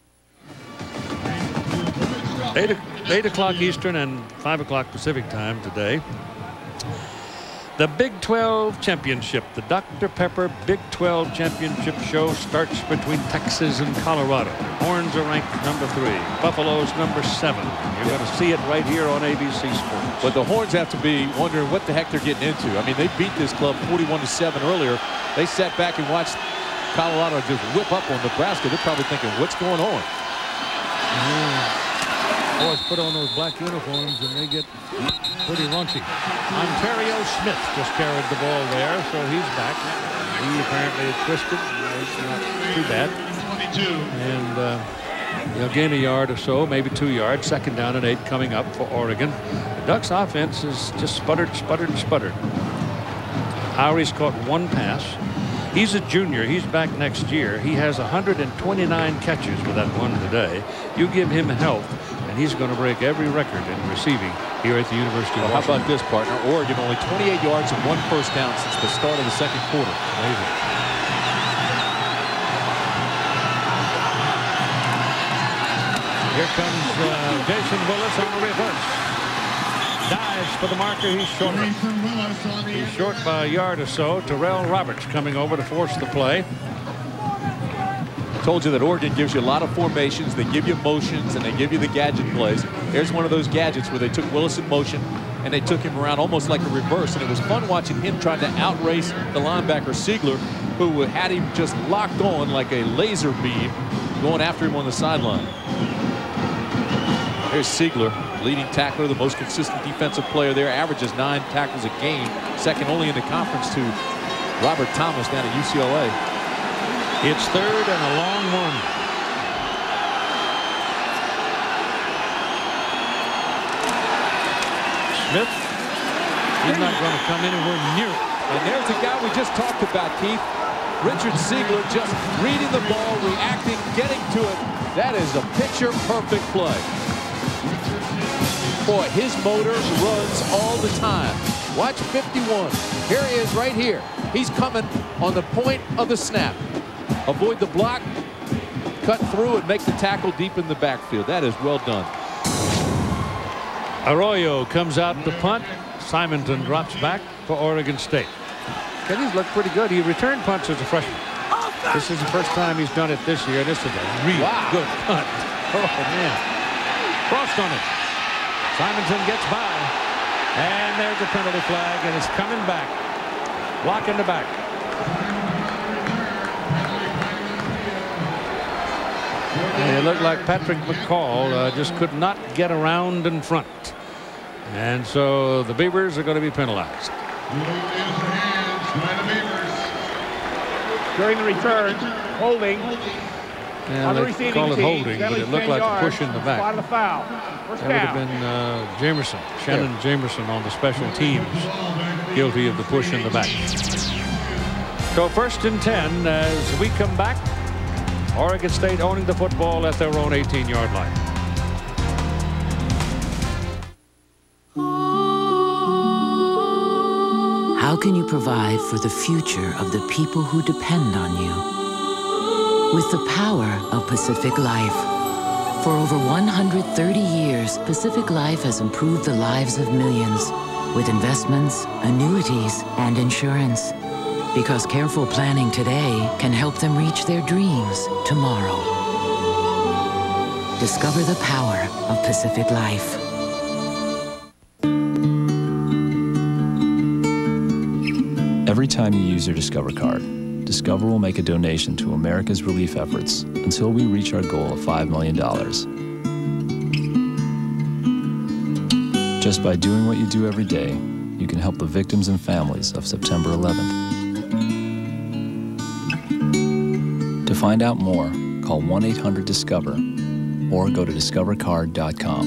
Speaker 1: 8 o'clock Eastern and 5 o'clock Pacific time today. The Big 12 Championship, the Dr. Pepper Big 12 Championship show starts between Texas and Colorado. Horns are ranked number 3. Buffalo's number 7. You're going to see it right here on ABC Sports.
Speaker 16: But the Horns have to be wondering what the heck they're getting into. I mean, they beat this club 41-7 earlier. They sat back and watched Colorado just whip up on Nebraska. They're probably thinking, what's going on?
Speaker 1: Boys put on those black uniforms and they get pretty raunchy. Ontario Smith just carried the ball there, so he's back. He apparently is twisted. It's not too bad. And he'll gain a yard or so, maybe 2 yards. 2nd down and 8 coming up for Oregon. The Ducks offense is just sputtered. Howry's caught 1 pass. He's a junior. He's back next year. He has 129 catches with that one today. You give him health, and he's going to break every record in receiving here at the University of Washington.
Speaker 16: How about this, partner? Oregon only 28 yards and 1 first down since the start of the 2nd quarter.
Speaker 1: Amazing. Here comes Jason Willis on the reverse. Dives for the marker. He's short. He's short by a yard or so. Terrell Roberts coming over to force the play.
Speaker 16: I told you that Oregon gives you a lot of formations. They give you motions and they give you the gadget plays. There's one of those gadgets where they took Willis in motion and they took him around almost like a reverse. And it was fun watching him trying to outrace the linebacker Siegler, who had him just locked on like a laser beam, going after him on the sideline. There's Siegler, leading tackler, the most consistent defensive player there, averages 9 tackles a game, second only in the conference to Robert Thomas down at UCLA.
Speaker 1: It's 3rd and a long one. Smith, he's not going to come anywhere near it.
Speaker 16: And there's the guy we just talked about, Keith. Richard Siegler just reading the ball, reacting, getting to it. That is a picture-perfect play. Boy, his motor runs all the time. Watch 51. Here he is right here. He's coming on the point of the snap. Avoid the block, cut through, and make the tackle deep in the backfield. That is well done.
Speaker 1: Arroyo comes out to punt. Simonton drops back for Oregon State. Kenny's looked pretty good. He returned punts as a freshman. This is the first time he's done it this year. This is a really good punt. Oh, man. Crossed on it. Simonton gets by. And there's a penalty flag, and it's coming back. Block in the back. it looked like Patrick McCall just could not get around in front. And so the Beavers are going to be penalized.
Speaker 4: During the return, holding.
Speaker 1: And they call it holding, but it looked like a push in the back.
Speaker 4: Spot of the foul. First
Speaker 1: That
Speaker 4: down.
Speaker 1: would have been Jamerson, Shannon Jamerson on the special teams, guilty of the push in the back. So 1st and 10 as we come back. Oregon State owning the football at their own 18-yard line.
Speaker 6: How can you provide for the future of the people who depend on you? With the power of Pacific Life. For over 130 years, Pacific Life has improved the lives of millions with investments, annuities, and insurance. Because careful planning today can help them reach their dreams tomorrow. Discover the power of Pacific Life.
Speaker 15: Every time you use your Discover card, Discover will make a donation to America's relief efforts until we reach our goal of $5 million. Just by doing what you do every day, you can help the victims and families of September 11th. To find out more, call 1-800-DISCOVER or go to discovercard.com.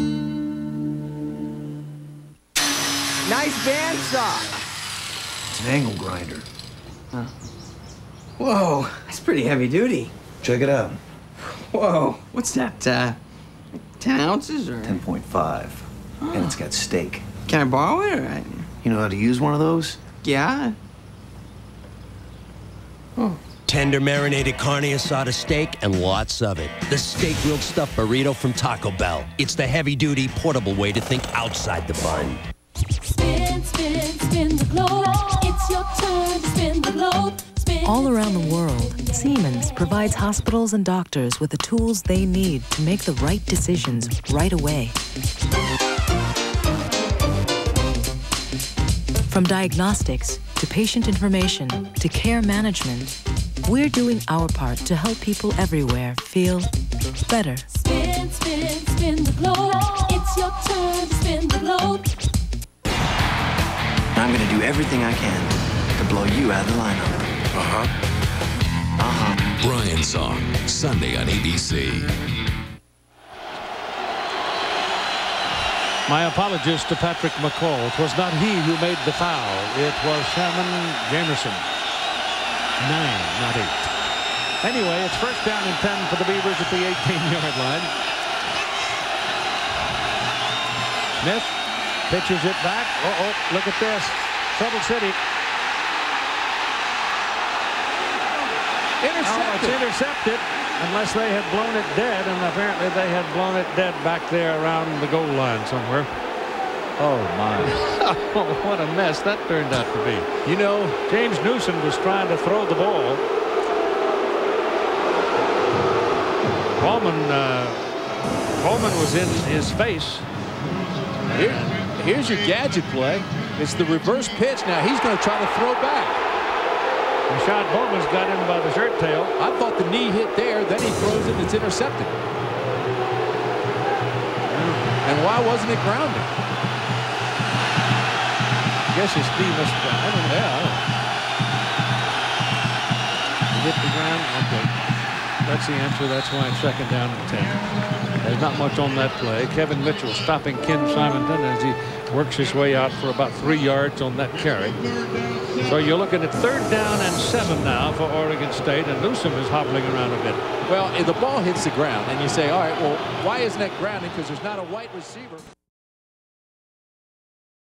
Speaker 22: Nice bandsaw.
Speaker 25: It's an angle grinder.
Speaker 22: Huh. Whoa, that's pretty heavy duty.
Speaker 25: Check it out.
Speaker 22: Whoa, what's that, 10 ounces or?
Speaker 25: 10.5. And it's got steak.
Speaker 22: Can I borrow it or?
Speaker 25: You know how to use one of those?
Speaker 22: Yeah.
Speaker 26: Oh. Tender marinated carne asada steak and lots of it. The steak grilled stuffed burrito from Taco Bell. It's the heavy-duty, portable way to think outside the bun.
Speaker 27: Spin, spin, spin the globe. It's your turn to spin the globe. Spin.
Speaker 28: All around the world, Siemens provides hospitals and doctors with the tools they need to make the right decisions right away. From diagnostics to patient information to care management, we're doing our part to help people everywhere feel better.
Speaker 27: Spin, spin, spin the globe. It's your turn to spin the globe.
Speaker 25: I'm gonna do everything I can to blow you out of the lineup.
Speaker 29: Brian Song, Sunday on ABC.
Speaker 1: My apologies to Patrick McCall. It was not he who made the foul. It was Shannon Jamerson. 9, not 8. Anyway, it's 1st down and 10 for the Beavers at the 18-yard line. Smith pitches it back. Uh-oh, look at this. Trouble City.
Speaker 16: Intercepted.
Speaker 1: Oh, it's intercepted unless they had blown it dead, and apparently they had blown it dead back there around the goal line somewhere. Oh, my. Oh, what a mess that turned out to be. You know, James Newsom was trying to throw the ball. Bowman was in his face.
Speaker 16: Here's your gadget play. It's the reverse pitch. Now he's going to try to throw back.
Speaker 1: Rashad Bowman's got him by the shirt tail.
Speaker 16: I thought the knee hit there. Then he throws it and it's intercepted. And why wasn't it grounded?
Speaker 1: I guess his knee must have gone. I don't know. He hit the ground. Okay. That's the answer. That's why it's 2nd down and 10. There's not much on that play. Kevin Mitchell stopping Ken Simonton as he works his way out for about 3 yards on that carry. So you're looking at 3rd down and 7 now for Oregon State, and Newsom is hobbling around a bit.
Speaker 16: Well, the ball hits the ground, and you say, all right, well, why isn't it grounded? Because there's not a white receiver.